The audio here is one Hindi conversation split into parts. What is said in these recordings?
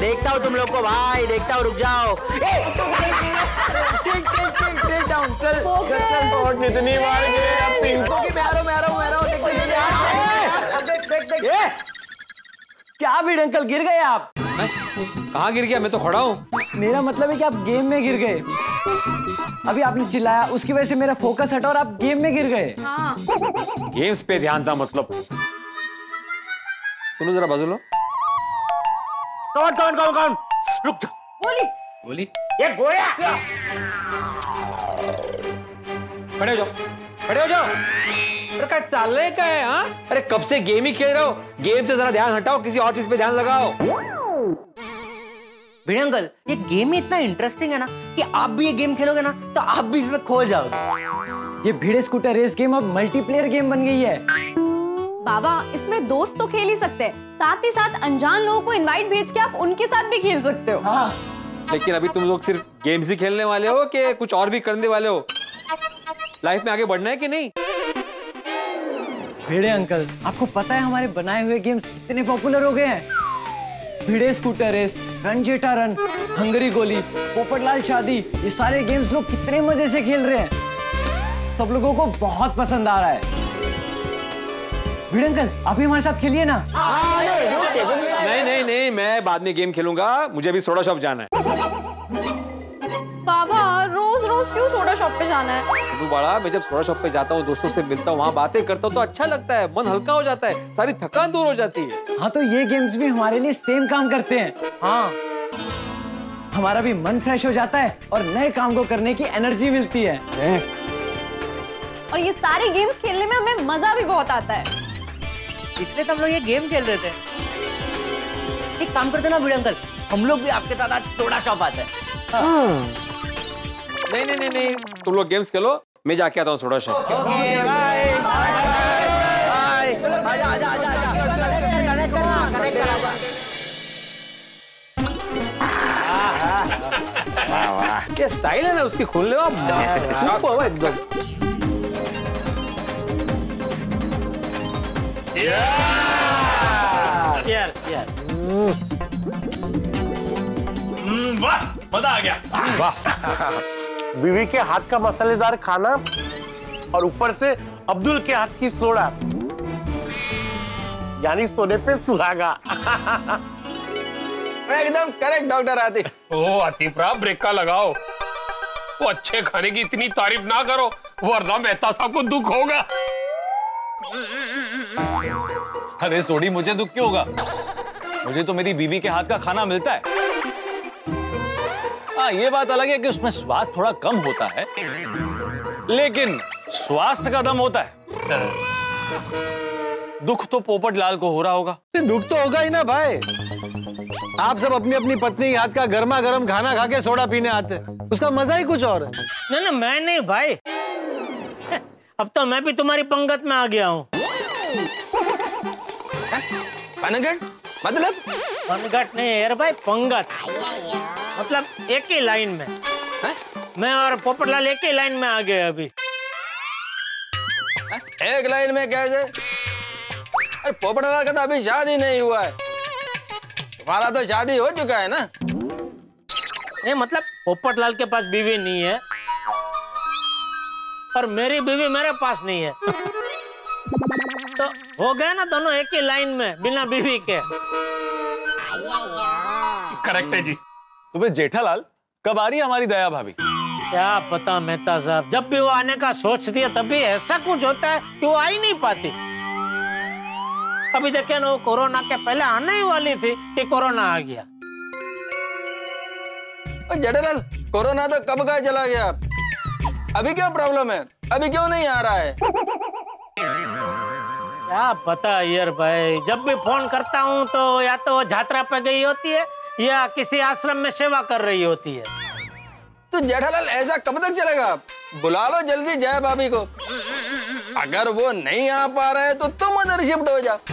देखता हूँ तुम लोग को भाई, देखता हूँ, रुक जाओ। चल और कितनी बार गिरे पिंको की। मैं आ रहा हूँ। देख। क्या भीड़ अंकल, गिर गए आप? कहाँ गिर गया? मैं तो खड़ा हूँ। मेरा मतलब है कि आप गेम में गिर गए। अभी आपने चिल्लाया, उसकी वजह से मेरा फोकस हटा और आप गेम में गिर गए। हाँ। गेम्स पे ध्यान था मतलब। सुनो जरा बाजू लो। कौन? रुक जा। गोली। ये गोया। खड़े हो जाओ। अरे क्या चालने का है? हाँ, अरे कब से गेम ही खेल रहे हो? गेम से जरा ध्यान हटाओ, किसी और चीज पे ध्यान लगाओ। भिड़े अंकल, ये गेम ही इतना इंटरेस्टिंग है ना कि आप भी ये गेम खेलोगे ना तो आप भी इसमें खो जाओगे। ये भिड़े स्कूटर रेस गेम अब मल्टीप्लेयर गेम बन गई है। बाबा, इसमें दोस्त तो खेल ही सकते हैं, साथ ही साथ अनजान लोगों को इनवाइट भेज के आप उनके साथ भी खेल सकते हो। हाँ। लेकिन अभी तुम लोग सिर्फ गेम्स ही खेलने वाले हो कि कुछ और भी करने वाले हो? लाइफ में आगे बढ़ना है कि नहीं? भिड़े अंकल, आपको पता है हमारे बनाए हुए गेम्स कितने पॉपुलर हो गए हैं? Bhide scooter race, run Jetha run, hungry Goli, Popatlal शादी, ये सारे गेम्स लोग कितने मजे से खेल रहे हैं। सब लोगों को बहुत पसंद आ रहा है। भिड़े अंकल, आप भी हमारे साथ खेलिए ना। नहीं, मैं बाद में गेम खेलूंगा, मुझे अभी सोडा शॉप जाना है। बाबा, रोज क्यों सोडा शॉप पे जाना है? सुनो बड़ा, मैं जब सोडा शॉप पे जाता हूँ, दोस्तों से मिलता हूँ, वहाँ बातें करता हूँ तो अच्छा लगता है, मन हल्का हो जाता है, सारी थकान दूर हो जाती है। हाँ, तो ये गेम्स भी हमारे लिए सेम काम करते हैं। हाँ, हमारा भी मन फ्रेश हो जाता है और नए काम को करने की एनर्जी मिलती है। यस। और ये सारे गेम्स खेलने में हमें मजा भी बहुत आता है, इसलिए तो हम लोग ये गेम खेल रहे थे। एक काम करते ना भिड़े अंकल, हम लोग भी आपके साथ आज सोडा शॉप आते हैं। नहीं, तुम लोग गेम्स खेलो, मैं जाके आता हूँ सोडा शॉप। Okay, bye. वाह, क्या स्टाइल है ना उसकी, खोलने वाला एकदम। वाह, मजा आ गया। वाह, बीवी के हाथ का मसालेदार खाना और ऊपर से अब्दुल के हाथ की सोडा, यानी सोने पे सुहागा। एकदम करेक्ट डॉक्टर आतिफ। ओ आतिफ राव, ब्रेक का लगाओ। वो अच्छे खाने की इतनी तारीफ ना करो, वरना मेहता साहब को दुख होगा। अरे सोडी, मुझे दुख क्यों होगा? मुझे तो मेरी बीवी के हाथ का खाना मिलता है। हाँ, ये बात अलग है कि उसमें स्वाद थोड़ा कम होता है, लेकिन स्वास्थ्य का दम होता है। दुख तो पोपटलाल को हो रहा होगा। दुख तो होगा ही ना भाई। आप सब अपनी अपनी पत्नी के हाथ का गर्मा गर्म खाना खा के सोडा पीने आते, उसका मजा ही कुछ और है। ना, मैं नहीं भाई, अब तो मैं भी तुम्हारी पंगत में आ गया हूँ। पंगत मतलब? पंगत नहीं यार भाई, पंगत मतलब एक ही लाइन में। मैं और पोपटलाल एक ही लाइन में आ गए अभी। एक लाइन में कैसे? अरे पोपटलाल का तो अभी शादी नहीं हुआ है, तुम्हारा तो शादी हो चुका है ना। नहीं मतलब पोपटलाल के पास बीवी नहीं है और मेरी बीवी मेरे पास नहीं है, तो हो गया ना दोनों एक ही लाइन में बिना बीवी के। करेक्ट है जी। तुम्हें जेठालाल, कब आ रही है हमारी दया भाभी? क्या पता मेहता साहब, जब भी वो आने का सोचती है तभी ऐसा कुछ होता है कि वो आ ही नहीं पाती। अभी देखे ना, वो कोरोना के पहले आने ही वाली थी कि कोरोना आ गया। जेठालाल, कोरोना तो कब का चला गया, अभी क्या प्रॉब्लम है? अभी क्यों नहीं आ रहा है? क्या पता यार भाई, जब भी फोन करता हूँ तो या तो वो यात्रा पे गई होती है या किसी आश्रम में सेवा कर रही होती है। तो जेठालाल ऐसा कब तक चलेगा? बुला लो जल्दी जया भाभी को। अगर वो नहीं आ पा रहे तो तुम उधर शिफ्ट हो जाओ।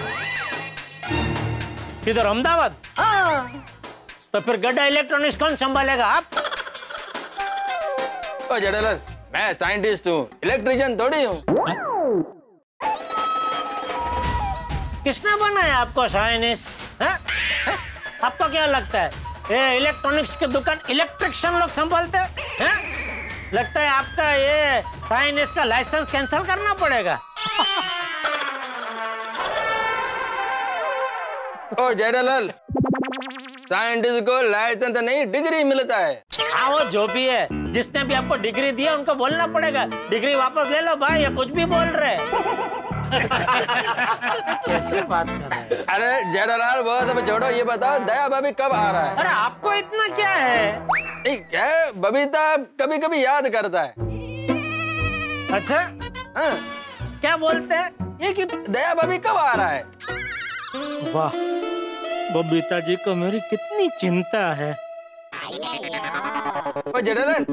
किधर, अहमदाबाद? हाँ। तो फिर गड्ढा इलेक्ट्रॉनिक्स कौन संभालेगा? आप? ओ जेठालाल, मैं साइंटिस्ट हूँ, इलेक्ट्रिशियन थोड़ी हूँ। किसने बनाया आपको साइंटिस्ट? आपको क्या लगता है ये इलेक्ट्रॉनिक्स की दुकान इलेक्ट्रिशियन लोग संभालते हैं? लगता है आपका ये साइंस का लाइसेंस कैंसिल करना पड़ेगा। ओ जेठालाल, साइंटिस्ट को लाइसेंस नहीं डिग्री मिलता है। हाँ वो जो भी है, जिसने भी आपको डिग्री दिया उनको बोलना पड़ेगा डिग्री वापस ले लो भाई, ये कुछ भी बोल रहे कैसे बात कर रहे हैं? अरे जेठालाल वो सब छोड़ो, ये बताओ दया भाभी कब आ रहा है? अरे आपको इतना क्या है? नहीं क्या है, बबीता कभी कभी याद करता है। अच्छा हाँ, क्या बोलते हैं? ये कि दया भाभी कब आ रहा है? वाह, बबीता जी को मेरी कितनी चिंता है। ओ जेठालाल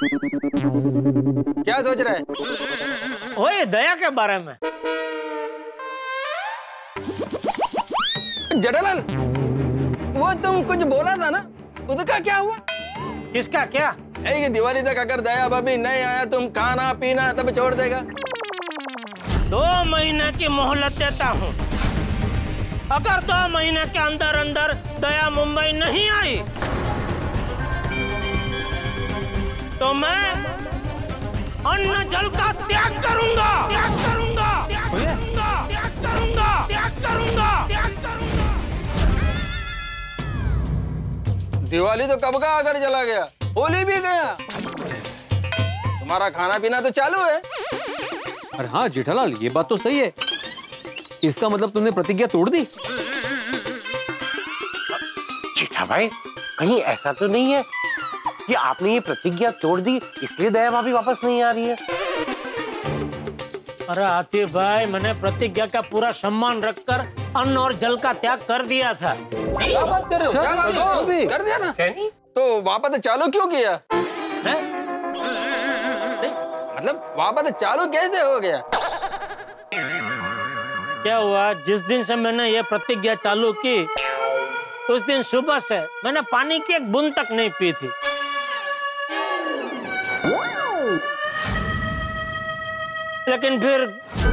क्या सोच रहा है? ओए दया के बारे में। जेठालाल वो तुम कुछ बोला था ना, उसका क्या हुआ? किसका क्या? कि दिवाली तक अगर दया भाभी नहीं आया तुम खाना पीना तब छोड़ देगा। 2 महीने की मोहलत देता हूँ। अगर 2 महीने के अंदर अंदर दया मुंबई नहीं आई तो मैं अन्न जल का त्याग करूंगा, त्याग करूंगा, त्याग करूंगा, त्याग करूंगा, त्याग करूंगा, त्याग करूंगा। दिवाली तो कब का आकर चला गया, होली भी गया, तुम्हारा खाना पीना तो चालू है। अरे हाँ जेठालाल, ये बात तो सही है। इसका मतलब तुमने प्रतिज्ञा तोड़ दी? जेठा भाई, कहीं ऐसा तो नहीं है कि आपने ये प्रतिज्ञा तोड़ दी इसलिए दया भाभी वापस नहीं आ रही है? अरे आतिफ भाई, मैंने प्रतिज्ञा का पूरा सम्मान रखकर अन्न और जल का त्याग कर दिया था। क्या बात कर रहे हो? क्या बात कर दिया ना? तो वापस चालू क्यों किया? है? मतलब वापस चालू कैसे हो गया? क्या हुआ, जिस दिन से मैंने ये प्रतिज्ञा चालू की उस दिन सुबह से मैंने पानी की एक बूंद तक नहीं पी थी। लेकिन फिर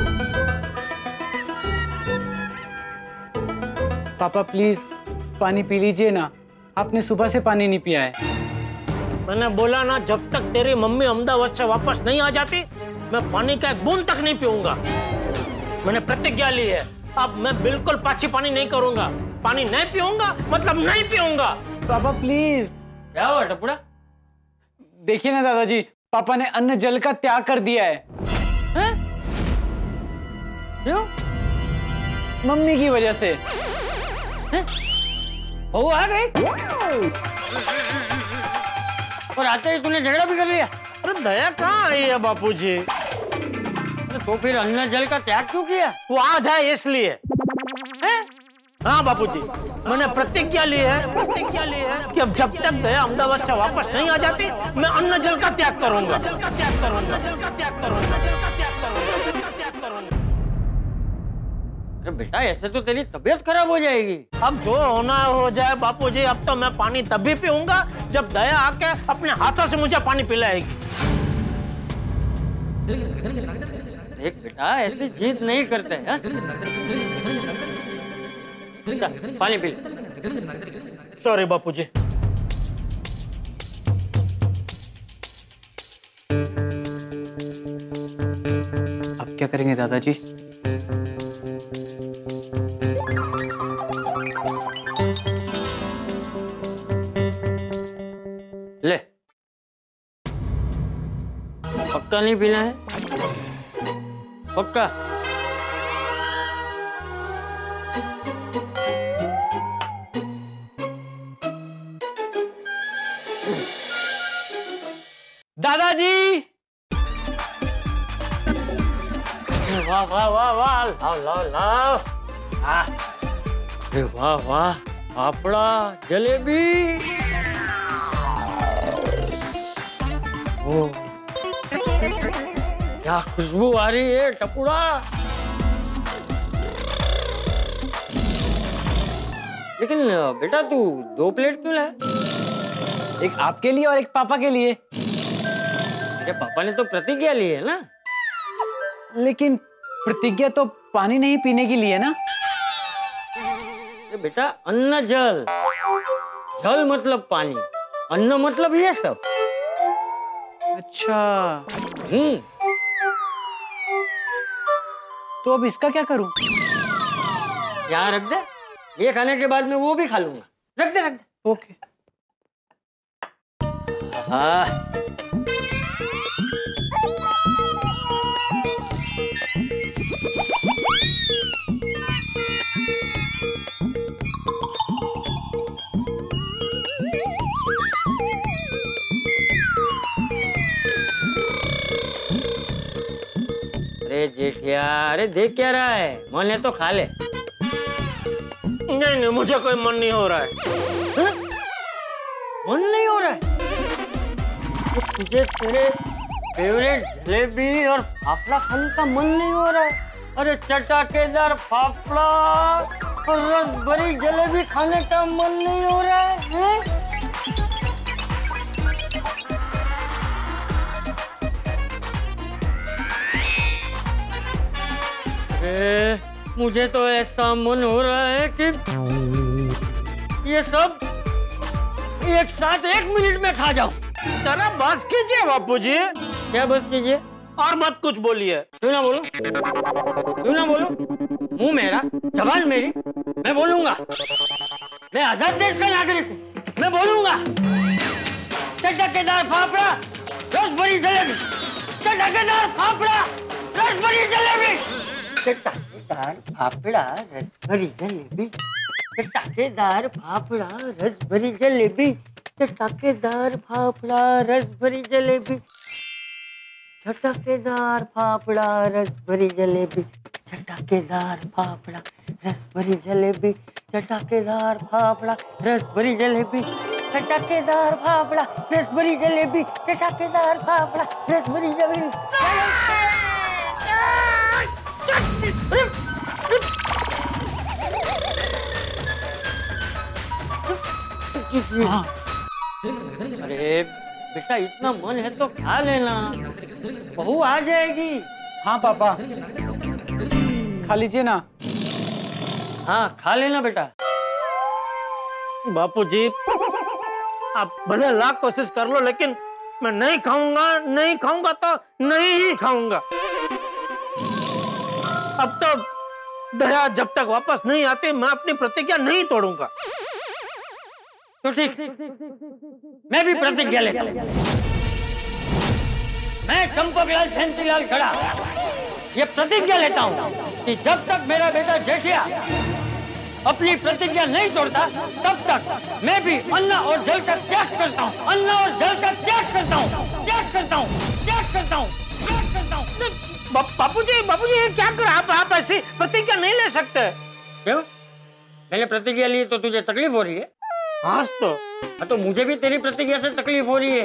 पापा प्लीज पानी पी लीजिए ना, आपने सुबह से पानी नहीं पिया है। मैंने बोला ना, जब तक तेरी मम्मी अहमदाबाद से वापस नहीं आ जाती मैं पानी का एक बूंद तक नहीं पीऊंगा। मैंने प्रतिज्ञा ली है, अब मैं बिल्कुल पाछी पानी नहीं करूंगा। पानी नहीं पीऊंगा मतलब नहीं पीऊंगा। पापा प्लीज। क्या हुआ टपुड़ा? देखिए ना दादाजी, पापा ने अन्न जल का त्याग कर दिया है। हैं? क्यों? मम्मी की वजह से। वो आ गई और आते ही तूने झगड़ा भी कर लिया। अरे दया कहाँ आई है बापूजी? तो फिर अन्न जल का त्याग क्यों किया? वो आ जाए इसलिए। हाँ बापूजी, मैंने प्रतिज्ञा ली है कि अब जब तक दया अहमदाबाद से वापस नहीं आ जाती मैं अन्न जल का त्याग करूंगा। अरे बेटा, ऐसे तो तेरी तबीयत खराब हो जाएगी। अब जो होना हो जाए बापूजी, अब तो मैं पानी तभी पीऊंगा जब दया आके अपने हाथों से मुझे पानी पिलाएगी। देख बेटा, ऐसी जिद नहीं करते हैं। पानी पी। सॉरी बापूजी। अब क्या करेंगे दादाजी? ले, पक्का नहीं पीना है? पक्का? दादाजी! वाह वाह वाह वाह, लाओ लाओ लाओ। अरे वाह वाह, फाफड़ा, जलेबी। ओ, क्या खुशबू आ रही है टपुड़ा। लेकिन बेटा तू 2 प्लेट क्यों लाया? एक आपके लिए और एक पापा के लिए। अरे पापा ने तो प्रतिज्ञा ली है ना। लेकिन प्रतिज्ञा तो पानी नहीं पीने के लिए ना। बेटा अन्न जल, जल मतलब पानी, अन्न मतलब ये सब। अच्छा, तो अब इसका क्या करूं? यहाँ रख दे, ये खाने के बाद में वो भी खा लूंगा। रख दे, रख दे। ओके। हाँ, अरे जेठिया, अरे देख क्या रहा है? मन है तो खा ले। नहीं, मुझे कोई मन नहीं हो रहा है। हाँ? मन नहीं हो रहा है? तो तुझे तेरे फेवरेट जलेबी और फाफड़ा खाने का मन नहीं हो रहा है? अरे चटाकेदार फाफड़ा और रस भरी जलेबी खाने का मन नहीं हो रहा है? मुझे तो ऐसा मन हो रहा है कि ये सब एक साथ 1 मिनट में खा जाऊं। जरा बस कीजिए बापूजी। क्या बस कीजिए? और मत कुछ बोलिए। क्यों ना बोलूं? क्यों ना बोलूं? मुंह मेरा, जबान मेरी, मैं बोलूंगा। मैं आजाद देश का नागरिक हूँ, मैं बोलूंगा। चटाकेदार फाफड़ा, रस भरी जलेबी। चटाकेदार फाफड़ा, रस भरी जलेबी। चटाकेदार फाफड़ा, रस भरी जलेबी। चटाकेदार फाफड़ा, रस भरी जलेबी। चटाकेदार फाफड़ा, रस भरी जलेबी। चटाकेदार फाफड़ा, रस भरी जलेबी। चटाकेदार फाफड़ा, रस भरी जलेबी। चटाकेदार फाफड़ा, रस भरी जलेबी। चटाकेदार फाफड़ा, रस भरी जलेबी। चटाकेदार फाफड़ा, रस भरी जलेबी। अरे बेटा, इतना मन है तो खा लेना, बहू आ जाएगी। हाँ पापा, खा लीजिए ना। हाँ, खा लेना बेटा। बापूजी, आप भले लाख कोशिश कर लो, लेकिन मैं नहीं खाऊंगा। नहीं खाऊंगा तो नहीं ही खाऊंगा। अब तो दया जब तक वापस नहीं आती, मैं अपनी प्रतिज्ञा नहीं तोड़ूंगा। तो ठीक, मैं भी प्रतिज्ञा लेता हूं। मैं चंपकलाल झंसीलाल खड़ा ये प्रतिज्ञा लेता हूँ कि जब तक मेरा बेटा जेठिया अपनी प्रतिज्ञा नहीं तोड़ता, तब तक मैं भी अन्न और जल का त्याग करता हूँ। अन्न और जल का त्याग करता हूँ, त्याग करता हूँ, त्याग करता हूँ, त्याग करता हूँ। बापूजी, बापूजी, क्या कर आप ऐसी प्रतिज्ञा नहीं ले सकते। क्यों? मैंने प्रतिज्ञा ली तो तुझे तकलीफ हो रही है? हाँ तो मुझे भी तेरी प्रतिज्ञा से तकलीफ हो रही है।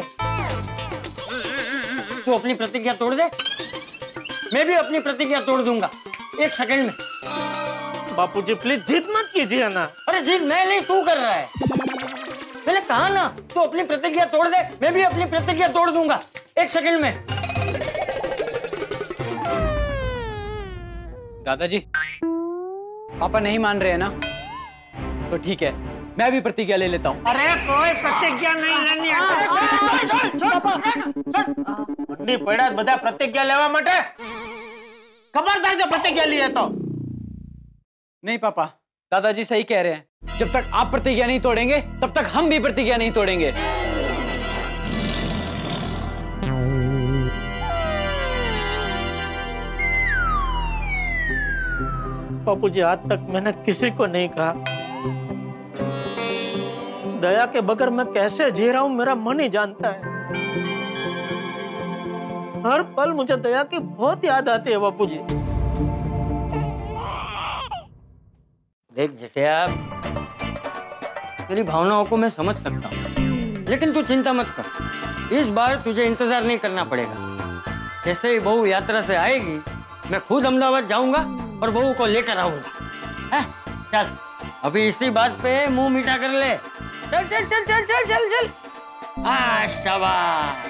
तू अपनी प्रतिज्ञा तोड़ दे, मैं भी अपनी प्रतिज्ञा तोड़ दूंगा 1 सेकंड में। बापूजी प्लीज जिद मत कीजिए ना। अरे जिद मैं नहीं, तू कर रहा है। मैंने कहा ना, तू अपनी प्रतिज्ञा तोड़ दे, मैं भी अपनी प्रतिज्ञा तोड़ दूंगा 1 सेकंड में। दादाजी, पापा नहीं मान रहे हैं ना, तो ठीक है, मैं भी प्रतिज्ञा ले लेता हूँ। अरे कोई प्रतिज्ञा नहीं लेनी है। पड़ा બધા प्रतिज्ञा लेवा માટે खबरदार जो प्रतिज्ञा ली है तो। नहीं पापा, दादाजी सही कह रहे हैं। जब तक आप प्रतिज्ञा नहीं तोड़ेंगे, तब तक हम भी प्रतिज्ञा नहीं तोड़ेंगे। बापूजी, आज तक मैंने किसी को नहीं कहा, दया के बगैर मैं कैसे जी रहा हूं मेरा मन ही जानता है। हर पल मुझे दया की बहुत याद आती है बापूजी। देख जेठिया, तेरी भावनाओं को मैं समझ सकता हूँ, लेकिन तू चिंता मत कर। इस बार तुझे इंतजार नहीं करना पड़ेगा। जैसे ही बहू यात्रा से आएगी, मैं खुद अहमदाबाद जाऊंगा और बहू को लेकर आऊंगा। चल, अभी इसी बात पे मुंह मीठा कर ले। चल चल चल चल चल चल चल। शाबाश।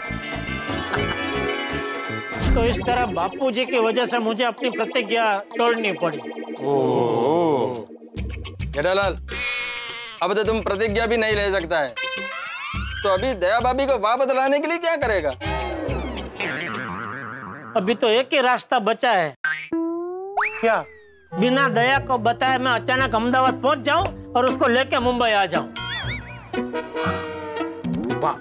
तो इस तरह बापूजी की वजह से मुझे अपनी प्रतिज्ञा तोड़नी पड़ी। जेठालाल, अब तो तुम प्रतिज्ञा भी नहीं ले सकता है। तो अभी दया भाभी को वापस लाने के लिए क्या करेगा? अभी तो एक ही रास्ता बचा है। क्या? बिना दया को बताए मैं अचानक अहमदाबाद पहुंच जाऊं और उसको लेके मुंबई आ जाऊं। वाह,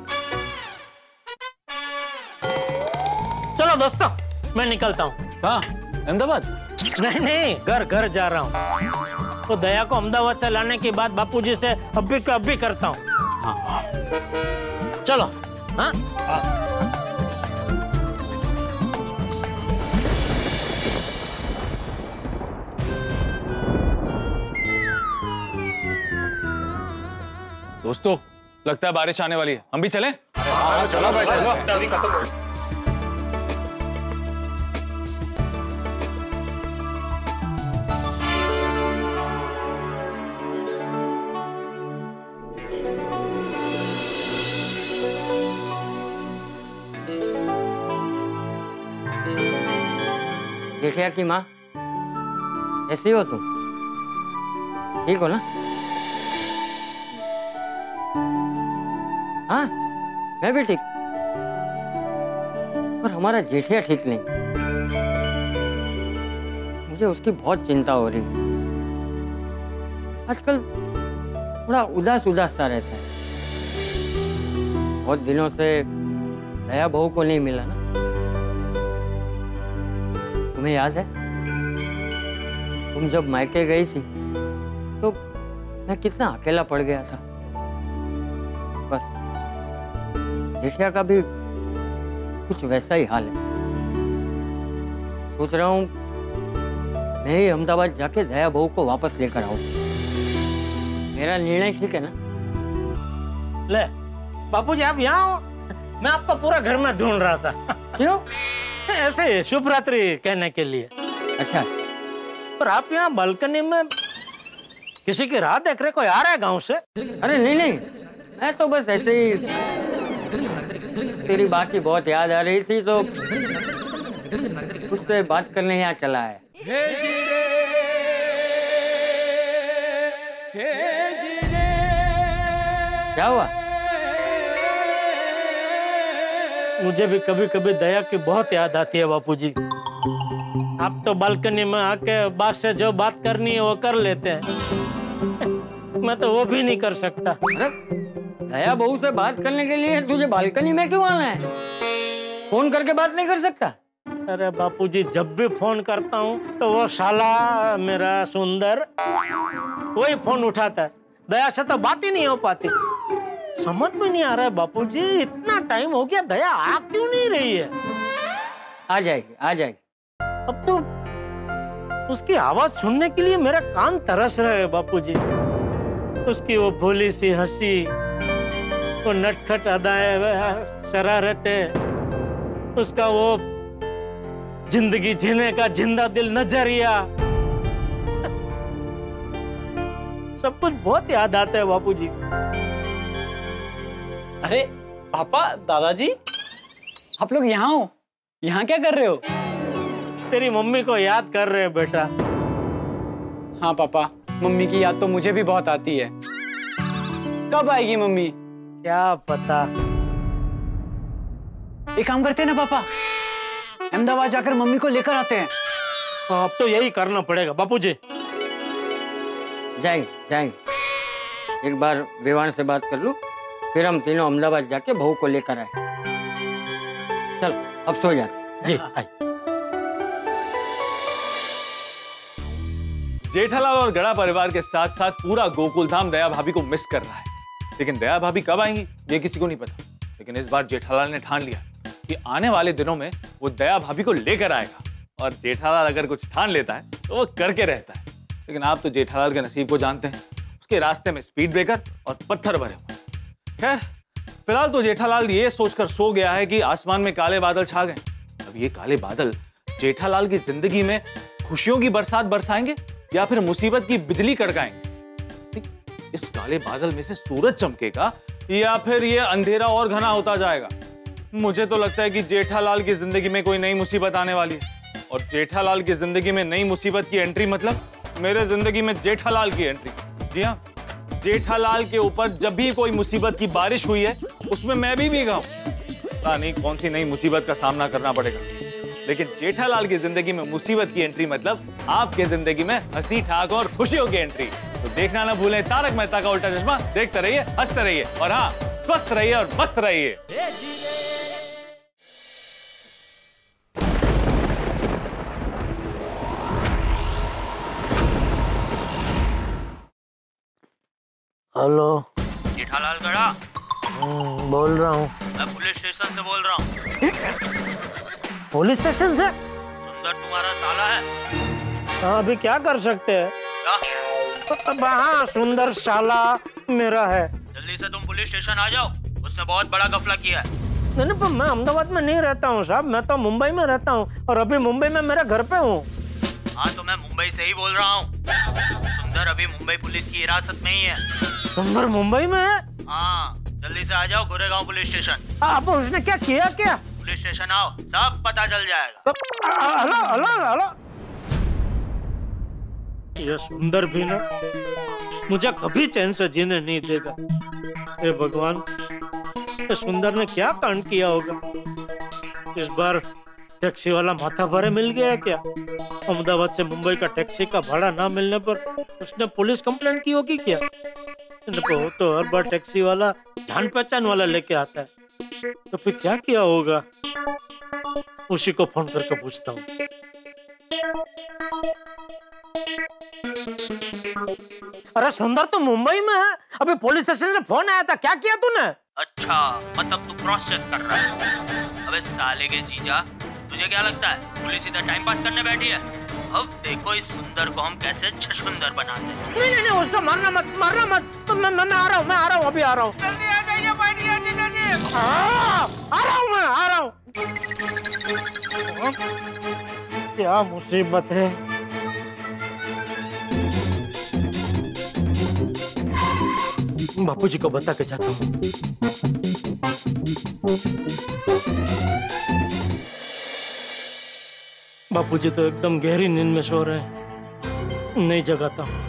चलो दोस्तों, मैं निकलता हूँ। हाँ, अहमदाबाद? नहीं, घर जा रहा हूँ। तो दया को अहमदाबाद से लाने की बात बापूजी से अभी का अभी करता हूँ। हाँ। चलो। हाँ? दोस्तों, लगता है बारिश आने वाली है, हम भी चलें? चलो भाई चलो। जेठिया की माँ, कैसी हो तुम? ठीक हो ना? हाँ, मैं भी ठीक। पर हमारा जेठिया ठीक नहीं। मुझे उसकी बहुत चिंता हो रही है। आजकल थोड़ा उदास उदास सा रहता है। बहुत दिनों से दया बहू को नहीं मिला ना। तुम्हें याद है तुम जब मायके गई थी तो मैं कितना अकेला पड़ गया था। बस जेठिया का भी कुछ वैसा ही हाल है। सोच रहा हूँ मैं ही अहमदाबाद जाके दया बहू को वापस लेकर आऊं। मेरा निर्णय ठीक है ना? ले बापूजी, आप यहाँ हो? मैं आपको पूरा घर में ढूंढ रहा था। क्यों? ऐसे शुभ रात्रि कहने के लिए। अच्छा, पर आप यहाँ बालकनी में किसी की राह देख रहे? कोई आ रहा है गांव से? अरे नहीं, मैं तो बस ऐसे ही तेरी बात की बहुत याद आ रही थी तो उससे बात करने यहाँ चला है। क्या हुआ? मुझे भी कभी कभी दया की बहुत याद आती है बापूजी। आप तो बालकनी में आके बात से जो बात करनी है वो कर लेते हैं। मैं तो वो भी नहीं कर सकता। अरे दया बहू से बात करने के लिए तुझे बालकनी में क्यों आना है? फोन करके बात नहीं कर सकता? अरे बापूजी, जब भी फोन करता हूँ तो वो शाला मेरा सुंदर वही फोन उठाता है। दया से तो बात ही नहीं हो पाती। समझ में नहीं आ रहा है बापूजी, इतना टाइम हो गया, दया आ क्यों नहीं रही है? आ जाएगी। अब तो उसकी आवाज सुनने के लिए मेरे कान तरस रहे हैं बापूजी। उसकी वो भोली सी हंसी, वो नटखट अदाएं, शरारतें, उसका वो जिंदगी जीने का जिंदा दिल नजरिया, सब कुछ बहुत याद आता है बापूजी। अरे पापा, दादाजी, आप लोग यहाँ हो? यहाँ क्या कर रहे हो? तेरी मम्मी को याद कर रहे हैं बेटा। हाँ पापा, मम्मी की याद तो मुझे भी बहुत आती है। कब आएगी मम्मी? क्या पता। एक काम करते हैं ना पापा, अहमदाबाद जाकर मम्मी को लेकर आते हैं। अब तो यही करना पड़ेगा बापूजी। जाएंगे। एक बार विवान से बात कर लूं, फिर हम तीनों अहमदाबाद जाके बहू को लेकर आए। चल अब सो जा। जी। जेठालाल और गड़ा परिवार के साथ साथ पूरा गोकुलधाम दया भाभी को मिस कर रहा है। लेकिन दया भाभी कब आएंगी ये किसी को नहीं पता। लेकिन इस बार जेठालाल ने ठान लिया कि आने वाले दिनों में वो दया भाभी को लेकर आएगा। और जेठालाल अगर कुछ ठान लेता है तो वो करके रहता है। लेकिन आप तो जेठालाल के नसीब को जानते हैं। उसके रास्ते में स्पीड ब्रेकर और पत्थर भरे हुए। खैर, फिलहाल तो जेठालाल ये सोचकर सो गया है कि आसमान में काले बादल छा गए। अब ये काले बादल जेठालाल की जिंदगी में खुशियों की बरसात बरसाएंगे या फिर मुसीबत की बिजली कड़काएंगे। इस काले बादल में से सूरज चमकेगा या फिर ये अंधेरा और घना होता जाएगा। मुझे तो लगता है कि जेठालाल की जिंदगी में कोई नई मुसीबत आने वाली है। और जेठालाल की जिंदगी में नई मुसीबत की एंट्री मतलब मेरे जिंदगी में जेठालाल की एंट्री। जी हाँ, जेठालाल के ऊपर जब भी कोई मुसीबत की बारिश हुई है उसमें मैं भी भीगा हूं। पता नहीं कौन सी नई मुसीबत का सामना करना पड़ेगा, लेकिन जेठालाल की जिंदगी में मुसीबत की एंट्री मतलब आपके जिंदगी में हंसी ठाक और खुशियों की एंट्री। तो देखना ना भूलें तारक मेहता का उल्टा चश्मा। देखते रहिए, हंसते रहिए और हाँ, स्वस्थ रहिए और मस्त रहिए। हेलो जेठालाल गड़ा, बोल रहा हूँ। मैं पुलिस स्टेशन से बोल रहा हूँ। पुलिस स्टेशन से? सुंदर तुम्हारा साला है। हाँ, अभी क्या कर सकते हैं? हाँ, सुंदर साला मेरा है। जल्दी से तुम पुलिस स्टेशन आ जाओ, उससे बहुत बड़ा गफला किया है। नहीं, पर मैं अहमदाबाद में नहीं रहता हूँ साहब, मैं तो मुंबई में रहता हूँ और अभी मुंबई में मेरे घर पे हूँ। हाँ, तो मैं मुंबई से ही बोल रहा हूँ। सुंदर अभी मुंबई पुलिस की हिरासत में ही है। सुंदर मुंबई में है? हाँ, जल्दी से आ जाओ गोरेगांव पुलिस स्टेशन। आप उसने क्या किया क्या? पुलिस स्टेशन आओ, सब पता चल जाएगा। हेलो हेलो हेलो, ये सुंदर भी ना मुझे कभी चैन से जीने नहीं देगा। हे भगवान, ये सुंदर ने क्या कांड किया होगा? इस बार टैक्सी वाला माथा भरे मिल गया क्या? अहमदाबाद से मुंबई का टैक्सी का भाड़ा ना मिलने पर उसने पुलिस कंप्लेंट की होगी क्या? तो हर बार टैक्सी वाला जान पहचान वाला लेके आता है, तो फिर क्या किया होगा? उसी को फोन करके पूछता हूँ। अरे सुंदर तो मुंबई में है, अभी पुलिस स्टेशन से फोन आया था, क्या किया तूने? अच्छा, मतलब तू क्रॉस चेक कर रहा है। अबे साले के जीजा, तुझे क्या लगता है पुलिस इधर टाइम पास करने बैठी है? अब देखो इस सुंदर को हम कैसे छछुंदर बनाते हैं। नहीं, उसको मारना मत। तो मैं आ रहा हूँ, अभी आ रहा हूँ। जल्दी आ जाइए, बैठिए जीजा जी। आ रहा हूँ। क्या मुसीबत है? बापूजी को बता के जाता हूँ। बापूजी तो एकदम गहरी नींद में सो रहे हैं, नहीं जगाता हूँ।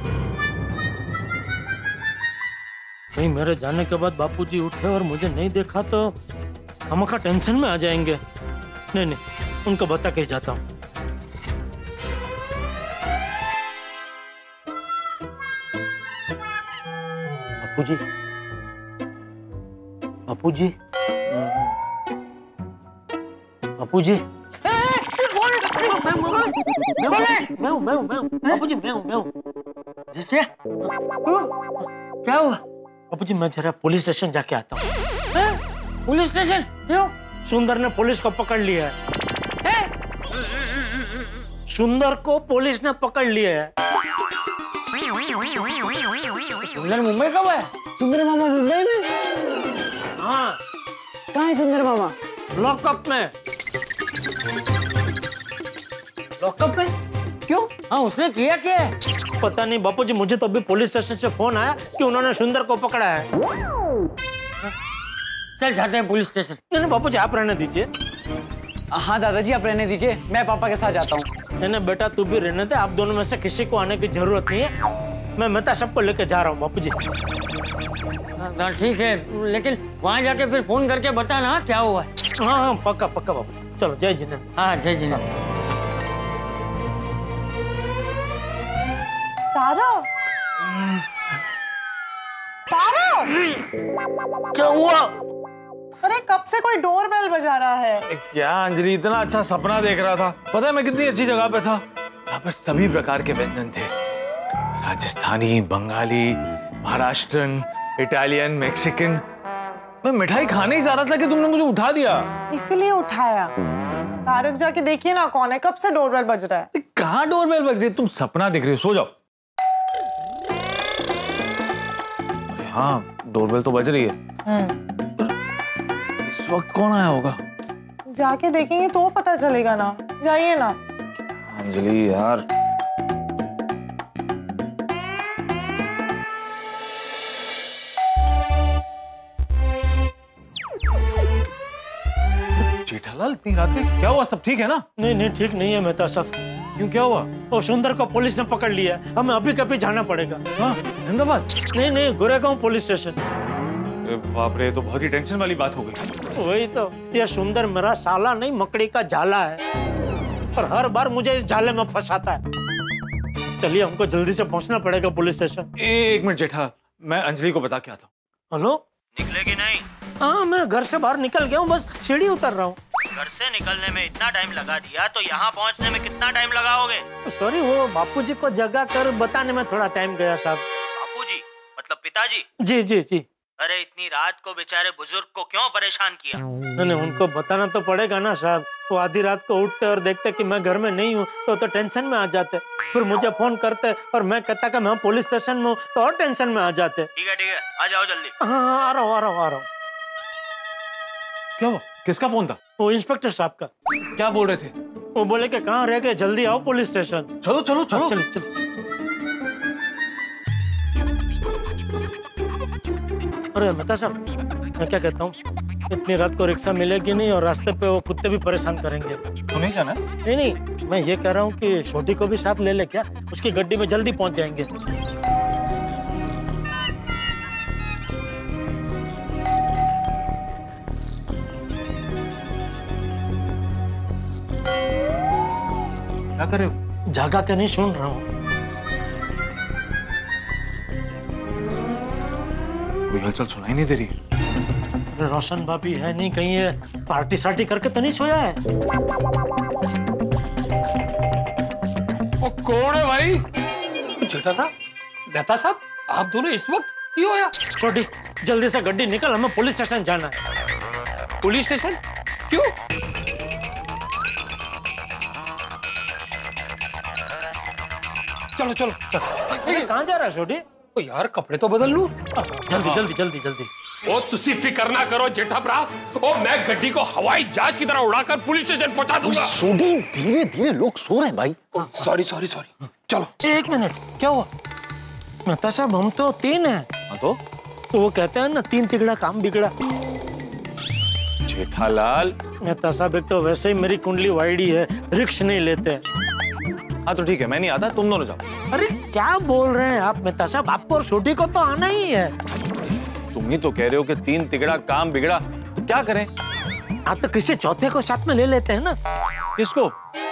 नहीं, मेरे जाने के बाद बापूजी उठे और मुझे नहीं देखा तो हमका टेंशन में आ जाएंगे। नहीं, उनको बता के जाता हूँ। बापूजी, बापूजी, क्या हुआ? बापूजी, मैं जरा पुलिस स्टेशन जाके आता हूँ। पुलिस स्टेशन क्यों? सुंदर ने पुलिस को पकड़ लिया है। सुंदर को पुलिस ने पकड़ लिया है। सुंदर मुंबई कब है? सुंदर मामा मुंबई में? हाँ। कहाँ है सुंदर मामा? लॉकअप में। लॉकअप में? क्यों? हाँ, उसने किया क्या? पता नहीं बापूजी, मुझे तो अभी पुलिस स्टेशन से फोन आया कि उन्होंने सुंदर को पकड़ा है। चल जाते हैं पुलिस स्टेशन। नहीं बापूजी, आप रहने दीजिए। हाँ दादाजी, आप रहने दीजिए, मैं पापा के साथ जाता हूँ। नहीं बेटा, तू भी रहने दे, आप दोनों में से किसी को आने की जरूरत नहीं है। मैं मेहता सबको लेके जा रहा हूँ बापूजी। ठीक है, लेकिन वहाँ जाके फिर फोन करके बताना क्या हुआ है। हाँ, पक्का बापू। चलो, जय जिनेंद्र। हाँ, जय जिनेंद्र। तारा, क्या हुआ? अरे कब से कोई डोर बेल बजा रहा है? क्या अंजलि, इतना अच्छा सपना देख रहा था। पता है मैं कितनी अच्छी जगह पे था? यहाँ पर सभी प्रकार के व्यंजन थे, राजस्थानी, बंगाली, महाराष्ट्रन, इटालियन, मैक्सिकन। मैं मिठाई खाने ही जा रहा था कि तुमने मुझे उठा दिया। इसलिए उठाया। तारक, जाके देखिए ना कौन है, कब से डोरबेल बज रहा है। कहाँ डोरबेल बज रही है? तुम सपना देख रही हो, सो जाओ। हाँ, डोरबेल तो बज रही है। इस वक्त कौन आया होगा? जाके देखेंगे तो पता चलेगा ना, जाइए ना। अंजलि यार, जेठालाल, इतनी रात के क्या हुआ? सब ठीक है ना? नहीं, ठीक नहीं है मेहता साहब। क्यों, क्या हुआ? और सुंदर को पुलिस ने पकड़ लिया, हमें अभी कभी जाना पड़ेगा। हाँ, अहमदाबाद? नहीं, गोरेगांव पुलिस स्टेशन। बाप रे, तो बहुत ही टेंशन वाली बात हो गई। वही तो, ये सुंदर मेरा साला नहीं मकड़ी का झाला है, और हर बार मुझे इस झाले में फंसाता है। चलिए, हमको जल्दी से पहुंचना पड़ेगा पुलिस स्टेशन। एक मिनट जेठा, मैं अंजलि को बता के आता हूँ। हेलो, निकलेगी नहीं? हाँ, मैं घर से बाहर निकल गया हूँ, बस सीढ़ी उतर रहा हूँ। घर से निकलने में इतना टाइम लगा दिया तो यहाँ पहुँचने में कितना टाइम लगाओगे? सॉरी, वो बापूजी को जगा कर बताने में थोड़ा टाइम गया साहब। बापूजी मतलब पिताजी? जी जी जी। अरे इतनी रात को बेचारे बुजुर्ग को क्यों परेशान किया? नहीं, उनको बताना तो पड़ेगा ना साहब। वो आधी रात को उठते और देखते कि मैं घर में नहीं हूँ तो टेंशन में आ जाते, फिर मुझे फोन करते और मैं कहता कि मैं पुलिस स्टेशन में हूँ तो और टेंशन में आ जाते। ठीक है, आ जाओ जल्दी। हाँ, आ रहा हूँ। क्या हुआ? किसका फोन था? वो इंस्पेक्टर साहब का। क्या बोल रहे थे? वो बोले कि कहाँ रह गए, जल्दी आओ पुलिस स्टेशन। चलो चलो चलो चलो। अरे मेहता साहब, मैं क्या कहता हूँ, इतनी रात को रिक्शा मिलेगी नहीं और रास्ते पे वो कुत्ते भी परेशान करेंगे। तो नहीं जाना? नहीं, मैं ये कह रहा हूँ कि छोटी को भी साथ ले ले क्या, उसकी गड्डी में जल्दी पहुँच जाएंगे। क्या कर रहे हो? जागा के नहीं सुन रहा हूँ। कोई हलचल सुनाई नहीं दे रही। अरे रोशन भाभी है नहीं, कहीं ये पार्टी सार्टी करके तो नहीं सोया है? वो कौन है भाई? जेठा मेहता साहब, आप दोनों इस वक्त क्यों आया? छोटी, जल्दी से गड्डी निकल, हमें पुलिस स्टेशन जाना है। Police station? क्यों? चलो चलो चलो। कहाँ जा रहा है छोटी? ओ यार, कपड़े तो बदल लूं। जल्दी। ओ तुसी फिक्र ना करो जेठा भरा, ओ मैं गड्डी को हवाई जहाज की तरह उड़ाकर पुलिस स्टेशन पहुंचा दूंगा। छोटी, धीरे धीरे, लोग सो रहे हैं भाई। सॉरी चलो। एक मिनट, क्या हुआ? मेहता साहब, हम तो 3 हैं। तो वो कहते हैं ना, 3 तिगड़ा काम बिगड़ा। जेठालाल, मेहता साहब, एक तो वैसे ही मेरी कुंडली वाइडी है, रिक्स नहीं लेते। हाँ तो ठीक है, मैं नहीं आता, तुम दोनों जाओ। अरे क्या बोल रहे हैं आप मेहता साहब, आपको और छोटी को तो आना ही है। तुम ही तो कह रहे हो कि 3 तिगड़ा काम बिगड़ा, तो क्या करें? आप तो किसी चौथे को साथ में ले लेते हैं ना। किसको?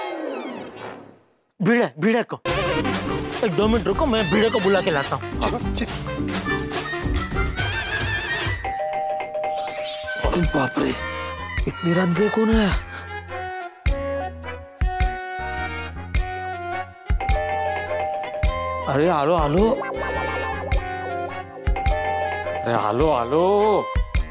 भिड़े को। 1-2 मिनट रुको, मैं भिड़े को बुला के लाता हूँ। बाप रे, इतनी रात गए कौन है? अरे हेलो। अरे हेलो।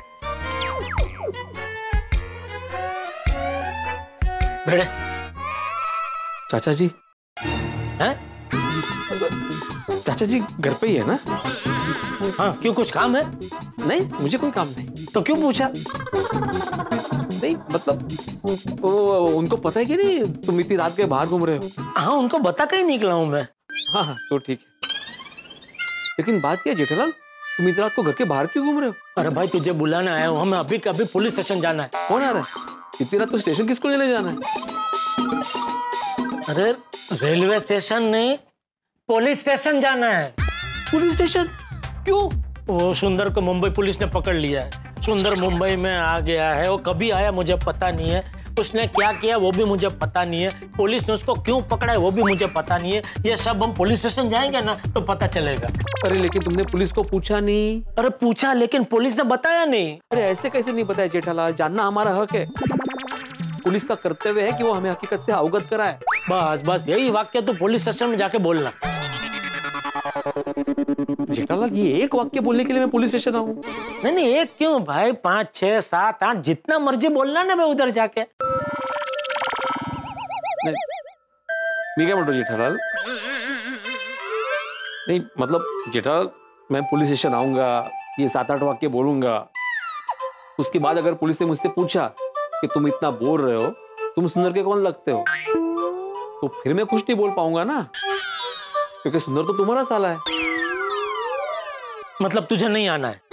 भिड़े, चाचा जी हैं? चाचा जी घर पे ही है ना? हाँ, क्यों, कुछ काम है? नहीं, मुझे कोई काम नहीं। तो क्यों पूछा? नहीं मतलब वो उनको पता है कि नहीं तुम इतनी रात के बाहर घूम रहे हो? हाँ, उनको बता के ही निकला हूँ मैं। हाँ तो ठीक है, लेकिन बात क्या है जेठालाल, तुम इतनी रात को घर के बाहर क्यों घूम रहे हो? अरे भाई, तुझे बुलाना आया हूँ, हमें अभी कभी पुलिस स्टेशन जाना है। कौन आ रहा है? इतनी रात को स्टेशन किसको लेने जाना है? अरे रेलवे स्टेशन नहीं, पुलिस स्टेशन जाना है। Police station? क्यों? वो सुंदर को मुंबई पुलिस ने पकड़ लिया है। सुंदर मुंबई में आ गया है, वो कभी आया मुझे पता नहीं है, उसने क्या किया वो भी मुझे पता नहीं है, पुलिस ने उसको क्यों पकड़ा है वो भी मुझे पता नहीं है। ये सब हम पुलिस स्टेशन जाएंगे ना तो पता चलेगा। अरे लेकिन तुमने पुलिस को पूछा नहीं? अरे पूछा, लेकिन पुलिस ने बताया नहीं। अरे ऐसे कैसे नहीं बताया जेठालाल, जानना हमारा हक है। पुलिस का कर्तव्य है कि वो हमें हकीकत से अवगत कराए। बस यही वाक्य तो पुलिस स्टेशन में जाके बोलना। जेठालाल, ये एक वाक्य बोलने के लिए मैं पुलिस स्टेशन आऊं? नहीं, एक क्यों भाई, 5, 6, 7, 8 जितना मर्जी बोलना ना मैं उधर जाके। मैं क्या बोल रहा हूँ जेठालाल? नहीं मतलब जेठालाल, मैं पुलिस स्टेशन आऊंगा, ये 7-8 वाक्य बोलूंगा, उसके बाद अगर पुलिस ने मुझसे पूछा कि तुम इतना बोल रहे हो, तुम सुंदर के कौन लगते हो, तो फिर मैं कुछ नहीं बोल पाऊंगा ना, क्योंकि सुंदर तो तुम्हारा साला है। मतलब तुझे नहीं आना है?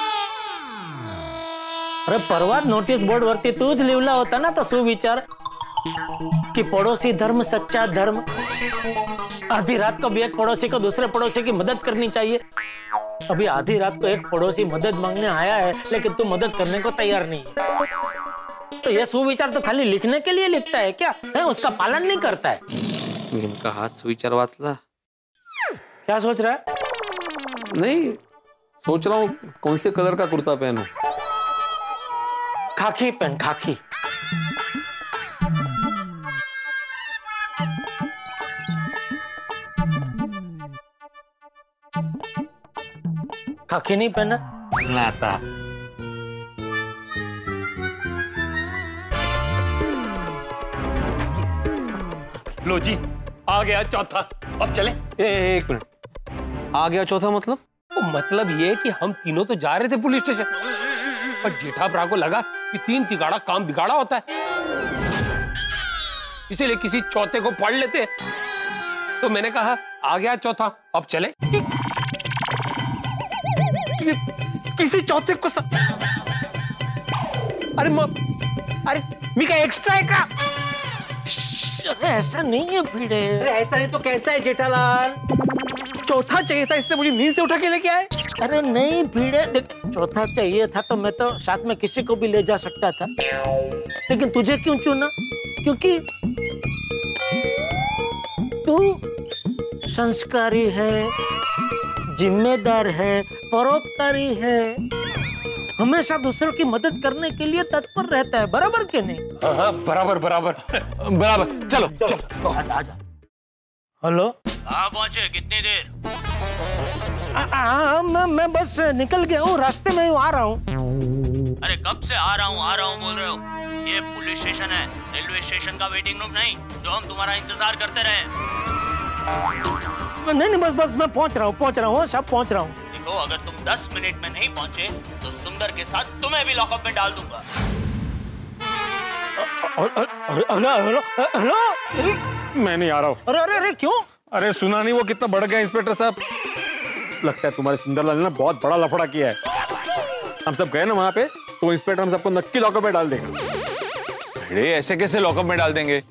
अरे परवा नोटीस बोर्ड वरती तूच लिवला होता ना तो सुविचार, कि पड़ोसी धर्म सच्चा धर्म, आधी रात को भी एक पड़ोसी को दूसरे पड़ोसी की मदद करनी चाहिए। अभी आधी रात को एक पड़ोसी मदद मांगने आया है, लेकिन तू मदद करने को तैयार नहीं है। तो यह सुविचार तो खाली लिखने के लिए लिखता है क्या है? उसका पालन नहीं करता है। इनका हाथ सुविचार वाचला। क्या सोच रहा है? नहीं, सोच रहा हूँ कौन से कलर का कुर्ता पहनूं। खाकी पहन, खाकी। खाकी नहीं पहना? नाता। लो जी, आ गया चौथा। अब चले। एक मिनट, आ गया चौथा मतलब? तो मतलब ये कि हम तीनों तो जा रहे थे पुलिस स्टेशन, पर जेठा ब्रा को लगा कि 3 तिगाड़ा काम बिगाड़ा होता है, इसीलिए किसी चौथे को पढ़ लेते। तो मैंने कहा आ गया चौथा, अब चले। किसी चौथे को अरे मीका एक्स्ट्रा है का? अरे ऐसा नहीं है भिड़े। अरे ऐसा नहीं तो कैसा है जेठालाल? चौथा चाहिए था, इसने मुझे नींद से उठा के लेके आए। अरे नहीं भिड़े, देख चौथा चाहिए था तो मैं तो साथ में किसी को भी ले जा सकता था, लेकिन तुझे क्यों चुना? क्योंकि तू संस्कारी है, जिम्मेदार है, परोपकारी है, हमेशा दूसरों की मदद करने के लिए तत्पर रहता है। बराबर के नहीं? हाँ, बराबर बराबर बराबर। चलो चलो, आजा। हेलो, कहाँ पहुंचे? कितनी देर? मैं बस निकल गया हूँ, रास्ते में ही आ रहा हूँ। अरे कब से आ रहा हूँ बोल रहे हो? ये पुलिस स्टेशन है, रेलवे स्टेशन का वेटिंग रूम नहीं जो हम तुम्हारा इंतजार करते रहे। नहीं बस मैं पहुंच रहा हूँ, सब पहुंच रहा हूँ। देखो, अगर तुम 10 मिनट में नहीं पहुंचे तो सुंदर के साथ तुम्हें भी लॉकअप में डाल दूंगा। हेलो, मैं नहीं आ रहा हूँ। अरे क्यों? अरे सुना नहीं वो कितना बढ़ गया इंस्पेक्टर साहब? लगता है तुम्हारे सुंदरलाल ने बहुत बड़ा लफड़ा किया है। हम सब गए ना वहाँ पे, तो इंस्पेक्टर हम सबको नक्की लॉकअप में डाल देगा। अरे ऐसे कैसे लॉकअप में डाल देंगे?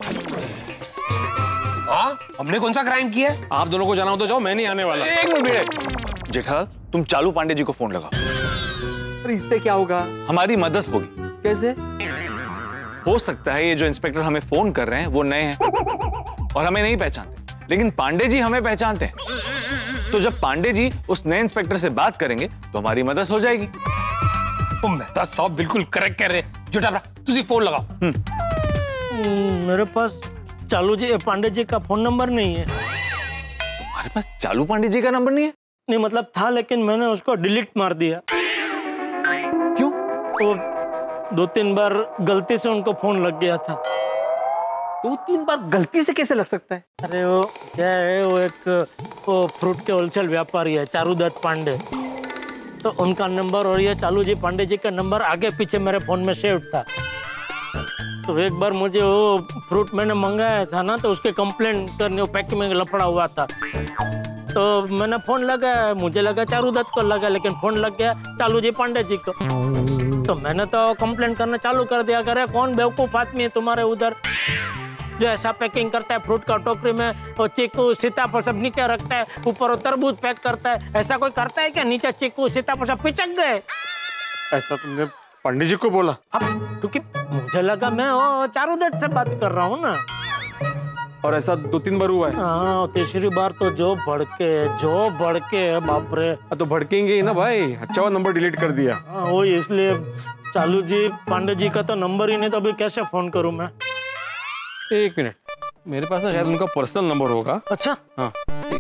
हमने कौन सा क्राइम किया? आप दोनों को जाना हो तो जाओ, मैं नहीं आने वाला। एक मिनट जेठालाल, तुम चालू पांडे जी को फोन लगाओ। अरे इससे क्या होगा? हमारी मदद होगी। कैसे? हो सकता है ये जो इंस्पेक्टर हमें फोन कर रहे हैं वो नए हैं और हमें नहीं पहचानते, लेकिन पांडे जी हमें पहचानते हैं। तो जब पांडे जी उस नए इंस्पेक्टर से बात करेंगे तो हमारी मदद हो जाएगी। मेहता साहब बिल्कुल करेक्ट कह रहे हैं। जेठा तुझे फोन लगाओ। मेरे पास चालू जी पांडे जी का फोन नंबर नहीं है। हमारे पास चालू पांडे जी का नंबर नहीं है? नहीं मतलब था, लेकिन मैंने उसको डिलीट मार दिया। क्यों? वो 2-3 बार गलती से उनको फोन लग गया था। 2-3 बार गलती से कैसे लग सकता है? अरे वो क्या है, वो फ्रूट के होलसेल व्यापारी है, चारूदत्त पांडे। तो उनका नंबर और ये चालू जी पांडे जी का नंबर आगे पीछे मेरे फोन में सेव था। तो एक बार मुझे वो फ्रूट मैंने मंगाया था ना, तो उसके कंप्लेंट करने, वो पैकिंग में लफड़ा हुआ था। तो मैंने फोन लगाया, मुझे लगा चारूदत्त को लगा, लेकिन फोन लग गया चालू जी पांडे जी को। तो मैंने तो कंप्लेंट करना चालू कर दिया, करे कौन बेवकूफ आदमी है तुम्हारे उधर जो ऐसा पैकिंग करता है फ्रूट का टोकरी में, और चीकू सीताफल सब नीचे रखता है, ऊपर तरबूज पैक करता है। ऐसा कोई करता है क्या? नीचे चीकू सीताफल सब पिचक गए। ऐसा तुमने पंडित जी को बोला? अब क्योंकि मुझे लगा मैं चारूदत्त से बात कर रहा हूँ ना। और ऐसा 2-3 बार हुआ है? हाँ, तीसरी बार तो जो भड़के बाप रे। तो भड़केंगे ही ना भाई, अच्छा वो नंबर डिलीट कर दिया। वो इसलिए चालू जी पांडे जी का तो नंबर ही नहीं, तो अभी कैसे फोन करूं मैं? 1 मिनट, मेरे पास ना शायद उनका पर्सनल नंबर होगा। अच्छा हाँ,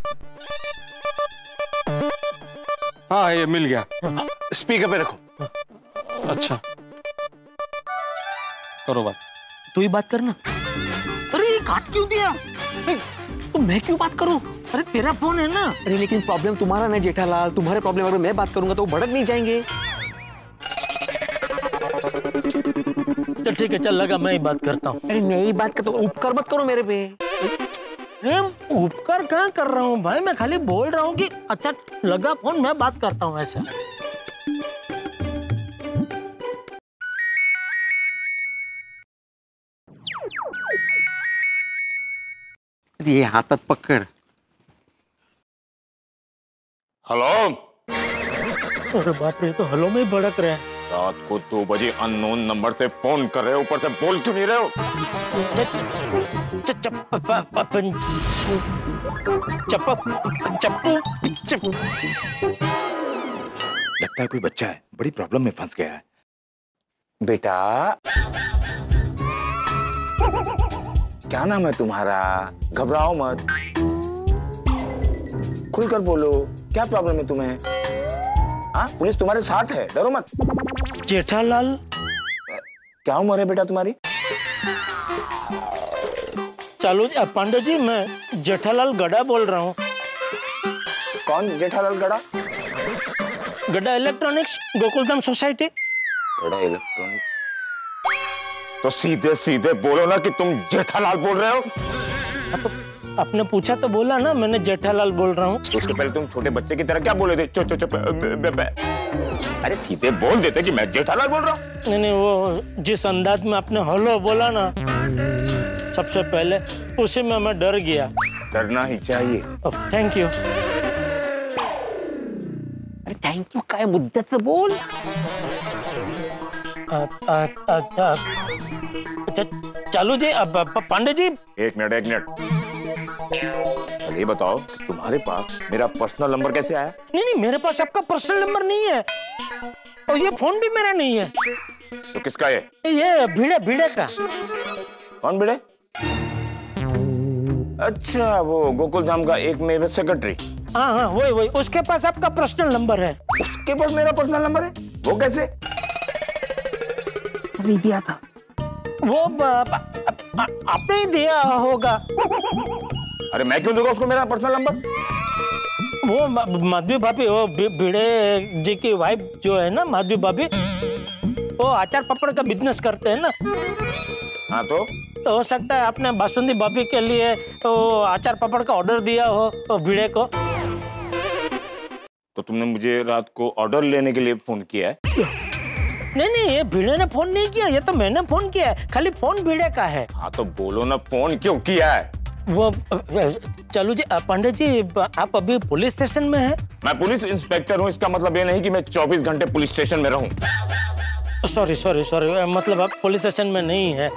हाँ ये मिल गया। स्पीकर पे रखो। अच्छा करो बात। तू ही बात करना। अरे ये काट क्यों दिया? तो मैं क्यों बात करूं? अरे तेरा फोन है ना। अरे लेकिन प्रॉब्लम तुम्हारा ना जेठालाल, तुम्हारे प्रॉब्लम अगर मैं बात करूंगा तो वो भड़क नहीं जाएंगे। चल ठीक है, चल लगा मैं ही बात करता हूँ। अरे मैं ही बात करता हूँ, उपकार मत करो मेरे पे। उपकार कहाँ कर रहा हूँ भाई, मैं खाली बोल रहा हूँ कि अच्छा लगा फोन, मैं बात करता हूँ ऐसा। ये हाथत पकड़। हेलो। अरे बाप रे, तो हेलो में ही भड़क रहे हैं। रात को 2 बजे अननोन नंबर से फोन कर रहे हो, ऊपर से बोल क्यों नहीं रहे हो? लगता है कोई बच्चा है, बड़ी प्रॉब्लम में फंस गया है। बेटा क्या नाम है तुम्हारा? घबराओ मत, खुलकर बोलो, क्या प्रॉब्लम है तुम्हें? हाँ, पुलिस तुम्हारे साथ है, डरो मत। जेठालाल। क्या उम्र है बेटा तुम्हारी? चालू पांडे जी, मैं जेठालाल गड़ा बोल रहा हूँ। कौन Jethalal Gada? Gada electronics, Gokuldham society. Gada electronic? तो सीधे सीधे बोलो ना कि तुम जेठालाल बोल रहे हो। तो आपने पूछा तो बोला ना, मैंने जेठालाल बोल रहा हूँ। उसके पहले तुम छोटे बच्चे की तरह क्या बोले थे? चो चो चो अरे सीधे बोल देते कि मैं जेठालाल बोल रहा हूँ। नहीं, वो जिस अंदाज में आपने हेलो बोला ना, सबसे पहले उसी में मैं डर गया। डरना ही चाहिए। Thank you. अरे थैंक यू काय मुद्द्याचं बोल। चालू जी, पांडे जी। एक मिनट। ये बताओ तुम्हारे पास मेरा पर्सनल नंबर कैसे आया? नहीं, मेरे पास आपका पर्सनल नंबर नहीं है, और ये फोन भी मेरा नहीं है। तो किसका है? ये भिड़े का। कौन भिड़े? अच्छा, वो गोकुलधाम का एकमेव सेक्रेटरी। हाँ, वही। उसके पास आपका पर्सनल नंबर है। उसके पास मेरा पर्सनल नंबर है? वो कैसे? नहीं दिया था वो, आपने ही दिया होगा। अरे मैं क्यों दूंगा उसको मेरा पर्सनल नंबर? वो माधवी भाभी, वो भिड़े जी की वाइफ जो है ना, माधवी भाभी, वो अचार पापड़ का बिजनेस करते हैं ना। हाँ, तो हो सकता है आपने बासुंदी भाभी के लिए तो अचार पापड़ का ऑर्डर दिया हो तो भिड़े को। तो तुमने मुझे रात को ऑर्डर लेने के लिए फोन किया है? नहीं, ये भिड़े ने फोन नहीं किया, ये तो मैंने फोन किया है। खाली फोन भिड़े का है। हाँ, तो बोलो ना, फोन क्यों किया है? वो चलो जी, पांडे जी, आप अभी पुलिस स्टेशन में हैं? मैं पुलिस इंस्पेक्टर हूँ, इसका मतलब ये नहीं कि मैं 24 घंटे पुलिस स्टेशन में रहूं। सॉरी, मतलब आप पुलिस स्टेशन में नहीं है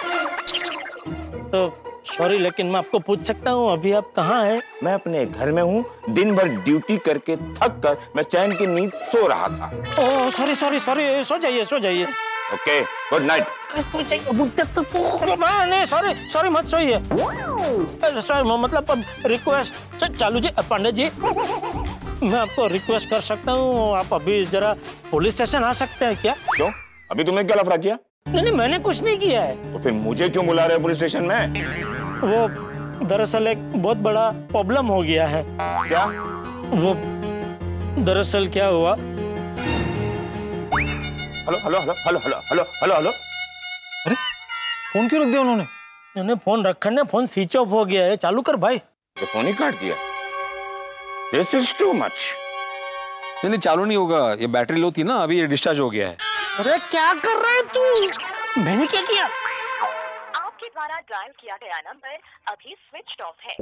तो सॉरी, लेकिन मैं आपको पूछ सकता हूँ अभी आप कहाँ हैं? मैं अपने घर में हूँ। दिन भर ड्यूटी करके थक कर मैं चैन की नींद सो रहा था। ओह सॉरी, सो जाइए। Okay, good night. नहीं, सॉरी मत सोइए। सॉरी, मतलब रिक्वेस्ट। चालू जी, पांडे जी, मैं आपको रिक्वेस्ट कर सकता हूँ, आप अभी जरा पुलिस स्टेशन आ सकते हैं क्या? क्यों? अभी तुमने क्या लफड़ा किया? नहीं, मैंने कुछ नहीं किया है। तो फिर मुझे क्यों बुला रहे हो पुलिस स्टेशन में? वो दरअसल एक बहुत बड़ा प्रॉब्लम हो गया है। क्या? वो दरअसल क्या हुआ? हेलो। अरे फोन क्यों रख दिया उन्होंने? मैंने फोन रखा ना, फोन स्विच ऑफ हो गया है। चालू कर भाई। तो फोन ही काट दिया। This is too much। नहीं, चालू नहीं होगा, ये बैटरी लो थी ना, अभी ये डिस्चार्ज हो गया है। अरे क्या कर रहा है तू? मैंने क्या किया? आपके द्वारा डायल किया गया नंबर अभी स्विच ऑफ है।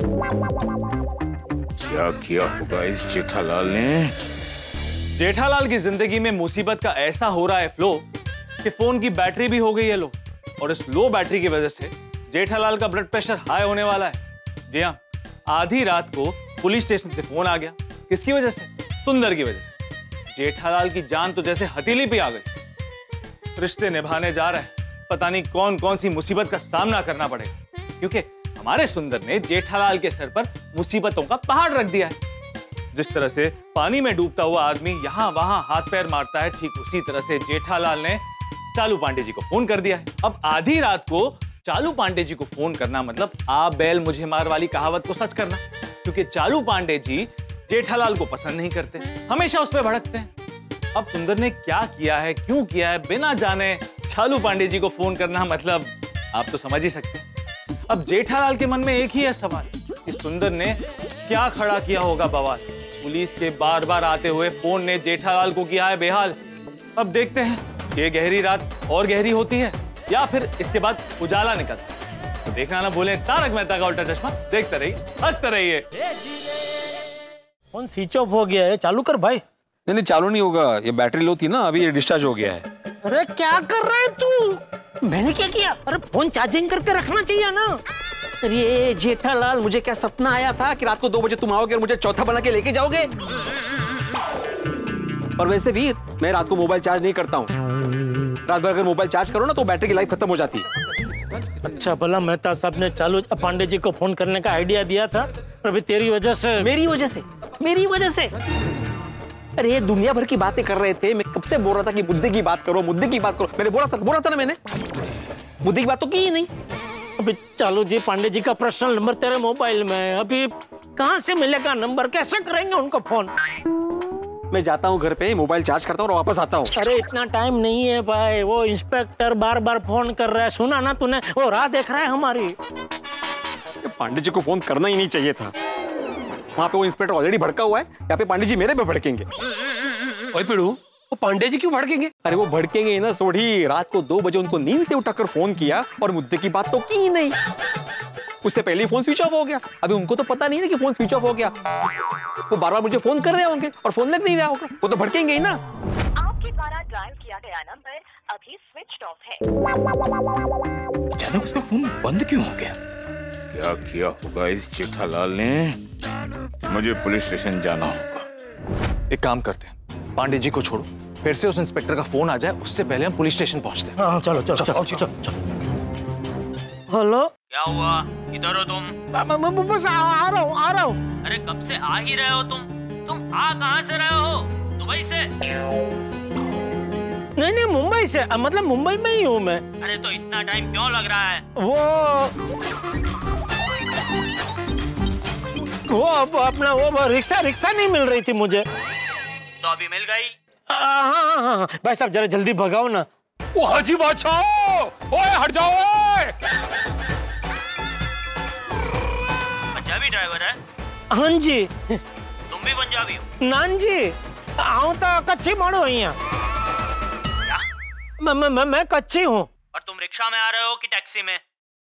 क्या किया होगा इस जेठालाल ने? जेठालाल की जिंदगी में मुसीबत का ऐसा हो रहा है फ्लो कि फोन की बैटरी भी हो गई है लो, और इस लो बैटरी की वजह से जेठालाल का ब्लड प्रेशर हाई होने वाला है। जी हाँ, आधी रात को पुलिस स्टेशन से फोन आ गया। किसकी वजह से? सुंदर की वजह से। जेठालाल की जान तो जैसे हथेली पे आ गई। रिश्ते निभाने जा रहे हैं, पता नहीं कौन कौन सी मुसीबत का सामना करना पड़ेगा, क्योंकि हमारे सुंदर ने जेठालाल के सर पर मुसीबतों का पहाड़ रख दिया है। जिस तरह से पानी में डूबता हुआ आदमी यहाँ वहां हाथ पैर मारता है, ठीक उसी तरह से जेठालाल ने चालू पांडे जी को फोन कर दिया है। अब आधी रात को चालू पांडे जी को फोन करना मतलब आ बैल मुझे मार वाली कहावत को सच करना, क्योंकि चालू पांडे जी जेठालाल को पसंद नहीं करते, हमेशा उस पर भड़कते हैं। अब सुंदर ने क्या किया है, क्यों किया है, बिना जाने चालू पांडे जी को फोन करना मतलब आप तो समझ ही सकते हैं। अब जेठालाल के मन में एक ही है सवाल कि सुंदर ने क्या खड़ा किया होगा बवाल। पुलिस के बार बार आते हुए फोन ने जेठालाल को किया है बेहाल। अब देखते हैं ये गहरी रात और गहरी होती है या फिर इसके बाद उजाला निकलता है। तो देखना ना भूलें तारक मेहता का उल्टा चश्मा। देखते रहिए, हंसते रहिए। फोन स्विच ऑफ हो गया है, चालू कर भाई। नहीं चालू नहीं होगा, ये बैटरी लो थी ना, अभी ये डिस्चार्ज हो गया है। अरे क्या कर रहा है तू? मैंने क्या किया? अरे फोन चार्जिंग करके रखना चाहिए ना। अरे जेठालाल, मुझे क्या सपना आया था कि रात को 2 बजे तुम आओगे और मुझे चौथा बना के लेके जाओगे। और वैसे भी मैं रात को मोबाइल चार्ज नहीं करता हूँ। रात भर अगर मोबाइल चार्ज करो ना तो बैटरी की लाइफ खत्म हो जाती है। अच्छा भला मेहता साहब ने चालू पांडे जी को फोन करने का आइडिया दिया था, पर अभी तेरी वजह से। मेरी वजह से अरे दुनिया भर की बातें कर रहे थे, मैं कब से बोल रहा था कि मुद्दे की बात करो, मुद्दे की बात करो। मैंने बोला था ना, मैंने मुद्दे की बात तो की ही नहीं। अभी चालू जी पांडे जी का पर्सनल नंबर तेरे मोबाइल में है, अभी कहाँ से मिलेगा नंबर? कैसे करेंगे उनको फोन? मैं जाता हूँ घर पे, मोबाइल चार्ज करता हूँ और वापस आता हूँ। अरे इतना टाइम नहीं है भाई, वो इंस्पेक्टर बार बार फोन कर रहा है, सुना ना तूने? वो राह देख रहा है हमारी। पांडे जी को फोन करना ही नहीं चाहिए था। वहाँ पे वो इंस्पेक्टर ऑलरेडी भड़का हुआ है, यहाँ पे पांडे जी मेरे पे भड़केंगे। ओए पिड़ू, वो पांडे जी क्यों भड़केंगे? अरे वो भड़केंगे ही ना सोढ़ी। रात को 2 बजे उनको नींद से उठाकर फोन किया और मुद्दे की बात तो की ही नहीं। उससे पहले ही फोन स्विच ऑफ हो गया। अभी उनको तो पता नहीं है कि फोन स्विच ऑफ हो गया। वो बार बार मुझे फोन कर रहे होंगे और फोन लग नहीं रहा होगा, वो तो भड़केंगे ही ना। आपके द्वारा डायल किया गया नंबर अभी स्विच ऑफ है। अचानक उसका फोन बंद क्यों हो गया? क्या किया होगा इस जेठालाल ने? मुझे पुलिस स्टेशन जाना होगा। एक काम करते हैं, पांडे जी को छोड़ो, फिर से उस इंस्पेक्टर का फोन आ जाए, उससे पहले हम पुलिस स्टेशन पहुंचते हैं। हाँ चलो चलो चलो चलो चलो। हेलो, क्या हुआ? इधर हो तुम? बस आ रहा हूँ। अरे कब से आ ही रहे हो तुम आ कहाँ से रहे हो? दुबई से? नहीं मुंबई से, मतलब मुंबई में ही हूँ मैं। अरे तो इतना टाइम क्यों लग रहा है? वो अपना वो रिक्शा नहीं मिल रही थी मुझे। तो अभी मिल गई? हाँ भाई साहब जरा जल्दी भगाओ ना। वो हाजी बादशाह, ओए हट जाओ। पंजाबी ड्राइवर है? हाँ जी। तुम भी पंजाबी हो? नान जी, आऊँ तो कच्ची मानो मैं कच्ची हूँ। और तुम रिक्शा में आ रहे हो कि टैक्सी में?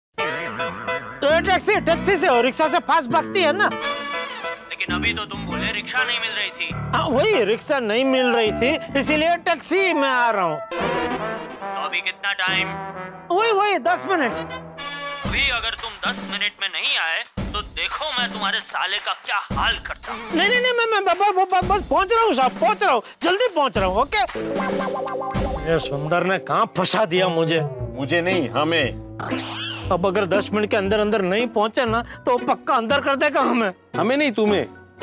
टैक्सी से हो, रिक्शा से फास्ट भागती है ना। लेकिन अभी तो तुम बोले रिक्शा नहीं मिल रही थी। वही रिक्शा नहीं मिल रही थी, इसीलिए टैक्सी में आ रहा हूँ। तो अभी कितना टाइम? वही 10 मिनट। अभी अगर तुम 10 मिनट में नहीं आए तो देखो मैं तुम्हारे साले का क्या हाल करता हूँ। नहीं मैं बस पहुँच रहा हूँ साहब, पहुँच रहा हूँ, जल्दी पहुँच रहा हूँ। ओके। ये सुंदर ने कहाँ फंसा दिया मुझे नहीं, हमें। अब अगर 10 मिनट के अंदर नहीं पहुँचे ना तो पक्का अंदर कर देगा हमें नहीं, तुम्हें।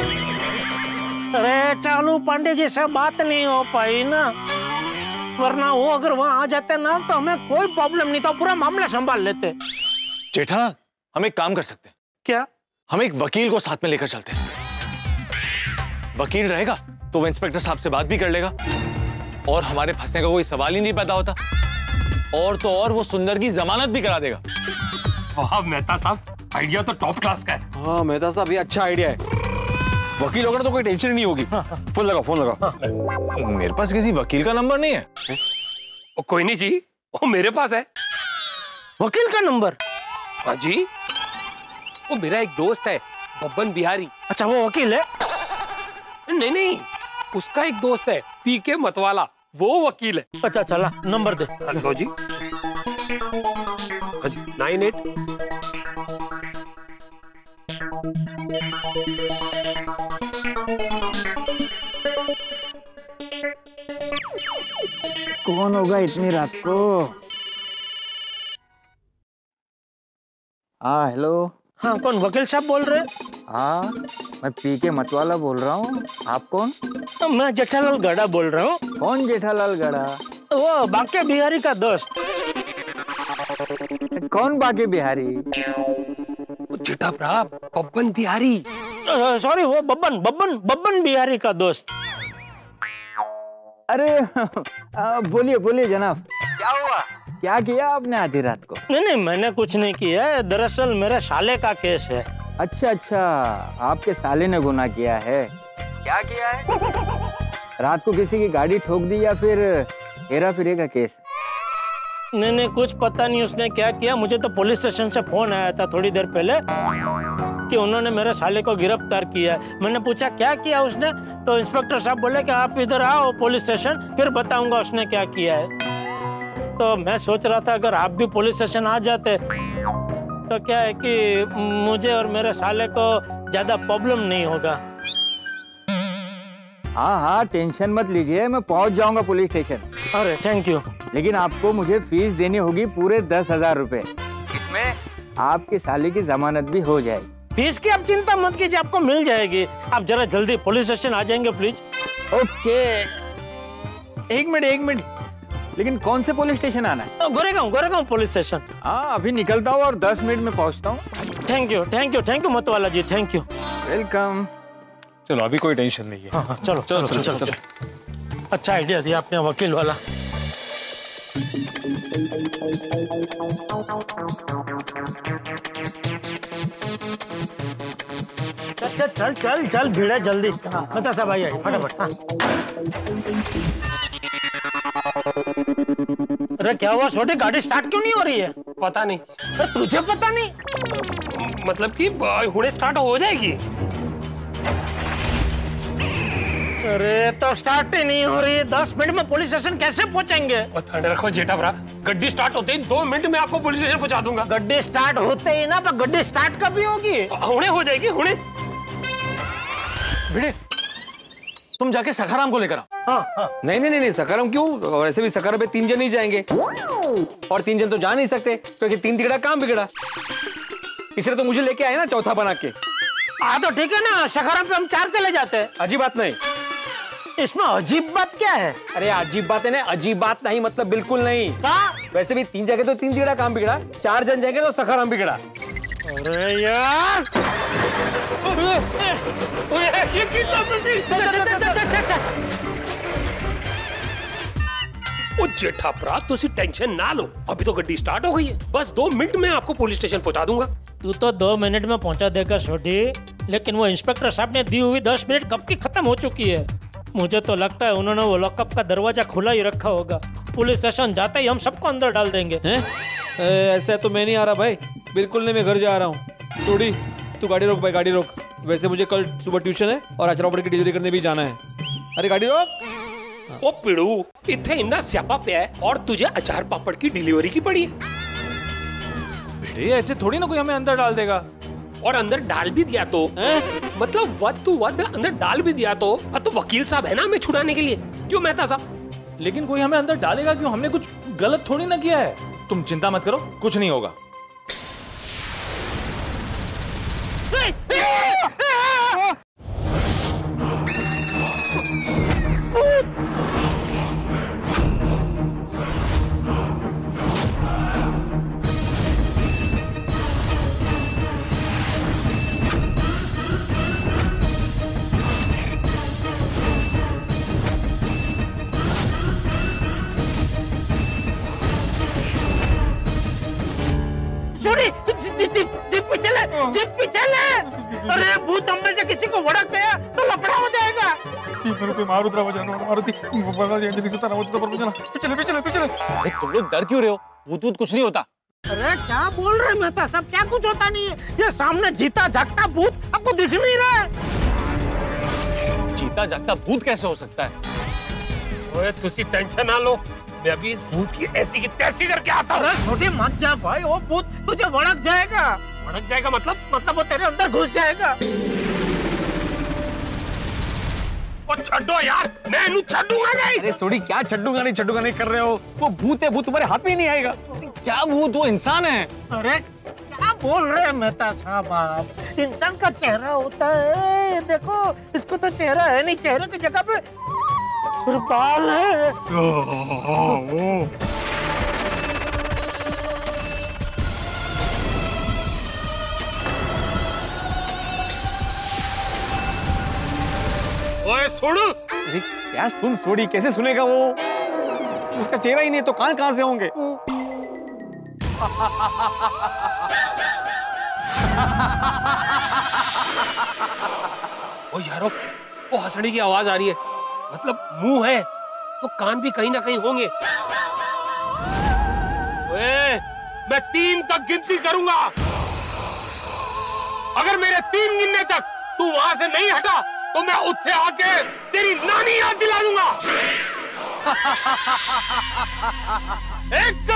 अरे चालू पांडे जी से बात नहीं हो पाई ना, वरना वो अगर वहाँ आ जाते ना तो हमें कोई प्रॉब्लम नहीं था, पूरा मामला संभाल लेते। जेठा, हम एक काम कर सकते हैं। क्या? हम एक वकील को साथ में लेकर चलते हैं। वकील रहेगा तो वो इंस्पेक्टर साहब से बात भी कर लेगा और हमारे फंसने का कोई सवाल ही नहीं पैदा होता। और तो और वो सुंदर की जमानत भी करा देगा। वाह मेहता साहब, आइडिया तो टॉप क्लास का है। हाँ मेहता साहब, ये अच्छा आइडिया है। वकील होगा तो कोई टेंशन नहीं होगी। फोन लगाओ। मेरे पास किसी वकील का नंबर नहीं है। कोई नहीं जी, वो मेरे पास है। वकील का नंबर? हाँ जी, वो मेरा एक दोस्त है बब्बन बिहारी। अच्छा वो वकील है? नहीं, उसका एक दोस्त है पीके मतवाला, वो वकील है। अच्छा चला नंबर दे। लो जी। 98 कौन होगा इतनी रात को? हाँ हेलो। हाँ कौन? वकील साहब बोल रहे? हाँ मैं पीके मतवाला बोल रहा हूँ। आप कौन? मैं जेठालाल गड़ा बोल रहा हूँ। कौन जेठालाल गड़ा? वो बाके बिहारी का दोस्त। कौन बाके बिहारी? जेठा भरा बब्बन बिहारी। सॉरी, वो बब्बन बिहारी का दोस्त। अरे बोलिए जनाब, क्या हुआ? क्या किया आपने आधी रात को? नहीं मैंने कुछ नहीं किया है, दरअसल मेरे साले का केस है। अच्छा, आपके साले ने गुनाह किया है। क्या किया है? रात को किसी की गाड़ी ठोक दी या फिर हेरा फेरी का केस? नहीं कुछ पता नहीं उसने क्या किया। मुझे तो पुलिस स्टेशन से फोन आया था थोड़ी देर पहले कि उन्होंने मेरे साले को गिरफ्तार किया है। मैंने पूछा क्या किया उसने, तो इंस्पेक्टर साहब बोले कि आप इधर आओ पुलिस स्टेशन, फिर बताऊंगा उसने क्या किया है। तो मैं सोच रहा था अगर आप भी पुलिस स्टेशन आ जाते तो क्या है कि मुझे और मेरे साले को ज्यादा प्रॉब्लम नहीं होगा। हाँ, टेंशन मत लीजिए, मैं पहुंच जाऊंगा पुलिस स्टेशन। अरे थैंक यू। लेकिन आपको मुझे फीस देनी होगी पूरे 10,000 रुपए। इसमें आपके साले की जमानत भी हो जाएगी। फीस की आप चिंता मत कीजिए, आपको मिल जाएगी। आप जरा जल्दी पुलिस स्टेशन आ जाएंगे प्लीज। ओके, एक मिनट, लेकिन कौन से पुलिस स्टेशन आना है? Goregaon police station. हाँ, अभी निकलता हूँ और 10 मिनट में पहुँचता हूँ। थैंक यू मतवाला जी, थैंक यू। वेलकम। चलो अभी कोई टेंशन नहीं है। हाँ, चलो। अच्छा आइडिया दिया आपने वकील वाला। चल भिड़ा जल्दी। बता सब भाई फटाफट। हाँ। अरे क्या हुआ छोटे, गाड़ी स्टार्ट क्यों नहीं हो रही है? पता नहीं। अरे तुझे पता नहीं? मतलब कि हुणे स्टार्ट हो जाएगी। अरे तो स्टार्ट ही नहीं हो रही। 10 मिनट में पुलिस स्टेशन कैसे पहुंचेंगे? ठंडे रखो जेठा भरा, गड्डी स्टार्ट होते ही 2 मिनट में आपको पुलिस स्टेशन पहुंचा दूंगा। गड्डी स्टार्ट होते ही ना, पर गड्डी स्टार्ट कभी होगी? हुणे हो जाएगी, हुणे। भिड़े, तुम जाके सखाराम को लेकर आओ। हाँ। नहीं, सखाराम क्यों? और ऐसे भी सखाराम पे 3 जन ही जाएंगे, और 3 जन तो जा नहीं सकते क्योंकि 3 तिगड़ा काम बिगड़ा। इसलिए तो मुझे लेके आए ना चौथा बना के। हाँ तो ठीक है ना, सखाराम पे हम 4 चले जाते हैं। अजीब बात नहीं। इसमें अजीब बात क्या है? अरे अजीब बात है ना, अजीब बात नहीं मतलब बिल्कुल नहीं। वैसे भी 3 जगह तो 3 तिगड़ा काम बिगड़ा, 4 जन जाएंगे तो सखाराम बिगड़ा। अरे यार जेठा भरा तुसी टेंशन ना लो, अभी तो गड्डी स्टार्ट हो गई है। बस 2 मिनट में आपको पुलिस स्टेशन पहुंचा दूंगा। तू तो 2 मिनट में पहुंचा देगा छोटी, लेकिन वो इंस्पेक्टर साहब ने दी हुई 10 मिनट कब की खत्म हो चुकी है। मुझे तो लगता है उन्होंने वो लॉकअप का दरवाजा खुला ही रखा होगा। पुलिस स्टेशन जाते ही हम सबको अंदर डाल देंगे। ऐसा तो मैं नहीं आ रहा भाई, बिल्कुल नहीं, मैं घर जा रहा हूँ। थोड़ी तू गाड़ी रोक भाई, गाड़ी रोक। वैसे मुझे कल सुबह ट्यूशन है और आज रॉबर्ट की डिलीवरी करने भी जाना है। अरे गाड़ी रोक। ओ पिड़ू, इतने इतना स्यापा पे है और तुझे अचार पापड़ की डिलीवरी की पड़ी है। भिड़े, ऐसे थोड़ी ना कोई हमें अंदर डाल देगा। और अंदर डाल भी दिया तो मतलब वध टू वध अंदर डाल भी दिया तो वकील साहब है ना हमें छुड़ाने के लिए। क्यों मेहता साहब? लेकिन कोई हमें अंदर डालेगा क्यों? हमने कुछ गलत थोड़ी ना किया है। तुम चिंता मत करो, कुछ नहीं होगा। अरे भूत हम में से किसी को भड़क गया तो लफड़ा हो जाएगा। तुम लोग डर क्यों रहे हो? भूत कुछ नहीं होता। अरे क्या बोल रहे मेहता साहब, क्या कुछ होता नहीं है। ये सामने जीता जागता भूत आपको दिख नहीं रहा है? जीता जागता भूत कैसे हो सकता है? ओए तुसी टेंशन ना लो, मैं अभी इस भूत की ऐसी की तैसी करके आता हूँ। छोटे मत जा भाई, वो भूत तुझे भड़क जाएगा। भड़क जाएगा मतलब वो तेरे अंदर घुस जाएगा। ओ छड्डो यार, मैं इन्हें छड्डूंगा नहीं। अरे सोडी, क्या छड्डूंगा नहीं कर रहे हो? वो भूत है, भूत तुम्हारे हाथ में ही नहीं आएगा। क्या भूत? वो इंसान है। अरे क्या बोल रहे हैं मेहता साहब आप? इंसान का चेहरा होता है, देखो इसको तो चेहरा है नहीं, चेहरे की जगह पे बाल है। ओए सुन। अरे क्या सुन सोडी, कैसे सुनेगा वो? उसका चेहरा ही नहीं तो कहां से होंगे? ओ यारो, वो हंसने की आवाज आ रही है, मतलब मुंह है तो कान भी कहीं ना कहीं होंगे। मैं 3 तक गिनती करूंगा। अगर मेरे 3 गिनने तक तू वहां से नहीं हटा तो मैं उत्थे आके तेरी नानी याद दिला दूंगा। 1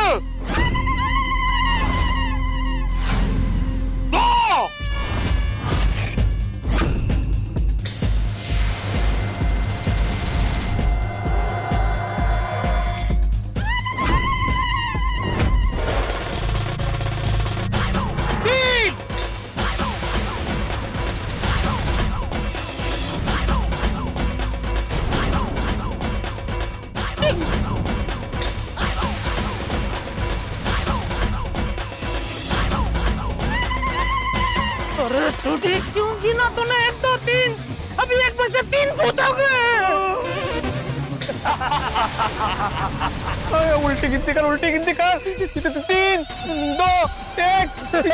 2 अरे छोटी क्यों गिना तूने? 1 2 3 अभी 1 में से 3 फूट हो गए। उल्टी गिनती कर, उल्टी गिनती कर। 3 2 1।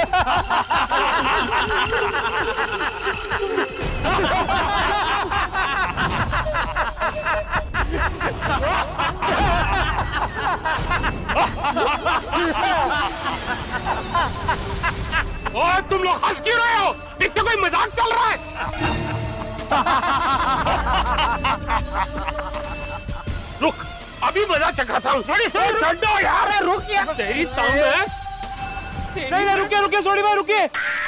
और तुम लोग हंस क्यों रहे हो? इतना कोई मजाक चल रहा है? रुक, अभी मजा चखाता हूँ। छोड़ो यार, रुक यार। तेरी टांग है। नहीं, रुकिए रुकिए सोडी भाई, रुकिए।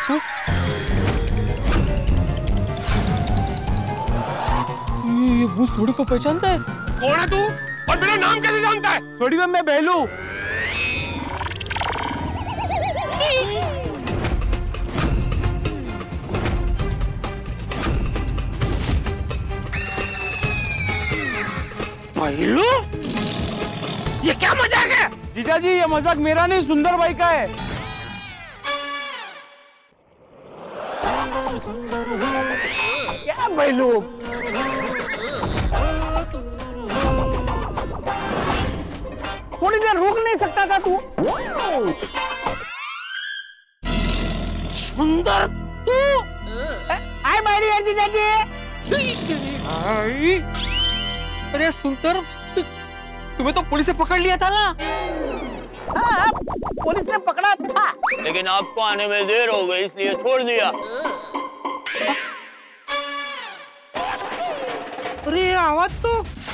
ये वो सोडी को पहचानता है? कौन है तू और मेरा नाम कैसे जानता है? सोडी भाई, मैं बेलू। पहलू? ये क्या मजाक है? जीजा जी, ये मजाक मेरा नहीं, सुंदर भाई का है। क्या पहलू? थोड़ी देर रुक नहीं सकता था तू? सुंदर तू? हाय माय डियर जीजा जी। अरे सुंदर, तुम्हें तो पुलिस ने पकड़ लिया था ना? हाँ, पुलिस ने पकड़ा था, लेकिन आपको आने में देर हो गई इसलिए छोड़ दिया। अरे आवाज तो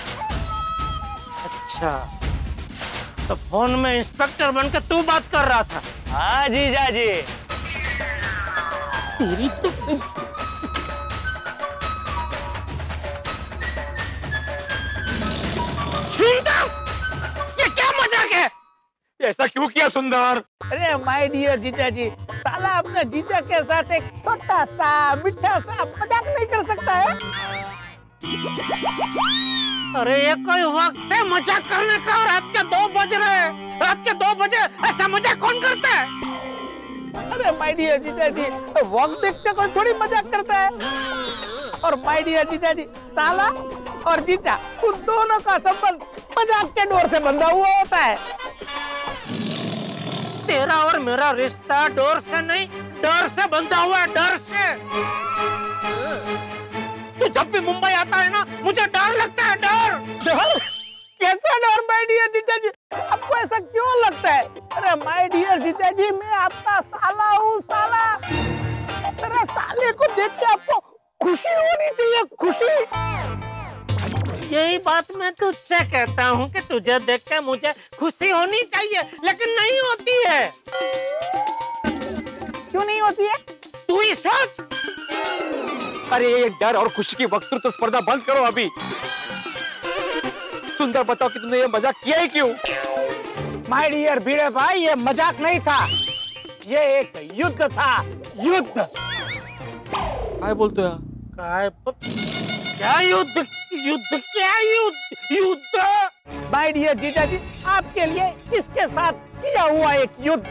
अच्छा, तो फोन में इंस्पेक्टर बनकर तू बात कर रहा था? हाँ जीजा जी। तेरी तो सुंदर, ये क्या मजाक है? ऐसा क्यों किया सुंदर? अरे माय डियर जीजा जी, साला अपने जीजा के साथ एक छोटा सा मीठा सा मजाक नहीं कर सकता है? अरे ये कोई वक्त है मजाक करने का? रात के 2 बज रहे हैं। रात के 2 बजे ऐसा मजाक कौन करता है? अरे माय डियर जीजा जी, वक्त देखते कोई थोड़ी मजाक करता है। और माय डियर जीजा जी, साला और जीजा, उन दोनों का संबंध मजाक के डोर से बंधा हुआ होता है। तेरा और मेरा रिश्ता डोर से नहीं, डर से बंधा हुआ है, डर से। तू जब भी मुंबई आता है ना, मुझे डर लगता है। डर? कैसा डर माय डियर जीजा जी? आपको ऐसा क्यों लगता है? अरे माय डियर जीजा जी, मैं आपका साला हूँ, साला। मेरे साले को देख के आपको खुशी होनी चाहिए, खुशी। यही बात मैं तुझसे कहता हूँ कि तुझे देख के मुझे खुशी होनी चाहिए, लेकिन नहीं होती है। क्यों नहीं होती है? तू ही सोच। अरे ये डर और खुशी की वक्तृत्व स्पर्धा बंद करो अभी। सुंदर, बताओ कि तुमने ये मजाक किया ही क्यों? माय डियर भिड़े भाई, ये मजाक नहीं था, ये एक युद्ध था, युद्ध। काय बोलते हो? क्या युद्ध? युद्ध क्या युद्ध? युद्ध? माय डियर जीजा जी, आपके लिए इसके साथ किया हुआ एक युद्ध।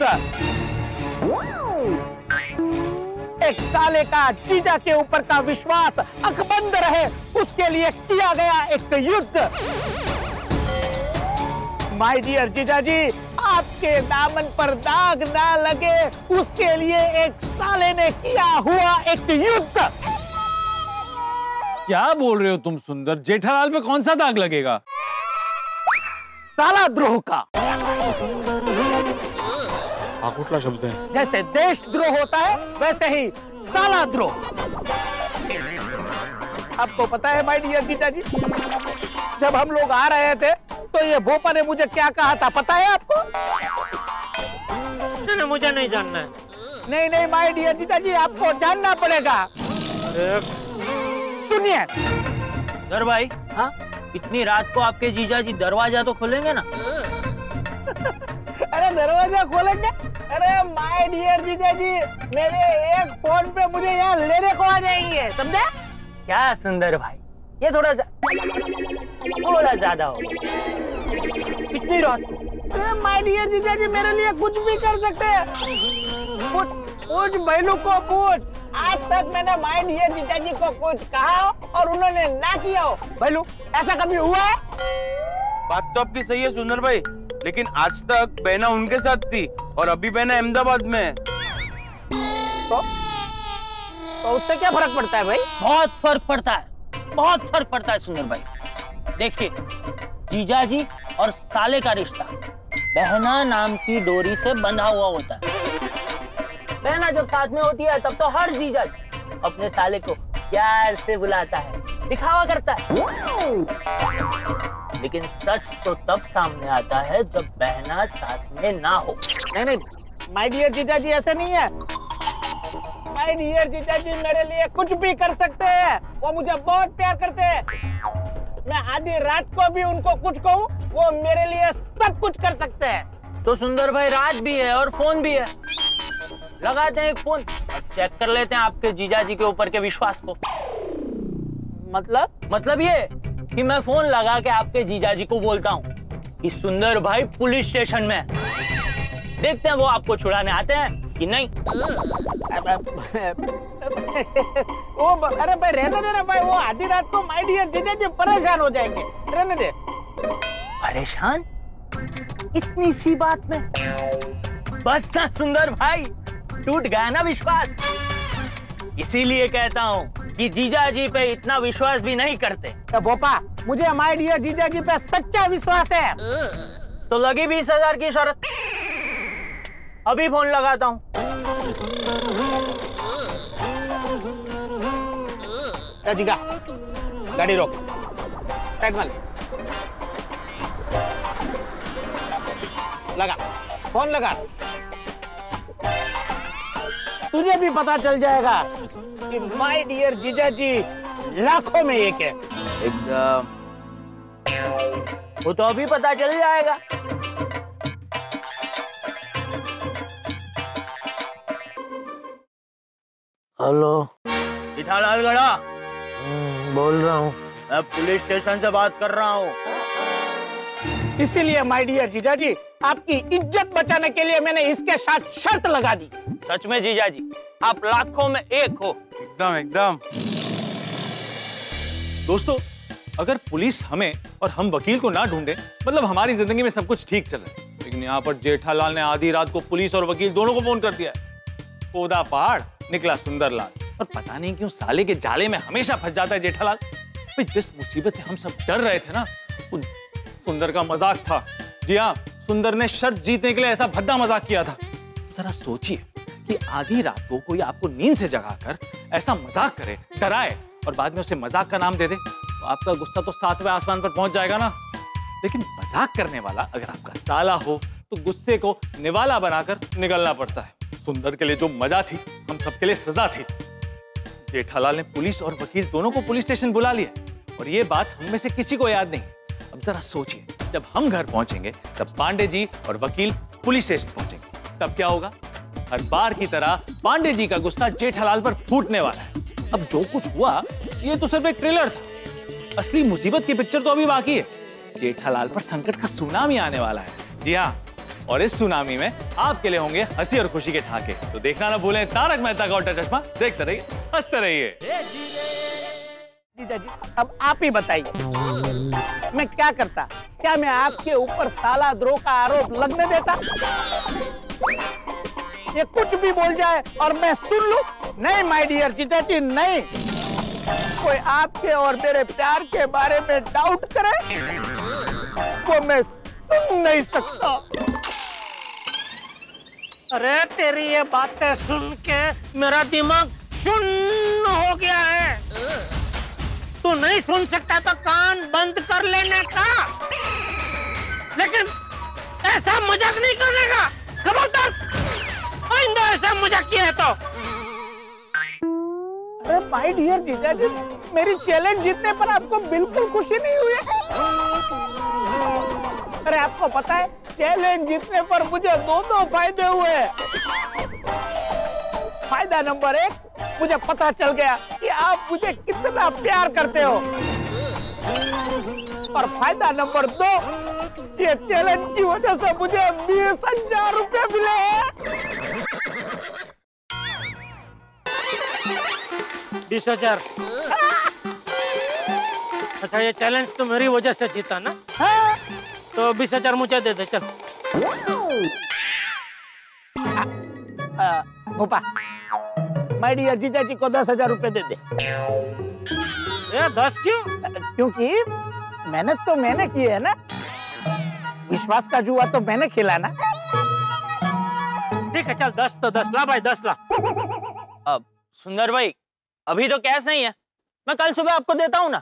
एक साले का जीजा के ऊपर का विश्वास अकबंद रहे, उसके लिए किया गया एक युद्ध। माय डियर जीजा जी, आपके दामन पर दाग ना लगे, उसके लिए एक साले ने किया हुआ एक युद्ध। क्या बोल रहे हो तुम सुंदर? जेठालाल पे कौन सा दाग लगेगा? साला द्रोह का। कुठला शब्द है? जैसे देशद्रोह होता है वैसे ही साला द्रोह। आपको पता है माय डियर जीजा जी, जब हम लोग आ रहे थे तो ये भोपा ने मुझे क्या कहा था पता है आपको? नहीं, मुझे नहीं जानना है। नहीं माय डियर जीजा जी, आपको जानना पड़ेगा। सुनिए। दर भाई, हाँ, इतनी रात को आपके जीजा जी दरवाजा तो खोलेंगे ना? अरे दरवाजा खोलेंगे? अरे माय डियर जीजा जी, मेरे एक फोन पे मुझे यहाँ लेने को आ जाएंगे, समझे? क्या सुंदर भाई, ये थोड़ा ज्यादा हो। इतनी रात को? अरे माय डियर जीजा जी, मेरे लिए कुछ भी कर सकते हैं। पूछ बैलू को पूछ। आज तक मैंने माय डियर जीजा जी को कुछ कहा हो और उन्होंने ना किया हो। बैलू, ऐसा कभी हुआ है? बात तो आपकी सही है सुंदर भाई, लेकिन आज तक बहना उनके साथ थी और अभी बहना अहमदाबाद में है। तो उससे क्या फर्क पड़ता है भाई? बहुत फर्क पड़ता है, बहुत फर्क पड़ता है सुंदर भाई। देखिए, जीजा जी और साले का रिश्ता बहना नाम की डोरी से बंधा हुआ होता है। बहना जब साथ में होती है तब तो हर जीजा जी अपने साले को प्यार से बुलाता है, दिखावा करता है। लेकिन सच तो तब सामने आता है जब बहना साथ में ना हो। नहीं, माय डियर जीजा जी ऐसे नहीं है। माय डियर जीजा जी मेरे लिए कुछ भी कर सकते हैं, वो मुझे बहुत प्यार करते हैं। मैं आधी रात को भी उनको कुछ कहूँ, वो मेरे लिए सब कुछ कर सकते हैं। तो सुंदर भाई, रात भी है और फोन भी है, लगाते हैं एक फोन और चेक कर लेते हैं आपके जीजा जी के ऊपर के विश्वास को। मतलब ये कि मैं फोन लगा के आपके जीजा जी को बोलता हूँ कि सुंदर भाई पुलिस स्टेशन में, देखते हैं वो आपको छुड़ाने आते हैं कि नहीं। अरे भाई रहने दे भाई, वो आधी रात को माय डियर जीजा जी परेशान हो जाएंगे, रहने दे। परेशान? इतनी सी बात में? बस ना सुंदर भाई, टूट गया ना विश्वास। इसीलिए कहता हूँ कि जीजा जी पे इतना विश्वास भी नहीं करते। तो बोपा, मुझे माय डियर जीजा जी पे सच्चा विश्वास है। तो लगी 20,000 की शर्त। अभी फोन लगाता हूँ। रजिका, गाड़ी रोक, साइड में लगा, फोन लगा। तुझे भी पता चल जाएगा कि माय डियर जीजा जी लाखों में एक है। एकदम, वो तो अभी पता चल जाएगा। हेलो, जेठालाल गड़ा। बोल रहा हूँ। मैं पुलिस स्टेशन से बात कर रहा हूँ। इसीलिए माय डियर जीजा जी, आपकी इज्जत बचाने के लिए मैंने इसके साथ शर्त लगा दी। सच में जीजा जी, आप लाखों में एक हो। एकदम। दोस्तों, अगर पुलिस हमें और हम वकील को ना ढूंढे, मतलब हमारी जिंदगी में सब कुछ ठीक चल रहा है। लेकिन यहाँ पर जेठालाल ने आधी रात को पुलिस और वकील दोनों को फोन कर दिया है। पौधा पहाड़ निकला सुंदरलाल। और पता नहीं क्यों साले के जाले में हमेशा फंस जाता है जेठालाल। जिस मुसीबत से हम सब डर रहे थे ना, सुंदर का मजाक था। जी हाँ, सुंदर ने शर्त जीतने के लिए ऐसा भद्दा मजाक किया था। जरा सोचिए कि आधी रात को कोई आपको नींद से जगाकर ऐसा मजाक करे, डराए और बाद में उसे मजाक का नाम दे दे, तो आपका गुस्सा तो 7वें आसमान पर पहुंच जाएगा ना। लेकिन मजाक करने वाला अगर आपका साला हो तो गुस्से को निवाला बनाकर निगलना पड़ता है। सुंदर के लिए जो मजा थी, हम सबके लिए सजा थी। जेठालाल ने पुलिस और वकील दोनों को पुलिस स्टेशन बुला लिया और ये बात हम में से किसी को याद नहीं। अब जरा सोचिए, जब हम घर पहुंचेंगे तब पांडे जी और वकील पुलिस स्टेशन पहुंचेंगे, तब क्या होगा? हर बार की तरह पांडे जी का गुस्सा जेठालाल पर फूटने वाला है। अब जो कुछ हुआ ये तो सिर्फ एक ट्रेलर था, असली मुसीबत की पिक्चर तो अभी बाकी है। जेठालाल पर संकट का सुनामी आने वाला है। जी हाँ, और इस सुनामी में आपके लिए होंगे हंसी और खुशी के ठाके। तो देखना ना भूलें तारक मेहता का उल्टा चश्मा। देखते रहिए, हंसते रहिए। जीजा जी, अब आप ही बताइए, मैं क्या करता? क्या मैं आपके ऊपर साला द्रोह का आरोप लगने देता? ये कुछ भी बोल जाए और मैं सुन लूं? नहीं माय डियर जीजा जी, नहीं। कोई आपके और मेरे प्यार के बारे में डाउट करे वो मैं सुन नहीं सकता। अरे तेरी ये बातें सुन के मेरा दिमाग शून्य हो गया है। तू नहीं सुन सकता तो कान बंद कर लेने का, लेकिन ऐसा मजाक नहीं करने का, खबरदार। आइंदा ऐसा मजाक किया है तो। अरे माय डियर जीजाजी, मेरी चैलेंज जीतने पर आपको बिल्कुल खुशी नहीं हुई है? अरे आपको पता है चैलेंज जीतने पर मुझे दो फायदे हुए। फायदा नंबर 1, मुझे पता चल गया कि आप मुझे कितना प्यार करते हो। और फायदा नंबर 2, ये चैलेंज की वजह से मुझे 20,000 रुपए मिले हैं। 20,000? अच्छा, ये चैलेंज तो मेरी वजह से जीता ना? तो 20,000 मुझे दे दे, चल। भोपा, माय डियर जीजाजी को 10,000 रुपए दे दे। 10 क्यों? क्योंकि मेहनत तो मैंने की है ना, विश्वास का जुआ तो मैंने खेला ना। ठीक है, चल 10 तो 10 ला भाई, 10 ला। अब सुंदर भाई, अभी तो कैश नहीं है, मैं कल सुबह आपको देता हूँ ना।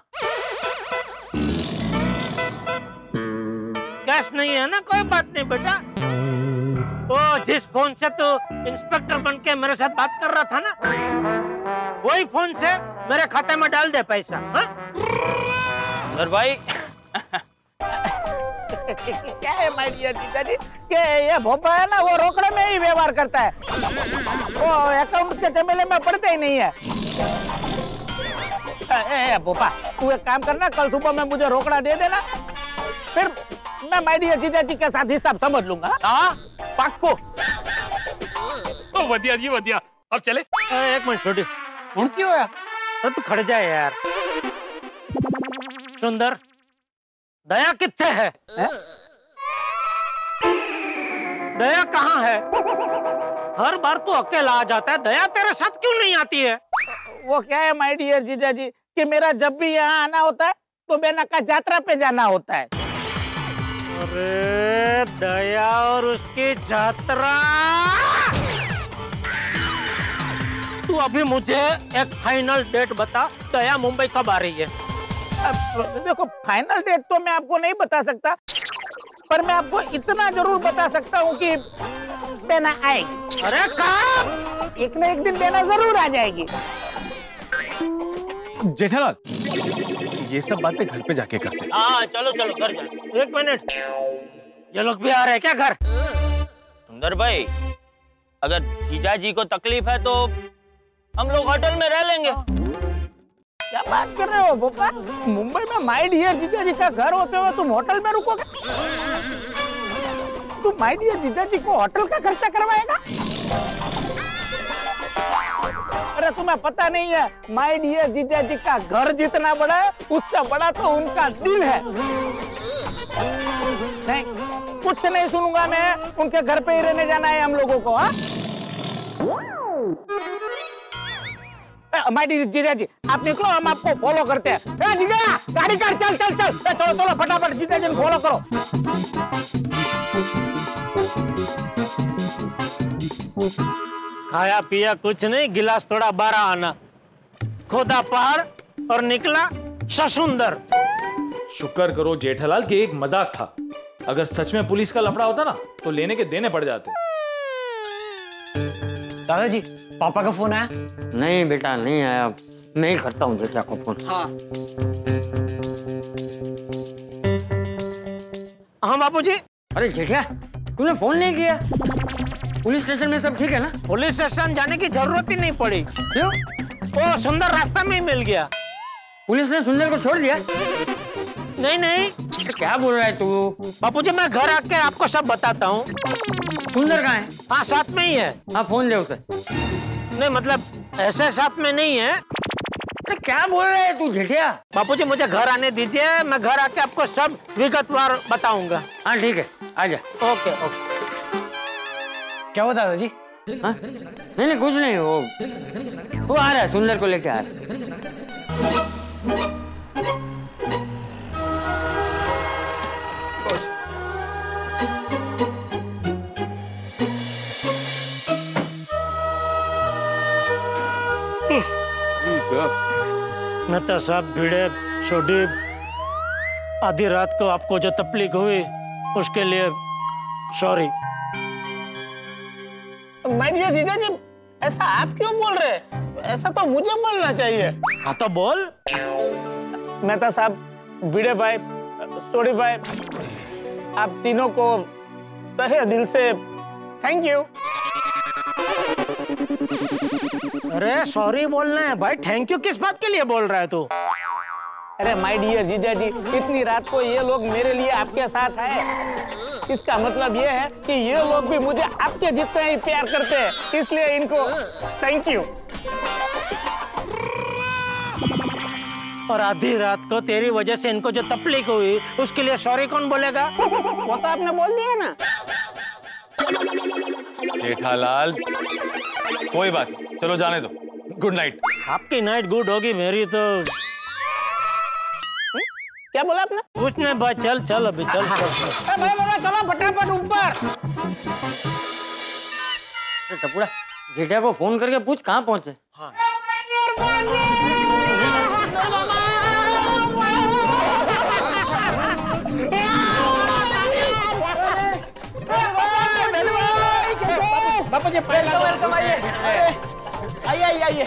कैश नहीं है ना, कोई बात नहीं बेटा। तो जिस फोन से तू इंस्पेक्टर बन के मेरे साथ बात कर रहा था ना, वही फोन से मेरे खाते में डाल दे पैसा। हाँ? सुंदर भाई क्या है माय डियर जीजाजी, कि ये भोपा है ना, वो रोकड़े में ही व्यवहार करता है, वो अकाउंट के झमेले में पड़ते ही नहीं है। भोपा, तू एक काम करना, कल सुबह में मुझे रोकड़ा दे देना, फिर मैं माय डियर जीजाजी के साथ हिसाब समझ लूंगा। हाँ, पक्को। वधिया जी वधिया, अब चले। एक मिनट छोटी, हुण क्यों होया? तू खड़ जाए यार। सुंदर, दया कित्थे है? दया कहाँ है? हर बार तू अकेला आ जाता है, दया तेरे साथ क्यों नहीं आती है? वो क्या है माय डियर जीजाजी, कि मेरा जब भी यहाँ आना होता है तो बेना का यात्रा पे जाना होता है। अरे दया और उसकी यात्रा। तू अभी मुझे एक फाइनल डेट बता, दया मुंबई कब आ रही है? देखो, फाइनल डेट तो मैं आपको नहीं बता सकता, पर मैं आपको इतना जरूर बता सकता हूँ कि बेना आएगी। अरे कब? एक न एक दिन बेना जरूर आ जाएगी। जेठालाल, ये सब बातें घर पे जाके करते हैं। हाँ, चलो चलो घर जा। 1 मिनट, ये लोग भी आ रहे हैं क्या घर? सुंदर भाई, अगर जीजा जी को तकलीफ है तो हम लोग होटल में रह लेंगे। क्या बात कर रहे हो भोपा? मुंबई में माय डियर जीजाजी का घर होते हुए तुम होटल में रुकोगे? तुम माय डियर जीजाजी को होटल का खर्चा करवाएगा? अरे तुम्हें पता नहीं है, माय डियर जीजाजी का घर जितना बड़ा है, उससे बड़ा तो उनका दिल है। नहीं, कुछ नहीं सुनूंगा मैं, उनके घर पे ही रहने जाना है हम लोगों को। हाँ, माय डियर जीजाजी, आप निकलो, हम आपको फॉलो करते हैं। जीजा, गाड़ी कर, चल चल चल, चलो चलो फटाफट जीजाजी को फॉलो करो। खाया पिया कुछ नहीं, गिलास थोड़ा 12 आना, खोदा पहाड़ और निकला ससुंदर। शुक्र करो जेठालाल कि एक मजाक था, अगर सच में पुलिस का लफड़ा होता ना तो लेने के देने पड़ जाते। दादाजी, पापा का फोन आया? नहीं बेटा, नहीं आया, मैं ही करता हूँ जेठा को फोन। हाँ बापूजी। अरे जेठा, तूने फोन नहीं किया? पुलिस स्टेशन में सब ठीक है ना? पुलिस स्टेशन जाने की जरूरत ही नहीं पड़ी। क्यों? वो सुंदर रास्ता में ही मिल गया। पुलिस ने सुंदर को छोड़ दिया? नहीं नहीं। तो क्या बोल रहा है तू? बापूजी, मैं घर आके आपको सब बताता हूँ। सुंदर कहाँ है? हाँ, साथ में ही है। हाँ, फोन दे उसे। नहीं मतलब ऐसे साथ में नहीं है। अरे क्या बोल रहा है तू जेठिया? बापूजी, मुझे घर आने दीजिए, मैं घर आके आपको सब विगतवार बताऊंगा। हाँ ठीक है, आजा। Okay okay. क्या हुआ दादाजी? हाँ? नहीं कुछ नहीं, वो आ रहा है, सुंदर को लेके आ रहा है। मेहता साहब, भिड़े छोड़ी, आधी रात को आपको जो तकलीफ हुई उसके लिए सॉरी। माय डियर जीजा जी, ऐसा आप क्यों बोल रहे हैं? ऐसा तो मुझे बोलना चाहिए। हाँ तो बोल। मेहता साहब, भिड़े भाई, सॉरी भाई, आप तीनों को तहे दिल से थैंक यू। अरे सॉरी बोलना है भाई, थैंक यू किस बात के लिए बोल रहा है तू? अरे माय डियर जीजा जी, इतनी रात को ये लोग मेरे लिए आपके साथ आए, इसका मतलब ये है कि ये लोग भी मुझे आपके जितना ही प्यार करते हैं, इसलिए इनको थैंक यू। और आधी रात को तेरी वजह से इनको जो तकलीफ हुई उसके लिए सॉरी कौन बोलेगा? वो तो आपने बोल दिया ना। जेठालाल, कोई बात नहीं, चलो जाने दो। Good night. आपकी नाइट गुड होगी, मेरी तो क्या बोला आपने? कुछ नहीं भाई, चल चल अभी चल। भाई बोला चलो फटाफट ऊपर। टपुड़ा, जेठा को फोन करके पूछ कहाँ पहुंचे। हाँ। बापू जी वेलकम, आइए आइए आइए।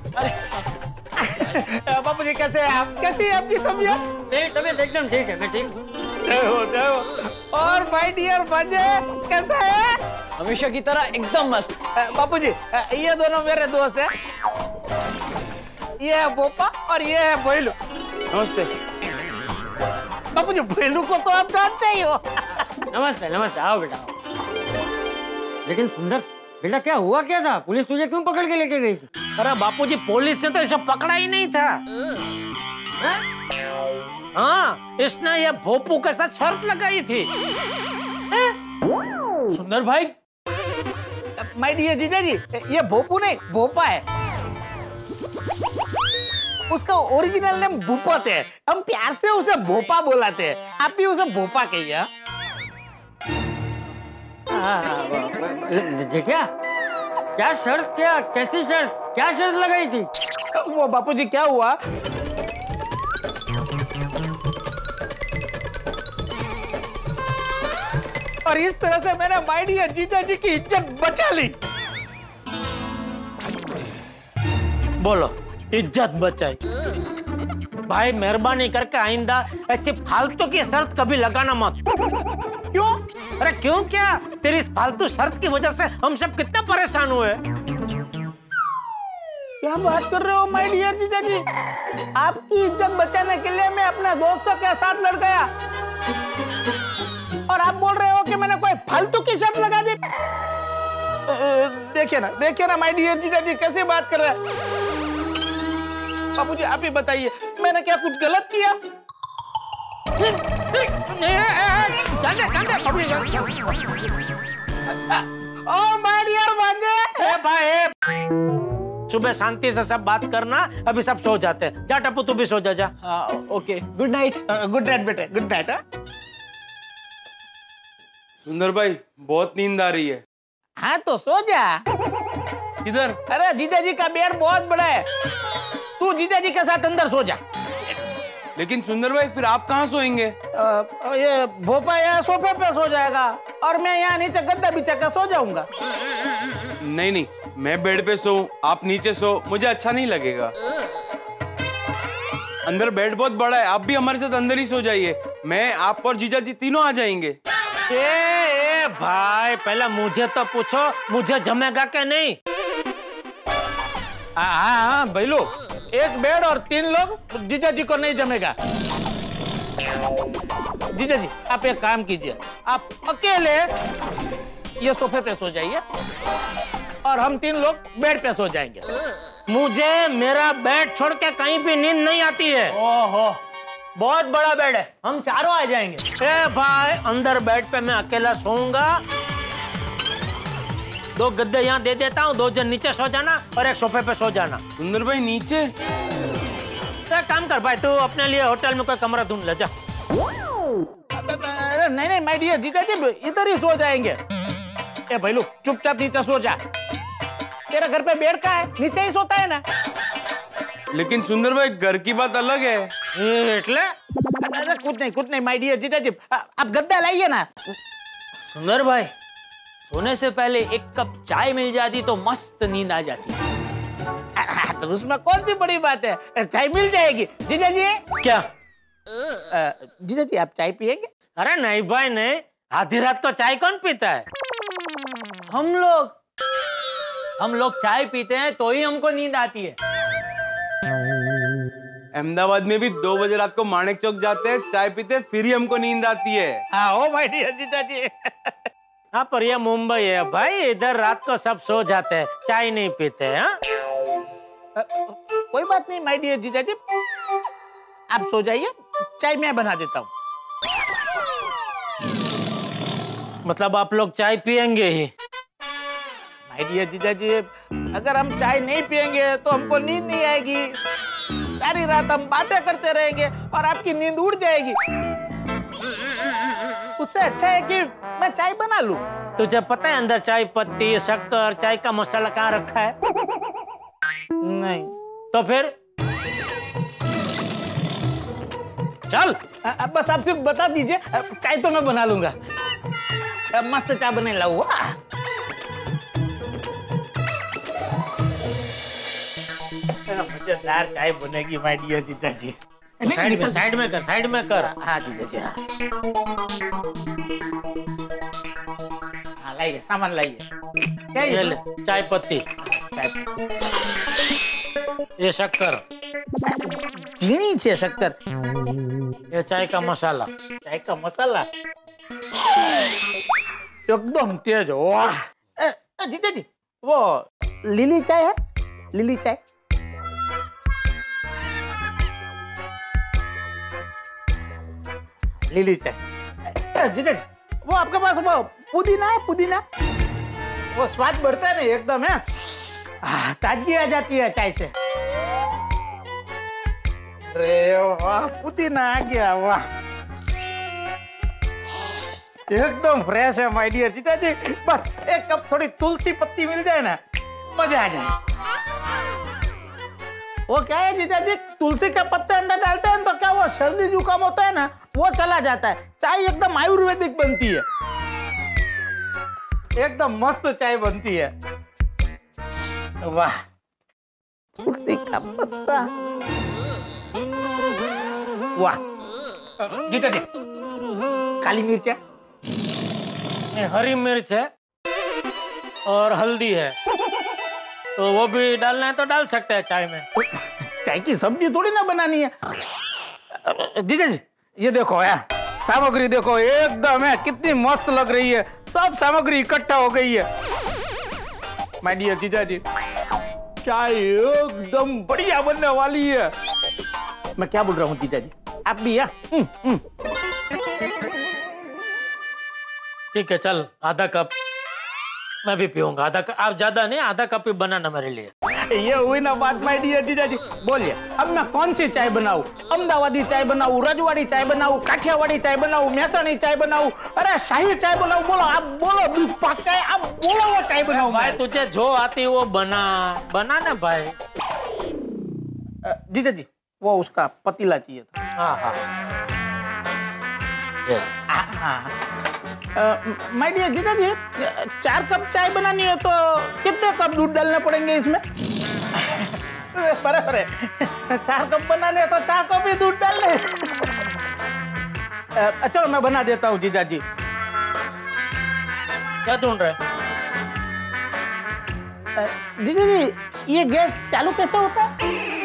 बापू जी कैसे हैं आप? कैसी है आपकी तबीयत? मेरी तबीयत एकदम ठीक है, मैं ठीक हूँ। जय हो। और माय डियर भांजे कैसा है? हमेशा की तरह एकदम मस्त। बापू जी, ये दोनों मेरे दोस्त हैं। ये है बोपा और ये है भोलू। नमस्ते। बापू जी, भोलू को तो आप जानते ही हो। नमस्ते नमस्ते, आओ बेटा आओ। लेकिन सुंदर बेटा, क्या हुआ क्या था? पुलिस तुझे क्यों पकड़ के लेके गई थी? अरे बापूजी, पुलिस ने तो इसे पकड़ा ही नहीं था। हाँ, इसने ये भोपू के साथ शर्त लगाई थी। सुंदर भाई, माय डियर जीजा जी, ये भोपू नहीं भोपा है। उसका ओरिजिनल नेम भूपत है, हम प्यार से उसे भोपा बुलाते हैं। आप भी उसे भोपा कहिए। जेठा, क्या शर्त, क्या कैसी शर्त, क्या शर्त लगाई थी? वो बापूजी क्या हुआ, और इस तरह से मैंने माय डियर जीजा जी की इज्जत बचा ली। बोलो, इज्जत बचाई? भाई मेहरबानी करके आइंदा ऐसी फालतू की शर्त कभी लगाना मत। क्यों? अरे क्यों क्या, तेरी इस फालतू शर्त की वजह से हम सब कितने परेशान हुए। क्या बात कर रहे हो माय डियर जीजा जी? आपकी इज्जत बचाने के लिए मैं अपने दोस्तों के साथ लड़ गया, और आप बोल रहे हो कि मैंने कोई फालतू की शर्त लगा दी? देखिए ना माय डियर जीजा जी कैसे बात कर रहे हैं। बापूजी आप ही बताइए, मैंने क्या कुछ गलत किया? ओ माय डियर भांजे, सुबह शांति से सब बात करना, अभी सब सो जाते हैं। जा टप्पू, तू भी सो जा। Okay, good night. Good night बेटे, गुड नाइट। सुंदर भाई, बहुत नींद आ रही है। हाँ तो सो जा। किधर? अरे जीजा जी का बेड बहुत बड़ा है, तू जीजा जी के साथ अंदर सो जा। लेकिन सुंदर भाई, फिर आप कहाँ सोएंगे? ये भोपा यहाँ सोफे पे सो जाएगा, और मैं यहाँ नीचे गद्दा बिछा कर सो जाऊंगा। नहीं, मैं बेड पे सोऊं, आप नीचे सो, मुझे अच्छा नहीं लगेगा। अंदर बेड बहुत बड़ा है, आप भी हमारे साथ अंदर ही सो जाइए। मैं, आप और जीजा जी तीनों आ जाएंगे। ए भाई, पहले मुझे तो पूछो, मुझे जमेगा क्या नहीं? हाँ भैलू, एक बेड और 3 लोग जीजा जी को नहीं जमेगा। जीजा जी आप एक काम कीजिए, आप अकेले ये सोफे पे सो जाइए, और हम 3 लोग बेड पे सो जाएंगे। मुझे मेरा बेड छोड़ के कहीं भी नींद नहीं आती है। ओहो, बहुत बड़ा बेड है, हम चारों आ जाएंगे। ए भाई, अंदर बेड पे मैं अकेला सोऊंगा। 2 गद्दे यहाँ दे देता हूँ, 2 जन नीचे सो जाना और एक सोफे पे सो जाना। सुंदर भाई नीचे? तो काम कर भाई, तू अपने लिए होटल में कोई कमरा ढूंढ ले जा। नहीं माय डियर जीजा जी, इधर ही सो जाएंगे। ए भैलू, चुपचाप नीचे सो जा। तेरा घर पे बेड कहाँ है? नीचे ही सोता है ना? लेकिन सुंदर भाई घर की बात अलग है। अरे कुछ नहीं माय डियर जीजा जी, आप गद्दा लाइए ना। सुंदर भाई, सोने से पहले एक कप चाय मिल जाती तो मस्त नींद आ जाती। तो उसमें कौन सी बड़ी बात है, चाय मिल जाएगी जीजा जी। क्या जीजा जी आप चाय पियेंगे? अरे नहीं भाई नहीं, आधी रात को चाय कौन पीता है? हम लोग चाय पीते हैं तो ही हमको नींद आती है। अहमदाबाद में भी 2 बजे रात को माणिक चौक जाते हैं, चाय पीते, फिर ही हमको नींद आती है। हाँ माय डियर जीजा जी। हाँ पर ये मुंबई है भाई, इधर रात को सब सो जाते हैं, चाय नहीं पीते हैं। कोई बात नहीं माय डियर जीजा जी, आप सो जाइए, चाय मैं बना देता हूँ। मतलब आप लोग चाय पियेंगे ही? माय डियर जीजा जी, अगर हम चाय नहीं पियेंगे तो हमको नींद नहीं आएगी, सारी रात हम बातें करते रहेंगे और आपकी नींद उड़ जाएगी। उससे अच्छा है कि मैं चाय बना लूं। तुझे पता है अंदर चाय पत्ती, शक्कर, चाय का मसाला कहाँ रखा है? नहीं। तो फिर चल। बस आप सिर्फ बता दीजिए, चाय तो मैं बना लूंगा। मस्त चाय बने लाऊं। मजेदार चाय बनेगी माय डियर जीजा जी। साइड में कर। हाँ जीजा जी। हाँ लाइए, सामान लाइए। क्या ये ले, चाय पत्ती, ये शक्कर, चीनी छे शक्कर, ये चाय का मसाला। चाय का मसाला एकदम तेज। वाह जीजा जी, वो लिली चाय है? लिली चाय लिली चाय। जीजा जी, वो आपके पास वो पुदीना है? पुदीना वो स्वाद बढ़ता है ना एकदम है, ताजगी आ जाती है चाय से। अरे वाह, पुदीना आ गया, वाह एकदम फ्रेश है माय डियर जीजा जी। बस एक कप थोड़ी तुलसी पत्ती मिल जाए ना, मजा आ जाए। वो क्या है जीजा जी, तुलसी के पत्ते अंदर डालते हैं तो क्या वो सर्दी जुकाम होता है ना, वो चला जाता है। चाय एकदम आयुर्वेदिक बनती है, एकदम मस्त चाय बनती है। वाह, तुलसी का पत्ता, वाह जीजा जी। काली मिर्च है? हरी मिर्च है और हल्दी है, तो वो भी डालना है तो डाल सकते हैं चाय में। चाय की सब्जी थोड़ी ना बनानी है जीजा जी। ये देखो यार, सामग्री देखो एकदम है, कितनी मस्त लग रही है। सब सामग्री इकट्ठा हो गई है माय डियर जीजा जी। चाय एकदम बढ़िया बनने वाली है। मैं क्या बोल रहा हूँ जीजा जी, आप भी है? ठीक है चल, आधा कप मैं भी पीऊंगा। आधा कप, आप ज्यादा नहीं, आधा कप ही बनाना मेरे लिए। ये हुई ना बात माय डियर जीजा जी। बोलिए अब मैं कौन सी चाय बनाऊं? अहमदाबादी चाय बनाऊं, रजवाड़ी चाय बनाऊं, काठियावाड़ी चाय बनाऊं, मेहसाणी चाय बनाऊं, अरे शाही चाय बनाऊं? बोलो आप, बोलो दूध पाक चाय, आप बोलो वो चाय बनाऊं। भाई तुझे जो आती है वो बना ना भाई। जीजा जी, वो उसका पतीला चाहिए था। हाँ। माय डियर जीजा जी, 4 कप चाय बनानी हो तो कितने कप दूध डालने पड़ेंगे इसमें? बराबर है, 4 कप बनाने तो 4 कप ही दूध डालने। चलो मैं बना देता हूँ जीजा जी। क्या ढूंढ रहे? जीजा जी, ये गैस चालू कैसे होता है?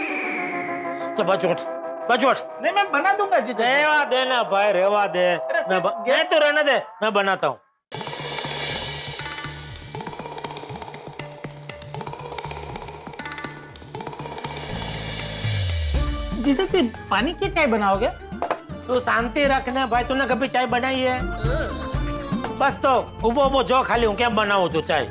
बचोट। नहीं मैं बना दूंगा जीजा। रेवा देना भाई, रेवा दे। मैं तो रहने दे, मैं बनाता हूँ। जीजा जी, पानी की चाय बनाओगे? तू शांति रखना भाई, तूने कभी चाय बनाई है? बस तो उबो जो खाली हूँ, क्या बनाओ तो चाय।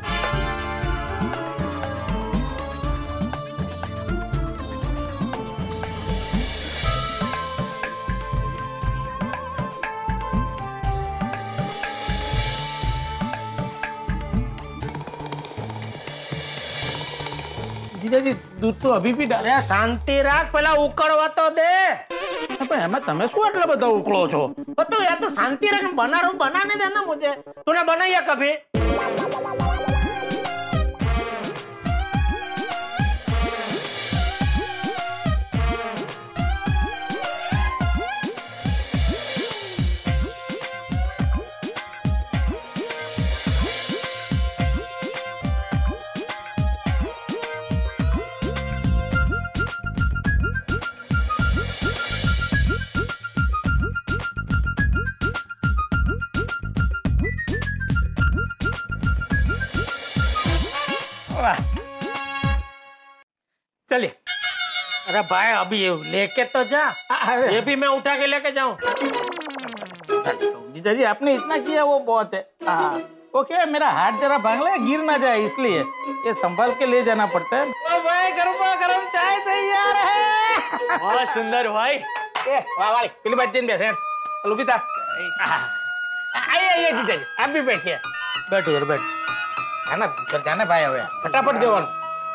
जीजा जी दूध तो अभी भी डाले। शांति राख, पहला उकळवा तो दे। એમાં તમે શું એટલા બધા ઉકળો છો? तो यार तो शांति रख, बना रहा हूँ, बनाने देना मुझे। तूने बनाया कभी? चलिए। अरे भाई अभी लेके तो जा, ये भी मैं उठा के लेके जाऊं। जीजा जी आपने इतना किया वो बहुत है। ओके, मेरा हाथ जरा भांगला है, गिर ना जाए इसलिए ये संभाल के ले जाना पड़ता है। ओ भाई गरमा गरम चाय तैयार है। वाह सुंदर भाई। वाह वाली पहली बात जिन बैठे लुबिता। आइए जीजा जी आप भी बैठिए। बैठो यार बैठ। जाना भाई હવે फटाफट देवन।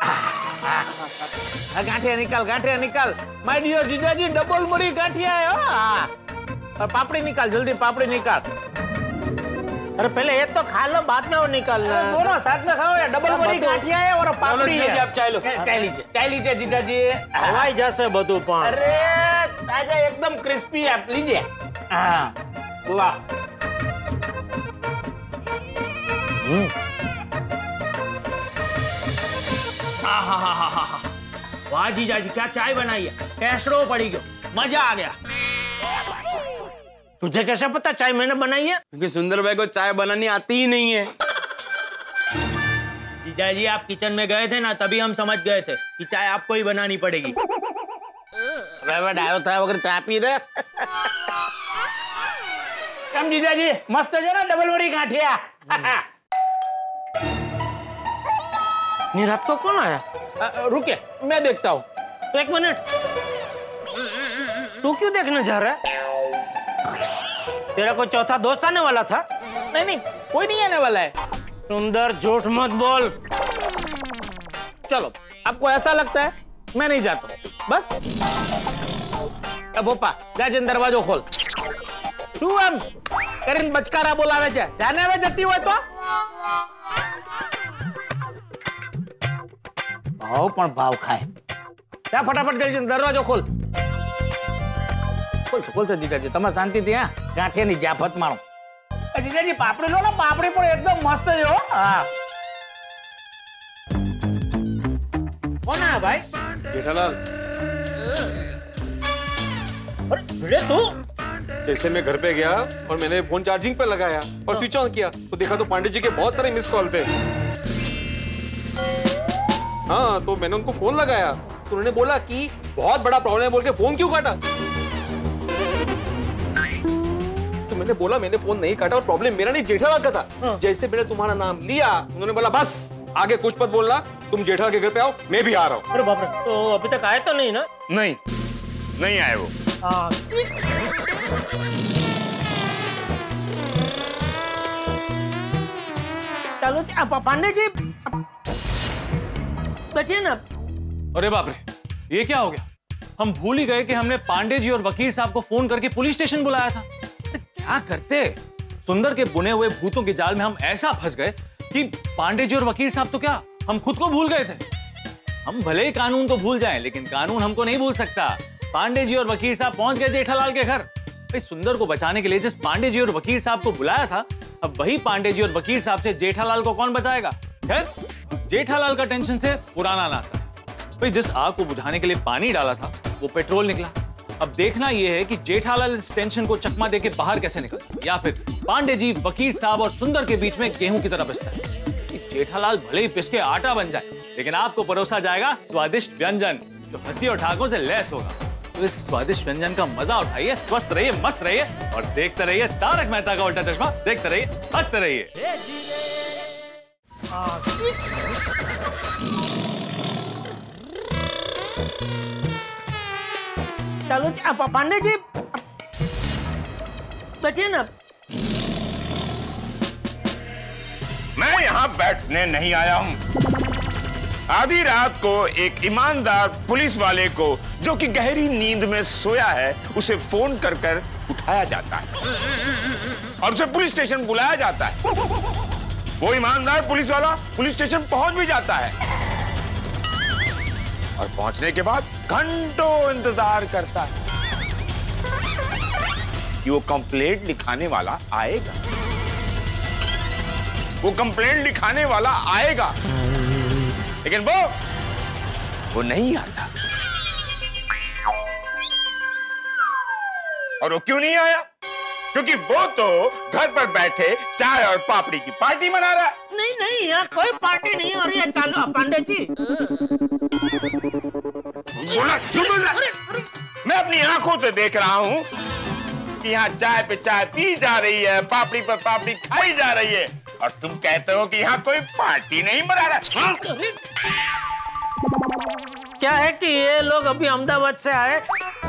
गांठिया निकाल माय डियर जीजाजी, डबल मुरी गांठिया है। और पापड़ी निकाल जल्दी, पापड़ी निकाल। अरे पहले ये तो खा लो, बाद में वो निकालना। दोनों साथ में खाओ यार, डबल मुरी गांठिया है और पापड़ी है। आप चाय लो। चाय लीजिए जीजाजी। हवाई जैसे बधु पण। अरे ताजा एकदम क्रिस्पी, आप लीजिए। हाँ वाह। वाह जीजा जी क्या चाय बनाई है, टेस्टो पड़ी गयो, मजा आ गया। तुझे कैसे पता चाय मैंने बनाई है? क्योंकि सुंदर भाई को चाय बनानी आती ही नहीं है। जीजा जी आप किचन में गए थे ना, तभी हम समझ गए थे कि चाय आपको ही बनानी पड़ेगी। आयो था वगैरह चाय पी रहे। कम जीजा जी मस्त है ना डबल मुरी गांठिया। रात को कौन आया? रुके मैं देखता हूँ। तो एक मिनट, तू क्यों देखने जा रहा है? तेरा कोई चौथा दोस्त आने वाला था? नहीं कोई नहीं आने वाला है। सुंदर झूठ मत बोल। चलो आपको ऐसा लगता है, मैं नहीं जाता बस। अब बोपा जाजन दरवाजो खोल। तू अब करीन बचकारा बोलावे छे, जाने वे जती હોય तो भाव पण भाव खाए। जा फटाफट जल्दी दरवाजो खोल। खोल से जीजाजी, तमारे शांति थी। हाँ गांठिया ની જાફત માણો। जीजाजी पापड़ी लो ना, पापड़ी पण एकदम मस्त है। हो हाँ कौन है भाई? जेठालाल। अरे भिड़े तू? जैसे मैं घर पे गया और मैंने फोन चार्जिंग पे लगाया और स्विच ऑन किया तो देखा तो पांडे जी के बहुत सारे मिस कॉल थे। हाँ तो मैंने उनको फोन लगाया तो उन्होंने बोला कि बहुत बड़ा प्रॉब्लम है बोल के फोन क्यों काटा। तो मैंने बोला मैंने फोन नहीं काटा और प्रॉब्लम मेरा नहीं जेठालाल का था। जैसे मैंने तुम्हारा नाम लिया उन्होंने बोला बस आगे कुछ मत बोलना, तुम जेठालाल के घर पे आओ, मैं भी आ रहा हूँ। अरे बाप रे, तो अभी तक आए तो नहीं ना? नहीं आए वो। चलो पांडे जी बैठिए ना। अरे बाप रे, ये क्या हो गया? हम भूल ही गए कि हमने पांडे जी और वकील साहब को फोन करके पुलिस स्टेशन बुलाया था। क्या करते? सुंदर के बुने हुए भूतों के जाल में हम ऐसा फंस गए कि पांडे जी और वकील साहब तो क्या, हम खुद को भूल गए थे। हम भले ही कानून को भूल जाएं, लेकिन कानून हमको नहीं भूल सकता। पांडे जी और वकील साहब पहुंच गए जेठालाल के घर। भाई सुंदर को बचाने के लिए जिस पांडे जी और वकील साहब को बुलाया था, अब वही पांडे जी और वकील साहब से जेठालाल को कौन बचाएगा? खैर, जेठालाल का टेंशन से पुराना नाता। भाई जिस आग को बुझाने के लिए पानी डाला था वो पेट्रोल निकला। अब देखना यह है कि जेठालाल इस टेंशन को चकमा देके बाहर कैसे निकले, या फिर पांडे जी, वकील साहब और सुंदर के बीच में गेहूं की तरह पिसता है। कि जेठालाल भले ही पिस के आटा बन जाए, लेकिन आपको परोसा जाएगा स्वादिष्ट व्यंजन जो हंसी और ठाकों से लैस होगा। तो इस स्वादिष्ट व्यंजन का मजा उठाइए, स्वस्थ रहिए, मस्त रहिए और देखते रहिए तारक मेहता का उल्टा चश्मा। देखते रहिए, हंसते रहिए। चलो पांडे जी बैठिए ना। मैं यहाँ बैठने नहीं आया हूँ। आधी रात को एक ईमानदार पुलिस वाले को जो कि गहरी नींद में सोया है उसे फोन कर कर उठाया जाता है और उसे पुलिस स्टेशन बुलाया जाता है। वो ईमानदार पुलिस वाला पुलिस स्टेशन पहुंच भी जाता है और पहुंचने के बाद घंटों इंतजार करता है कि वो कंप्लेंट लिखाने वाला आएगा। वो कंप्लेंट लिखाने वाला आएगा, लेकिन वो नहीं आता। और वो क्यों नहीं आया? क्योंकि वो तो घर पर बैठे चाय और पापड़ी की पार्टी मना रहा है। नहीं नहीं, यहाँ कोई पार्टी नहीं हो रही है। चलो पांडे जी। बोला क्यों बोल रहा? मैं अपनी आंखों से देख रहा हूँ कि यहाँ चाय पे चाय पी जा रही है, पापड़ी पर पापड़ी खाई जा रही है, और तुम कहते हो कि यहाँ कोई पार्टी नहीं मना रहा। क्या है कि ये लोग अभी अहमदाबाद से आए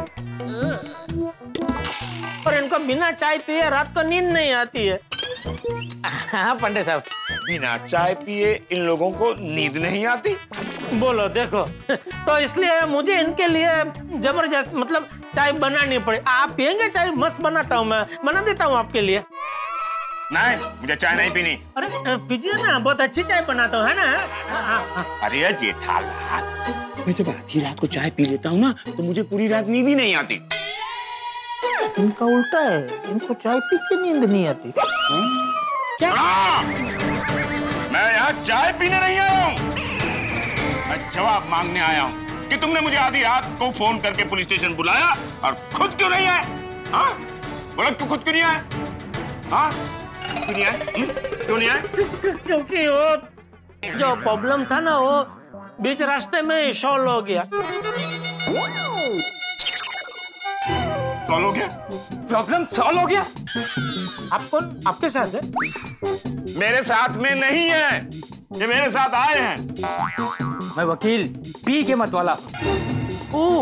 और इनको बिना चाय पिए रात को नींद नहीं आती है। हाँ पंडित साहब, बिना चाय पिए इन लोगों को नींद नहीं आती? बोलो देखो, तो इसलिए मुझे इनके लिए जबरदस्त मतलब चाय बनानी पड़ी। आप पियेंगे चाय? मस्त बनाता हूँ मैं, बना देता हूँ आपके लिए। नहीं, मुझे चाय नहीं पीनी। अरे पीजिए ना, बहुत अच्छी चाय बनाता हूँ, है ना? अरे जेठालाल, मैं जब आधी रात को चाय पी लेता हूँ ना तो मुझे पूरी रात नींद ही नहीं आती। इनका उल्टा है, इनको चाय पी के नींद नहीं आती। क्या? मैं यहाँ चाय पीने नहीं आया हूँ, मैं जवाब मांगने आया हूँ कि तुमने मुझे आधी रात को फोन करके पुलिस स्टेशन बुलाया और खुद क्यों नहीं आए? हाँ? बोला क्यों खुद क्यों नहीं आए? हाँ? क्यों नहीं आए? क्यों नहीं आए? क्योंकि वो जो प्रॉब्लम था ना वो बीच रास्ते में सॉल्व हो गया। सॉल्व हो गया? प्रॉब्लम सॉल्व हो गया? आपको आपके साथ है? मेरे साथ में नहीं है, ये मेरे साथ आए हैं। मैं वकील पी के मतवाला। ओह,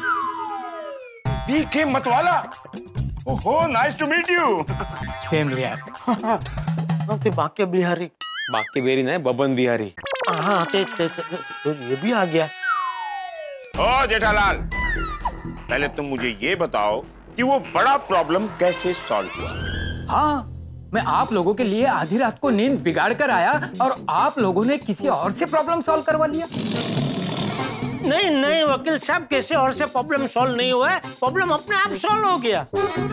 पी के मतवाला? ओहो, nice to meet you. Same यार। बाके बिहारी। बाकी बेरी नहीं, बबन बिहारी। हाँ, तो ये भी आ गया। ओ जेठालाल, पहले तुम मुझे ये बताओ कि वो बड़ा प्रॉब्लम कैसे सॉल्व हुआ? हाँ, मैं आप लोगों के लिए आधी रात को नींद बिगाड़ कर आया और आप लोगों ने किसी और से प्रॉब्लम सॉल्व करवा लिया। नहीं नहीं वकील साहब, किसी और से प्रॉब्लम सॉल्व नहीं हुआ है, प्रॉब्लम अपने आप सॉल्व हो गया।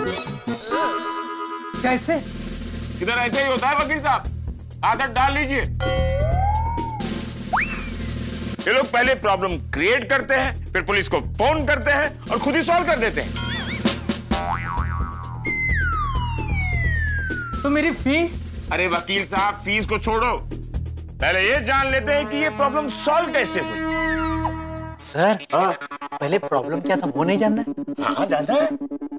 कैसे? इधर ऐसे ही होता है वकील साहब, आदत डाल लीजिए। ये लोग पहले प्रॉब्लम क्रिएट करते हैं, फिर पुलिस को फोन करते हैं और खुद ही सॉल्व कर देते हैं। तो मेरी फीस? अरे वकील साहब, फीस को छोड़ो, पहले ये जान लेते हैं कि ये प्रॉब्लम सॉल्व कैसे हुई। सर, पहले प्रॉब्लम क्या था वो नहीं जानना? हाँ जानता है।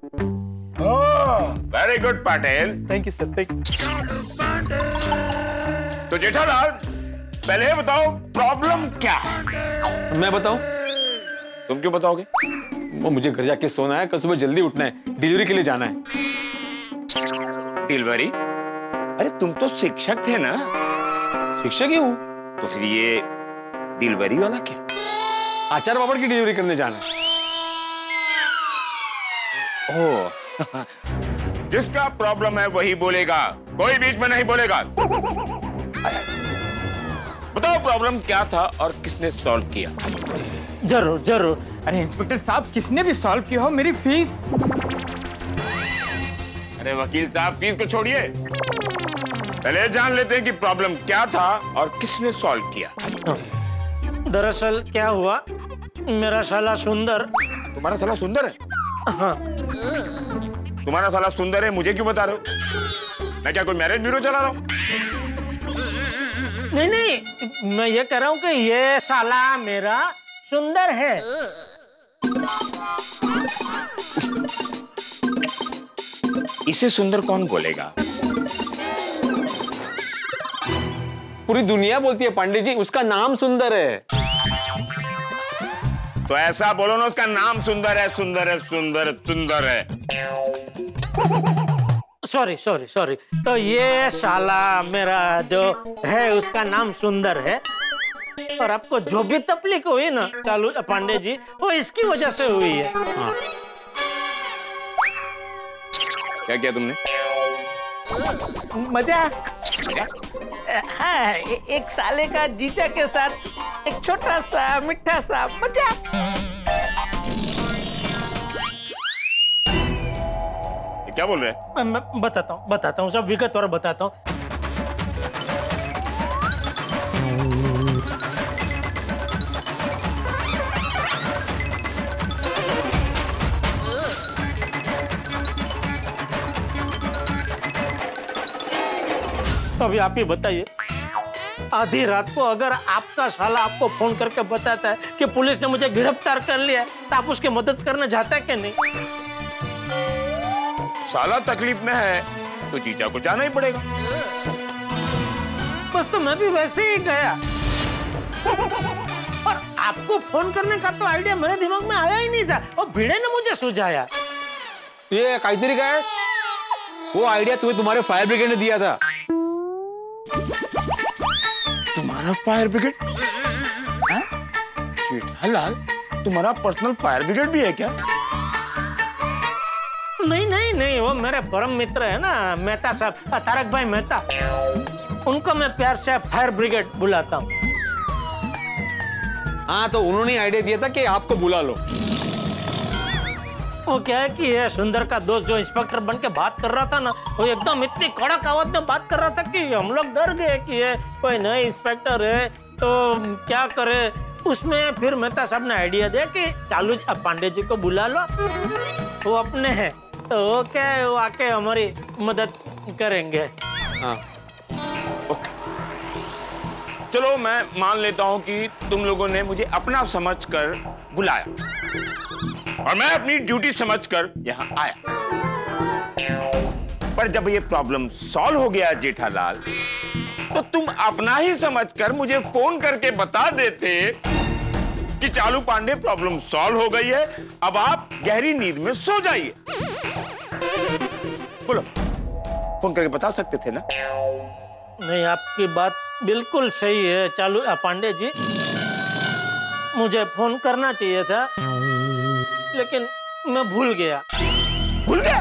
Very good Patil. Thank you sir, thank you. तो जेठालाल, पहले ये बताओ प्रॉब्लम क्या है? मैं बताऊं? तुम क्यों बताओगे? वो मुझे घर जाके सोना है, कल सुबह जल्दी उठना है, डिलीवरी के लिए जाना है। डिलीवरी? अरे तुम तो शिक्षक थे ना? शिक्षक ही हूँ। तो फिर ये डिलीवरी वाला क्या? आचार पापड़ की डिलीवरी करने जाना है। ओह, जिसका प्रॉब्लम है वही बोलेगा, कोई बीच में नहीं बोलेगा। बताओ प्रॉब्लम क्या था और किसने सॉल्व किया? जरूर जरूर। अरे इंस्पेक्टर साहब, किसने भी सॉल्व किया हो, मेरी फीस। अरे वकील साहब, फीस को छोड़िए, पहले जान लेते हैं कि प्रॉब्लम क्या था और किसने सॉल्व किया। दरअसल क्या हुआ, मेरा साला सुंदर। तुम्हारा साला सुंदर है? हाँ। तुम्हारा साला सुंदर है, मुझे क्यों बता रहे हो? मैं क्या कोई मैरिज ब्यूरो चला रहा हूँ? नहीं नहीं, मैं ये कह रहा हूँ कि ये साला मेरा सुंदर है। इसे सुंदर कौन बोलेगा? पूरी दुनिया बोलती है पांडे जी, उसका नाम सुंदर है। तो ऐसा बोलो ना, उसका नाम सुंदर है, सुंदर है, सुंदर है, सुंदर है। Sorry sorry sorry. तो ये साला मेरा जो है उसका नाम सुंदर है और आपको जो भी तकलीफ हुई ना चालू पांडे जी, वो इसकी वजह से हुई है। हाँ। क्या किया तुमने? मजाक। हाँ, एक साले का जीजा के साथ एक छोटा सा मीठा सा मजाक। क्या बोल रहे हैं? मैं बताता हूँ सब विगतवार बताता हूँ। अभी आप ही बताइए, आधी रात को अगर आपका साला आपको फोन करके बताता है कि पुलिस ने मुझे गिरफ्तार कर लिया है, तो आप उसकी मदद करने जाता है कि नहीं? साला तकलीफ में है तो जीजा को जाना ही पड़ेगा। बस तो मैं भी वैसे ही गया। और आपको फोन करने का तो आइडिया मेरे दिमाग में आया ही नहीं था, और भिड़े ने मुझे सुझाया। ये काहीतरी काय? वो आइडिया तुम्हें तुम्हारे फायर ब्रिगेड ने दिया था। तुम्हारा फायर ब्रिगेड? जेठालाल, तुम्हारा पर्सनल फायर ब्रिगेड भी है क्या? नहीं, वो मेरे परम मित्र है ना, मेहता साहब, तारक भाई मेहता। उनको मैं प्यार से फायर ब्रिगेड बुलाता हूँ। हाँ, तो उन्होंने आइडिया दिया था कि आपको बुला लो। वो क्या है कि ये सुंदर का दोस्त जो इंस्पेक्टर बन के बात कर रहा था ना, वो एकदम इतनी कड़क आवाज में बात कर रहा था कि हम लोग डर गए कि ये कोई नए इंस्पेक्टर है तो क्या करे। उसमें फिर मेहता साहब ने आइडिया दिया कि चालू पांडे जी को बुला लो, वो अपने हैं, तो वो क्या है, वो आके हमारी मदद करेंगे। हाँ। ओके, चलो मैं मान लेता हूँ कि तुम लोगों ने मुझे अपना समझकर बुलाया और मैं अपनी ड्यूटी समझकर यहाँ आया। पर जब ये प्रॉब्लम सॉल्व हो गया जेठालाल, तो तुम अपना ही समझकर मुझे फोन करके बता देते कि चालू पांडे प्रॉब्लम सॉल्व हो गई है, अब आप गहरी नींद में सो जाइए। बोलो, फोन करके बता सकते थे ना? नहीं, आपकी बात बिल्कुल सही है चालू पांडे जी, मुझे फोन करना चाहिए था, लेकिन मैं भूल गया। भूल गया?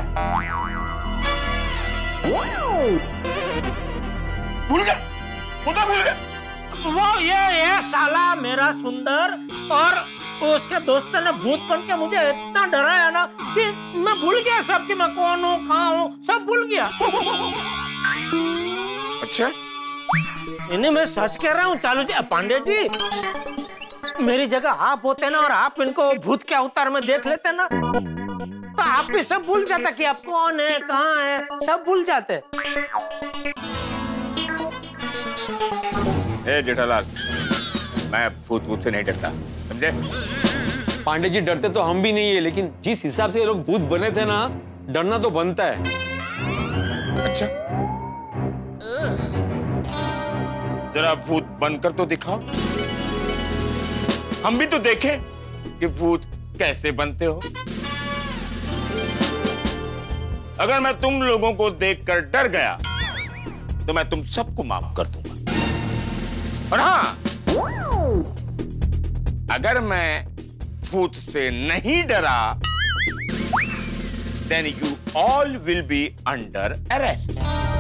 भूल गया? भूल गया? वो ये साला मेरा सुंदर और उसके दोस्त ने भूत बन के मुझे इतना डराया ना कि मैं भूल गया सब कि मैं कौन हूँ, कहाँ हूँ, सब भूल गया। अच्छा? नहीं, मैं सच कह रहा हूँ चालू जी पांडे जी, मेरी जगह आप होते ना और आप इनको भूत के अवतार में देख लेते ना, तो आप भी सब भूल जाते कि आप कौन है, कहाँ है, सब भूल जाते। जेठालाल, मैं भूत से नहीं डरता, समझे? पांडे जी, डरते तो हम भी नहीं है, लेकिन जिस हिसाब से ये लोग भूत बने थे ना, डरना तो बनता है। अच्छा, जरा भूत बनकर तो दिखाओ, हम भी तो देखें कि भूत कैसे बनते हो। अगर मैं तुम लोगों को देखकर डर गया तो मैं तुम सबको माफ कर दूंगा, और हाँ, अगर मैं भूत से नहीं डरा, then you all will be under arrest.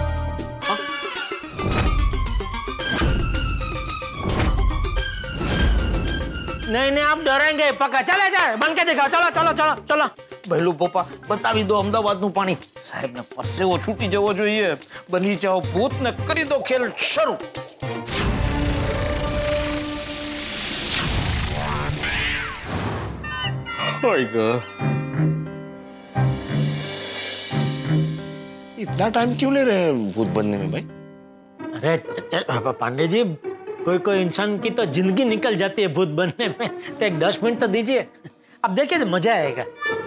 नहीं, आप डरेंगे पक्का। चले जाए, बन के दिखाओ, चलो। ભૈલું પપ્પા બતાવી દો અમદાવાદનું પાણી. સાહેબને પરસેવો છૂટી જવો જોઈએ. બની જાઓ ભૂત ને કરી દો ખેલ શરૂ. इतना टाइम क्यों ले रहे हैं भूत बनने में भाई? अरे पांडे जी, कोई इंसान की तो जिंदगी निकल जाती है भूत बनने में, तो एक 10 मिनट तो दीजिए, अब देखिए तो मजा आएगा।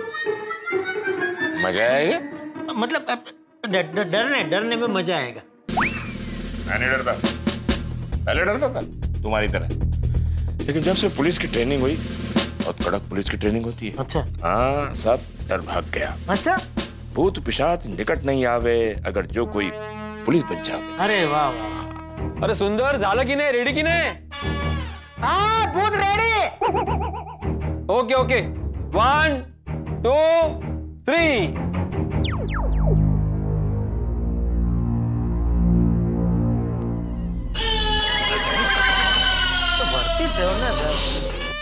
मजा आएगा? मतलब डरने में मजा आएगा। मैं नहीं डरता, पहले डरता था तुम्हारी तरह, लेकिन जब से पुलिस की ट्रेनिंग हुई, बहुत कड़क पुलिस की ट्रेनिंग होती है। अच्छा। हाँ, सब डर भाग गया। अच्छा। भूत पिशाच निकट नहीं आवे अगर जो कोई पुलिस बन जावे। अरे वाह वाह। अरे सुंदर, झालं की नाही? रेडी की नाही? हाँ भूत रेडी। ओके ओके 1 2 3 तो भर्ती थे ना सर।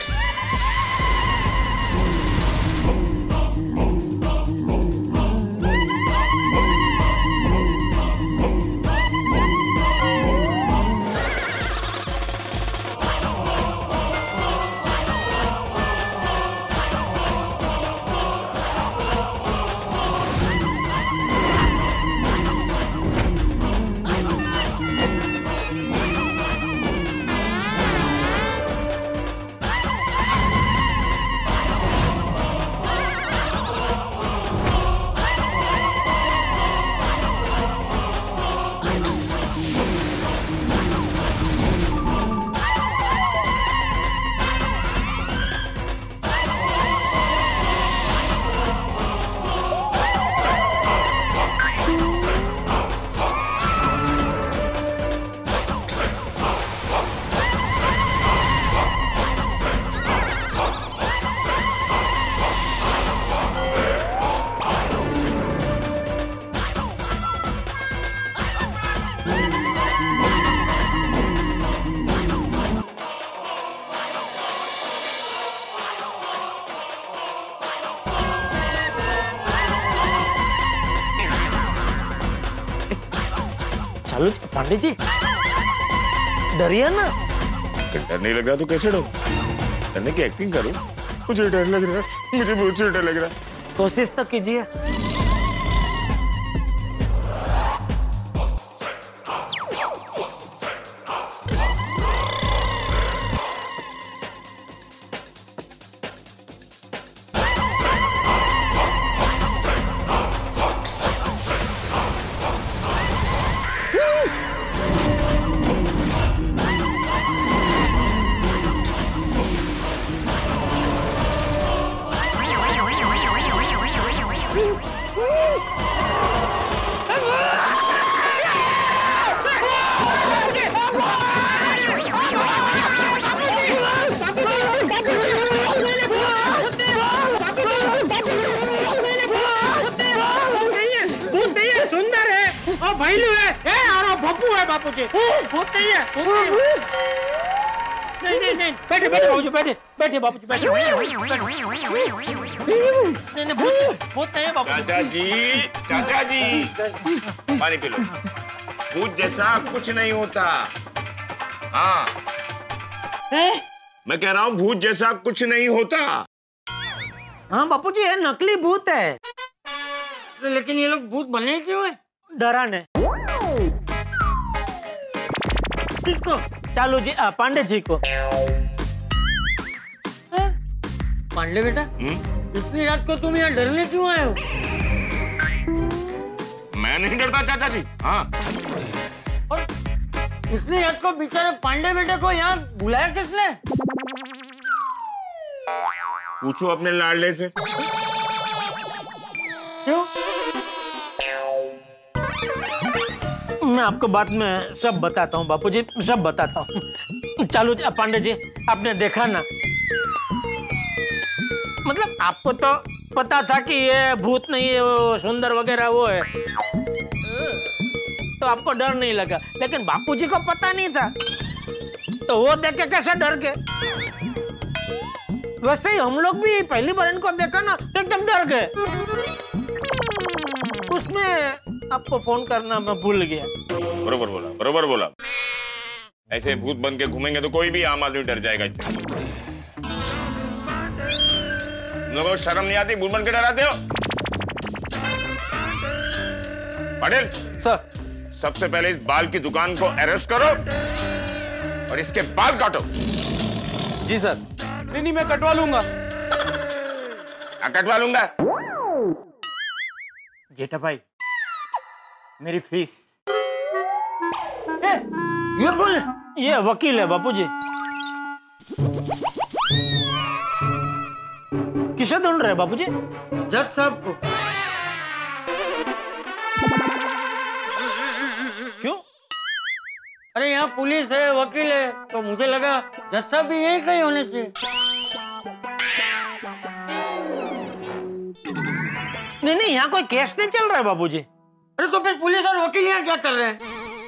चलो पांडे जी, डरिए ना। डर नहीं लग रहा तो कैसे डरो? डरने की एक्टिंग करो। मुझे डर लग रहा है, मुझे बहुत से डर लग रहा है। कोशिश तो कीजिए। भैलू है और भप्पू है बापूजी। भूत नहीं है, नहीं नहीं नहीं, बैठे बैठे बाबूजी, बैठे बैठे बापूजी, बैठे। नहीं नहीं, भूत नहीं है बापू। चाचा जी पानी पी लो। भूत जैसा कुछ नहीं होता। हाँ मैं कह रहा हूँ भूत जैसा कुछ नहीं होता। हाँ बापूजी, ये नकली भूत है। लेकिन ये लोग भूत बने क्यों है? डराने। किसको? चालू जी, पांडे जी को। पांडे बेटा, इतनी रात को तुम यहाँ डरने क्यों आए हो? मैं नहीं डरता चाचा जी। हाँ, और इतनी रात को बेचारे पांडे बेटे को यहाँ बुलाया किसने? पूछो अपने लाडले से। क्यों? मैं आपको बाद में सब बताता हूँ बापूजी, सब बताता हूँ। चालू जी, पांडे जी, आपने देखा ना, मतलब आपको तो पता था कि ये भूत नहीं है, वो सुंदर वगैरह वो है, तो आपको डर नहीं लगा। लेकिन बापूजी को पता नहीं था, तो वो देख के कैसे डर गए। वैसे ही हम लोग भी पहली बार इनको देखा ना तो एकदम डर गए। उसमें आपको फोन करना मैं भूल गया। बरोबर बोला, बरोबर बोला। ऐसे भूत बन के घूमेंगे तो कोई भी आम आदमी डर जाएगा। लोगों को शर्म नहीं आती? भूत बन के डराते हो? पटेल सर, सबसे पहले इस बाल की दुकान को अरेस्ट करो और इसके बाल काटो। जी सर। नहीं, मैं कटवा लूंगा। कटवा लूंगा? जेठा भाई, मेरी फीस। ये कौन है? ये वकील है बापूजी। किसे ढूंढ रहे बापूजी? जज साहब को। क्यों? अरे यहाँ पुलिस है, वकील है, तो मुझे लगा जज साहब भी यही कहीं होने चाहिए। नहीं, यहाँ कोई केस नहीं चल रहा है बाबूजी। अरे तो फिर पुलिस और वकील यहाँ क्या कर रहे हैं?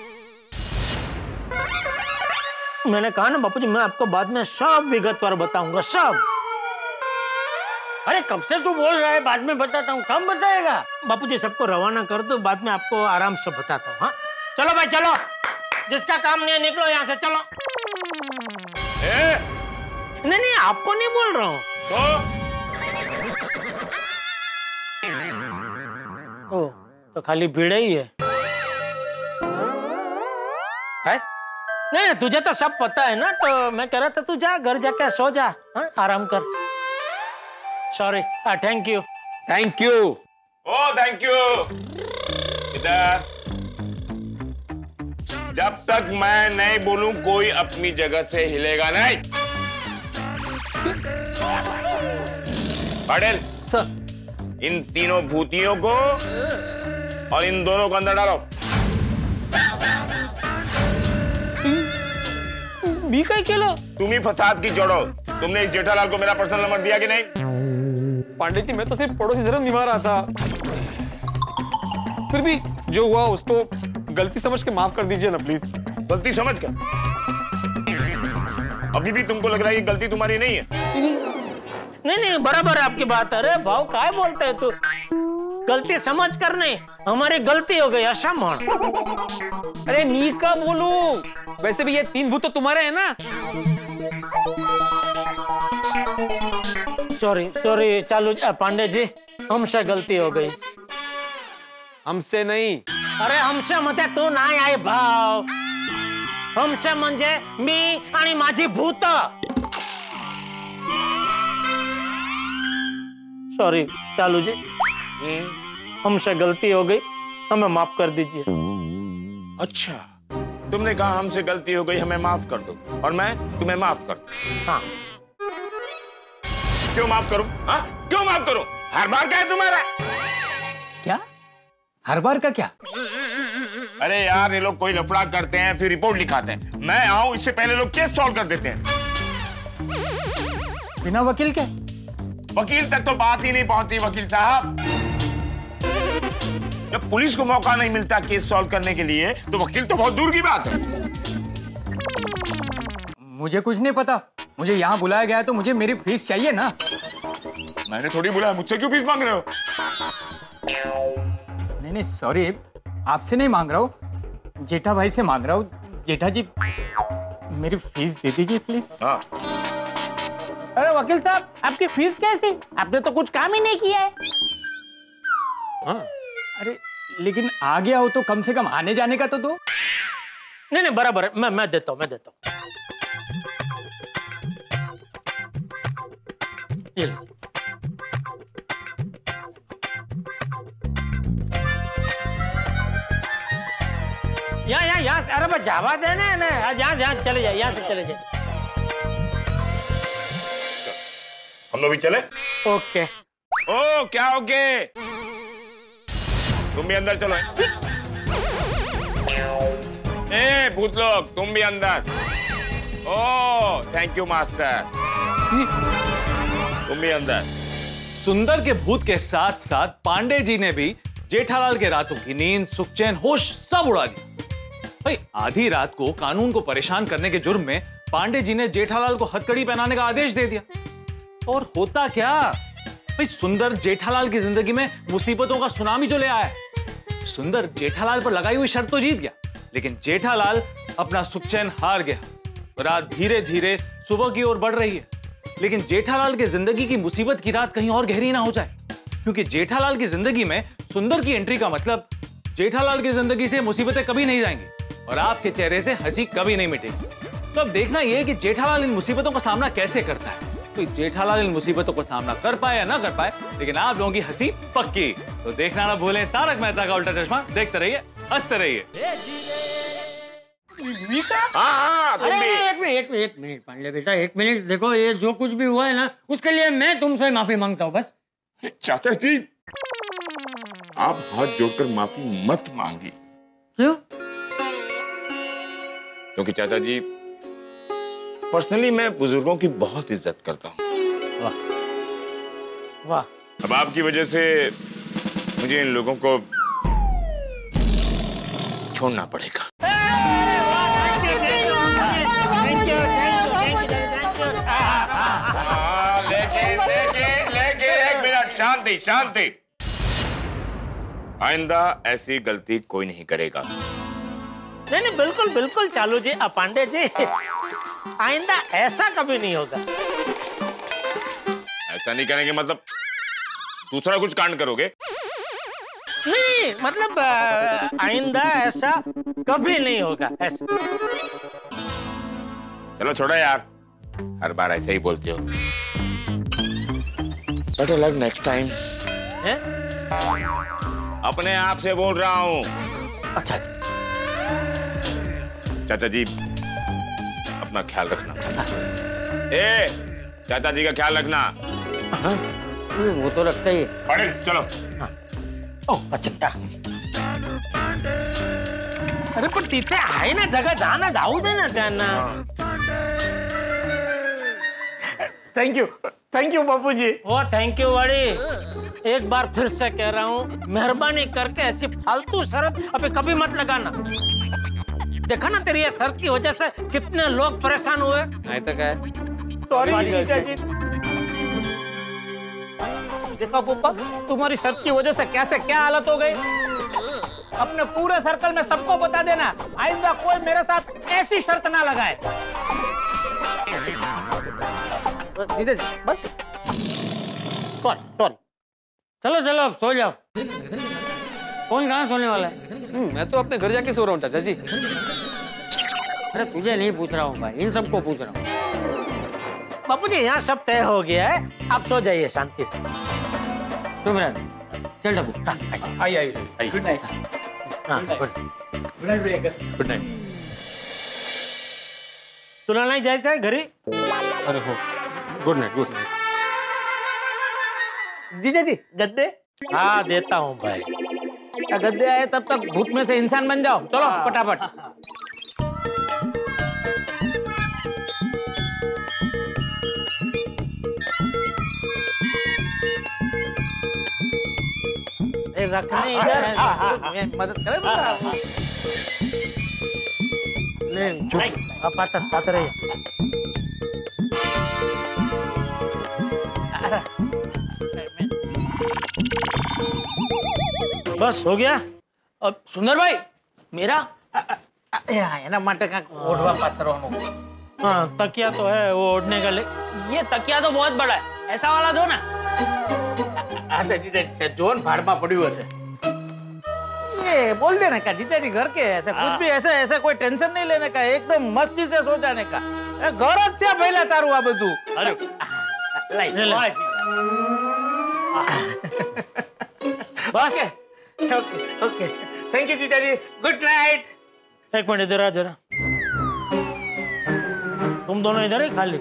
मैंने कहा ना बापूजी, मैं आपको बाद में सब विगतवार बताऊंगा, सब। अरे कब से तू बोल रहा है बाद में बताता हूँ, कब बताएगा? बापूजी सबको रवाना कर दो, बाद में आपको आराम से बताता हूँ। हाँ चलो भाई चलो, जिसका काम नहीं है निकलो यहाँ से, चलो। नहीं आपको नहीं बोल रहा हूँ। ओ तो खाली भीड़े ही है? नहीं तुझे तो सब पता है ना, तो मैं कह रहा था तू जा घर जाके सो जा, हाँ आराम कर। Sorry, thank you. Thank you. ओ थैंक यू। इधर, जब तक मैं नहीं बोलूं कोई अपनी जगह से हिलेगा नहीं। पाटिल सर, इन तीनों भूतियों को और इन दोनों को अंदर डालो। भी कहीं खेलो? तुम ही फसाद की जोड़ो। तुमने इस जेठालाल को मेरा पर्सनल नंबर दिया कि नहीं? पांडे जी मैं तो सिर्फ पड़ोसी धर्म निभा रहा था, फिर भी जो हुआ उसको गलती समझ के माफ कर दीजिए ना प्लीज। गलती समझ कर? अभी भी तुमको लग रहा है ये गलती तुम्हारी नहीं है? नहीं बराबर है आपकी बात। अरे भाव काय बोलते है तू? गलती समझ कर नहीं, हमारी गलती हो गई, ऐसा मान। अरे नी का बोलू, वैसे भी ये तीन भूत तो तुम्हारे हैं ना। सॉरी चालू पांडे जी, हमसे गलती हो गई। हमसे नहीं? अरे हमसे मते तू नाही आहे भाव, हमसे म्हणजे मी आणि माझी भूत। सॉरी चालू जी, हमसे गलती हो गई, हमें माफ कर दीजिए। अच्छा, तुमने कहा हमसे गलती हो गई, हमें माफ कर दो, और मैं तुम्हें माफ कर दूं। हाँ। क्यों माफ करूं? हाँ? क्यों माफ करूं? हर बार क्या है तुम्हारा? क्या? हर बार का क्या? अरे यार, ये लोग कोई लफड़ा करते हैं फिर रिपोर्ट लिखाते हैं, मैं आऊं इससे पहले लोग केस सॉल्व कर देते हैं। बिना वकील के? वकील तक तो बात ही नहीं पहुंचती वकील साहब। जब पुलिस को मौका नहीं मिलता केस सॉल्व करने के लिए, तो वकील तो बहुत दूर की बात है। मुझे कुछ नहीं पता, मुझे यहाँ बुलाया गया है तो मुझे मेरी फीस चाहिए ना। मैंने थोड़ी बुलाया, मुझसे क्यों फीस मांग रहे हो? नहीं सॉरी, आपसे नहीं मांग रहा हूँ, जेठा भाई से मांग रहा हूँ। जेठा जी मेरी फीस दे दीजिए प्लीज। हाँ। अरे वकील साहब, आपकी फीस कैसी? आपने तो कुछ काम ही नहीं किया है। हाँ। अरे लेकिन आ गया हो तो कम से कम आने जाने का तो दो। नहीं बराबर है, मैं देता हूँ, ये लीजिए। यहाँ अरे बस जावा देना ना, यहाँ चले जाए, यहाँ से चले जाए। हम लोग भी चले? ओके। ओ क्या ओके? तुम भी अंदर चलो। ए भूत लोग, तुम भी अंदर। ओ थैंक यू मास्टर, तुम भी अंदर। सुंदर के भूत के साथ साथ पांडे जी ने भी जेठालाल के रातों की नींद, सुखचैन, होश सब उड़ा दी। भाई आधी रात को कानून को परेशान करने के जुर्म में पांडे जी ने जेठालाल को हथकड़ी पहनाने का आदेश दे दिया। और होता क्या भाई, सुंदर जेठालाल की जिंदगी में मुसीबतों का सुनामी जो ले आया है। सुंदर जेठालाल पर लगाई हुई शर्त तो जीत गया, लेकिन जेठालाल अपना सुखचैन हार गया। रात धीरे धीरे सुबह की ओर बढ़ रही है, लेकिन जेठालाल की जिंदगी की मुसीबत की रात कहीं और गहरी ना हो जाए, क्योंकि जेठालाल की जिंदगी में सुंदर की एंट्री का मतलब जेठालाल की जिंदगी से मुसीबतें कभी नहीं जाएंगी और आपके चेहरे से हंसी कभी नहीं मिटेगी। तो अब देखना यह है कि जेठालाल इन मुसीबतों का सामना कैसे करता है। तो जेठालाल इन मुसीबतों का सामना कर पाए या ना कर पाए, लेकिन आप लोगों की हंसी पक्की। तो देखना ना भूलें तारक मेहता का उल्टा चश्मा। देखते रहिए, हंसते रहिए। एक मिनट पांडे बेटा, एक मिनट। देखो ये जो कुछ भी हुआ है ना, उसके लिए मैं तुमसे माफी मांगता हूँ बस। चाचा जी, आप हाथ जोड़कर माफी मत मांगी। क्यों? क्योंकि चाचा जी पर्सनली मैं बुजुर्गों की बहुत इज्जत करता हूँ। वाह। अब आपकी वजह से मुझे इन लोगों को छोड़ना पड़ेगा। लेकिन एक मिनट, शांति शांति। आइंदा ऐसी गलती कोई नहीं करेगा। नहीं, बिल्कुल बिल्कुल चालू जी, पांडे जी, आइंदा ऐसा कभी नहीं होगा। ऐसा नहीं करेंगे मतलब दूसरा कुछ कांड करोगे? नहीं, मतलब आइंदा ऐसा कभी नहीं होगा ऐसा। चलो छोड़ो यार, हर बार ऐसे ही बोलते हो। Better luck next time. अपने आप से बोल रहा हूँ। अच्छा चाचा जी अपना ख्याल रखना। ए चाचा जी का ख्याल रखना। वो तो रखता ही है। पढ़े चलो। ओह अच्छा। अरे पण तिथे आहे ना जगह, जाना जाऊ दे ना त्यांना। थैंक यू बापूजी। ओ थैंक यू वाड़ी। एक बार फिर से कह रहा हूँ, मेहरबानी करके ऐसी फालतू शर्त अभी कभी मत लगाना। देखा ना तेरी ये शर्त की वजह से कितने लोग परेशान हुए। नहीं तो क्या है? सॉरी जीजाजी। देखो पप्पा, तुम्हारी शर्त की वजह से कैसे क्या हालत हो गई। अपने पूरे सर्कल में सबको बता देना, आइंदा कोई मेरे साथ ऐसी शर्त ना लगाए। जीजाजी बस। सॉरी। चलो चलो अब सो जाओ। कौन कहाँ सोने वाला है? मैं तो अपने घर जाके सो रहा हूँ चाचा जी। अरे तुझे नहीं पूछ रहा हूँ भाई, इन सबको पूछ रहा हूँ। बापूजी यहाँ सब तय हो गया है, आप सो जाइए शांति से। तुम रह चल डबू। आई। Good night. Good night. तुला नहीं जायचं है घरी? अरे हो, गुड नाइट। जीजाजी गद्दे? हाँ देता हूँ भाई। क्या गद्दे आए तब तक भूत में से इंसान बन जाओ। चलो फटाफट। रखने इधर मदद करे नहीं, आप पाते रहिए। बस हो गया। अब सुंदर भाई मेरा एना माटे का ओढ़वा पाथरवानो। हाँ तकिया तो है वो ओढ़ने का। ये तकिया तो बहुत बड़ा है, ऐसा वाला दो ना। ऐसे जीजाजी से जोन भाड़ में पड़ी है। ये बोल देने का जीजाजी घर के ऐसे कुछ भी ऐसे कोई टेंशन नहीं लेने का, एकदम मस्ती से सो जाने का। गौरव से पहला तारू आ बधु। अरे बस ओके थैंक यू जीजाजी, गुड नाइट। एक मिनट इधर आ जरा। तुम दोनों इधर ही खाली।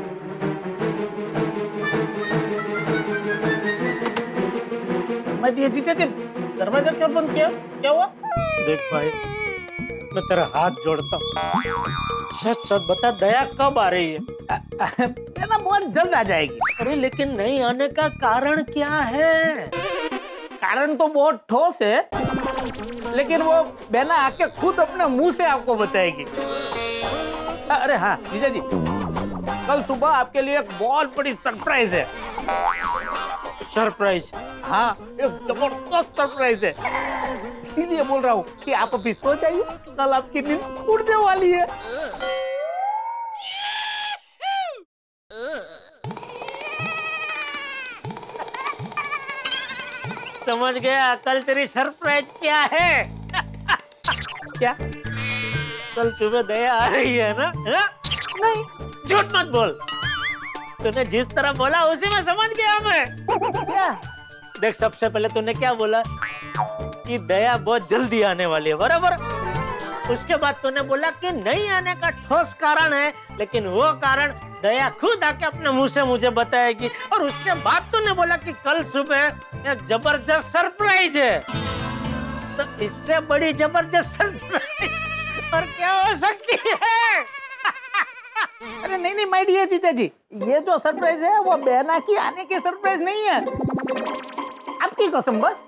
जीजाजी दरवाजा क्यों बंद किया, क्या हुआ? देख भाई मैं तेरा हाथ जोड़ता हूँ, सच सच बता दया कब आ रही है? ना बहुत जल्द आ जाएगी। अरे लेकिन नहीं आने का कारण क्या है? कारण तो बहुत ठोस है, लेकिन वो बहना आके खुद अपने मुंह से आपको बताएगी। अरे हाँ जीजाजी, कल सुबह आपके लिए एक बहुत बड़ी सरप्राइज है। सरप्राइज? हाँ एक जबरदस्त सरप्राइज है, इसीलिए बोल रहा हूँ कि आप अभी सो जाइए, कल आपकी नींद उड़ने वाली है। समझ गया? कल तेरी सरप्राइज क्या है? क्या? कल सुबह दया आ रही है ना? नहीं झूठ मत बोल, तूने जिस तरह बोला उसी में समझ गया मैं। क्या? देख सबसे पहले तूने क्या बोला कि दया बहुत जल्दी आने वाली है, बराबर। उसके बाद तूने बोला कि नहीं आने का ठोस कारण है, लेकिन वो कारण दया खुद आके अपने मुंह से मुझे बताएगी। और उसके बाद तूने बोला कि कल सुबह एक जबरदस्त सरप्राइज है। तो इससे बड़ी जबरदस्त सरप्राइज और क्या हो सकती है? अरे नहीं नहीं माय डियर जीजा जी, ये जो सरप्राइज है वो बहना की आने की सरप्राइज नहीं है, आपकी कसम बस।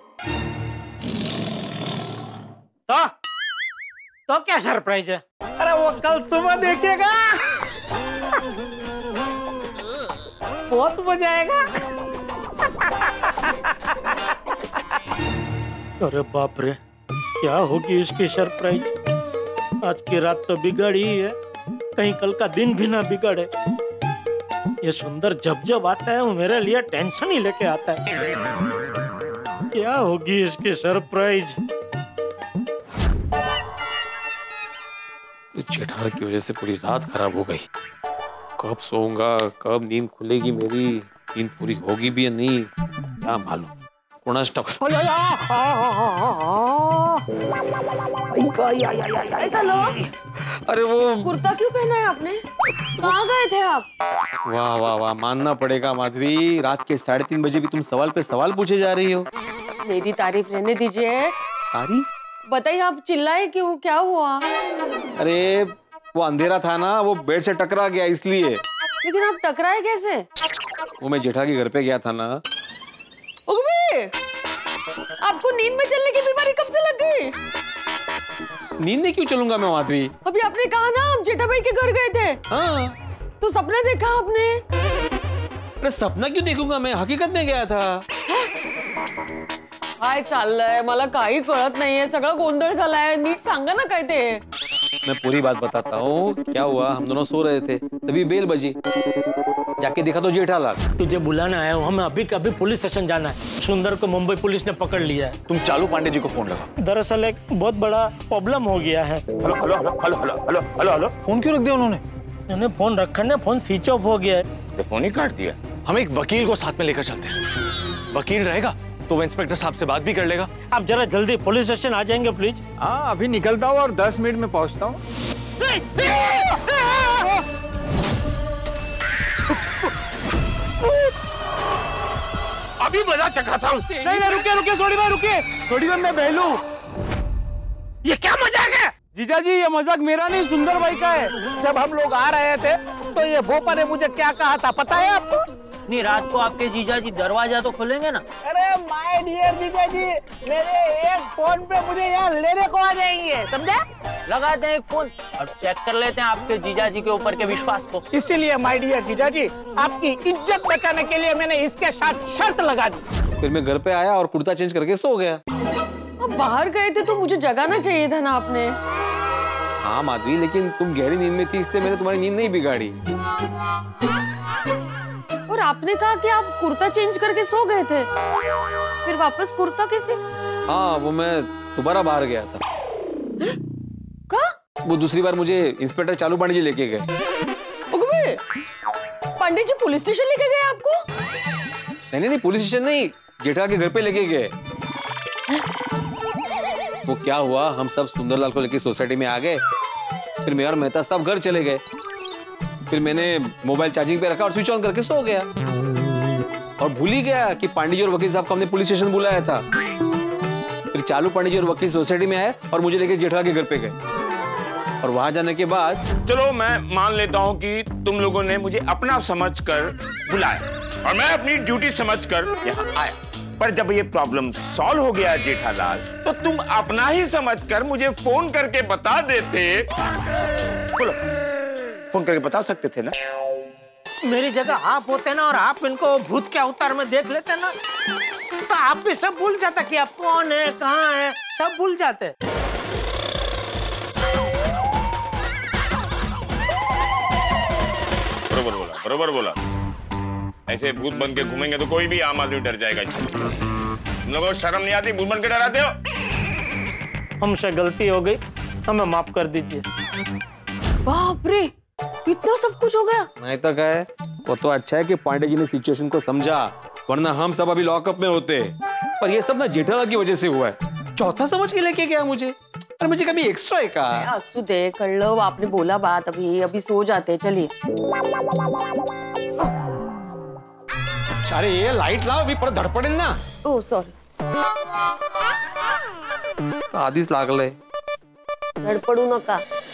तो क्या सरप्राइज है? अरे वो कल सुबह देखिएगा, बहुत मजा आएगा। अरे बाप रे, क्या होगी इसकी सरप्राइज? आज की रात तो बिगड़ी ही है, कहीं कल का दिन भी ना बिगड़े। ये सुंदर जब जब आता है वो मेरे लिए टेंशन ही लेके आता है। क्या होगी इसकी सरप्राइज? जेठालाल की वजह से पूरी रात खराब हो गई। कब सोऊंगा, कब नींद खुलेगी मेरी, नींद पूरी होगी भी या नहीं क्या मालूम। अरे वो कुर्ता क्यों पहना है आपने? कहाँ गए थे आप? वाह वाह वाह, मानना पड़ेगा माधवी, रात के 3:30 बजे भी तुम सवाल पे सवाल पूछे जा रही हो। मेरी तारीफ रहने दीजिए। तारीफ? बताइए, आप चिल्लाए क्यों, क्या हुआ? अरे वो अंधेरा था ना, वो बेड से टकरा गया इसलिए। लेकिन आप टकराए कैसे? वो मैं जेठा के घर पे गया था ना। आपको नींद में चलने की बीमारी कब से लग गई? नींद में क्यों चलूंगा मैं माधवी? अभी आपने कहा ना आप जेठा भाई के घर गए थे। हाँ। तो सपना देखा आपने? अरे सपना क्यों देखूंगा मैं, हकीकत में गया था। काय चाललंय, मला काही कळत नाहीये, सगळं गोंधळ झालाय, नीट सांगा ना काय ते। मैं पूरी बात बताता हूँ। क्या हुआ, हम दोनों सो रहे थे, तभी बेल बजी, जाके देखा तो जेठालाल। तुझे बुलाना आया हूँ, हमें अभी कभी पुलिस स्टेशन जाना है। सुंदर को मुंबई पुलिस ने पकड़ लिया है। तुम चालू पांडे जी को फोन लगा। दरअसल एक बहुत बड़ा प्रॉब्लम हो गया है। Hello hello hello hello hello hello hello, phone क्यों रख दिया उन्होंने? फोन रखा ना, फोन स्विच ऑफ हो गया है। तो फोन ही काट दिया। हम एक वकील को साथ में लेकर चलते हैं, वकील रहेगा तो वो इंस्पेक्टर साहब से बात भी कर लेगा। आप जरा जल्दी पुलिस स्टेशन आ जाएंगे प्लीज। हाँ अभी निकलता हूँ और 10 मिनट में पहुँचता हूँ। अभी मजा चखाता हूँ। नहीं रुकिए रुकिए, थोड़ी देर मैं बहलू। ये क्या मजाक है? जीजा जी ये मजाक मेरा नहीं, सुंदर भाई का है। जब हम लोग आ रहे थे तो ये भोपा ने मुझे क्या कहा था पता है आपको? नहीं, रात को आपके जीजा जी दरवाजा तो खोलेंगे ना। अरे माय डियर जीजा जी, मेरे एक फोन पे मुझे यहाँ लेने को आ जाएंगे, समझा? लगाते हैं एक फोन और चेक कर लेते हैं आपके जीजा जी के ऊपर के विश्वास को। इसीलिए माय डियर जीजा जी, आपकी इज्जत बचाने के लिए मैंने इसके साथ शर्त लगा दी। फिर मैं घर पे आया और कुर्ता चेंज करके सो गया। अब बाहर गए थे तो मुझे जगाना चाहिए था ना आपने। हाँ माधवी, लेकिन तुम गहरी नींद में थी इसलिए मैंने तुम्हारी नींद नहीं बिगाड़ी। और आपने कहा कि आप कुर्ता चेंज करके सो गए थे, फिर वापस कुर्ता कैसे? हाँ वो मैं दोबारा बाहर गया था। कहाँ? वो दूसरी बार मुझे इंस्पेक्टर चालू पांडे जी लेके गए। पांडे जी पुलिस स्टेशन लेके गए आपको? नहीं, पुलिस स्टेशन नहीं, जेठा के घर पे लेके गए। वो क्या हुआ, हम सब सुंदरलाल को लेके सोसाइटी में आ गए, फिर मैं और मेहता साहब घर चले गए। फिर मैंने मोबाइल चार्जिंग पे रखा और स्विच ऑन करके सो गया और भूल ही गया कि पांडे जी और वकील साहब को हमने पुलिस स्टेशन बुलाया था। फिर चालू पांडे जी और वकील सोसाइटी में आए और मुझे लेके जेठा के घर पे गए और वहां जाने के बाद चलो मैं मान लेता हूं कि तुम लोगों ने मुझे अपना समझकर बुलाया और मैं अपनी ड्यूटी समझकर यहाँ आया, पर जब ये प्रॉब्लम सॉल्व हो गया जेठालाल, तो तुम अपना ही समझकर मुझे फोन करके बता देते। बोलो, फोन करके बता सकते थे ना? मेरी जगह आप होते ना और आप इनको भूत के अवतार में देख लेते ना, तो आप भी सब भूल जाता कि आप कौन है, कहाँ है, सब भूल जाते। बरोबर बोला। ऐसे भूत बन के घूमेंगे तो कोई भी आम आदमी डर जाएगा। तुम लोगों को शर्म नहीं आती, भूत बन के डराते हो? हमसे गलती हो गई, हमें माफ कर दीजिए। बाप रे, इतना सब कुछ हो गया। नहीं तो क्या है, वो तो अच्छा है कि पांडे जी ने सिचुएशन को समझा, वरना हम सब अभी लॉकअप में होते। पर ये सब ना जेठालाल की वजह से हुआ है। चौथा समझ के लेके गया मुझे, और मुझे कभी एक्स्ट्रा है का? आंसू दे कर लो, आपने बोला बात, अभी सो जाते, चलिए। अरे ये लाइट लाओ, अभी पर धड़पड़े ना। Oh sorry. आधीच लागलंय। धडपडू नका.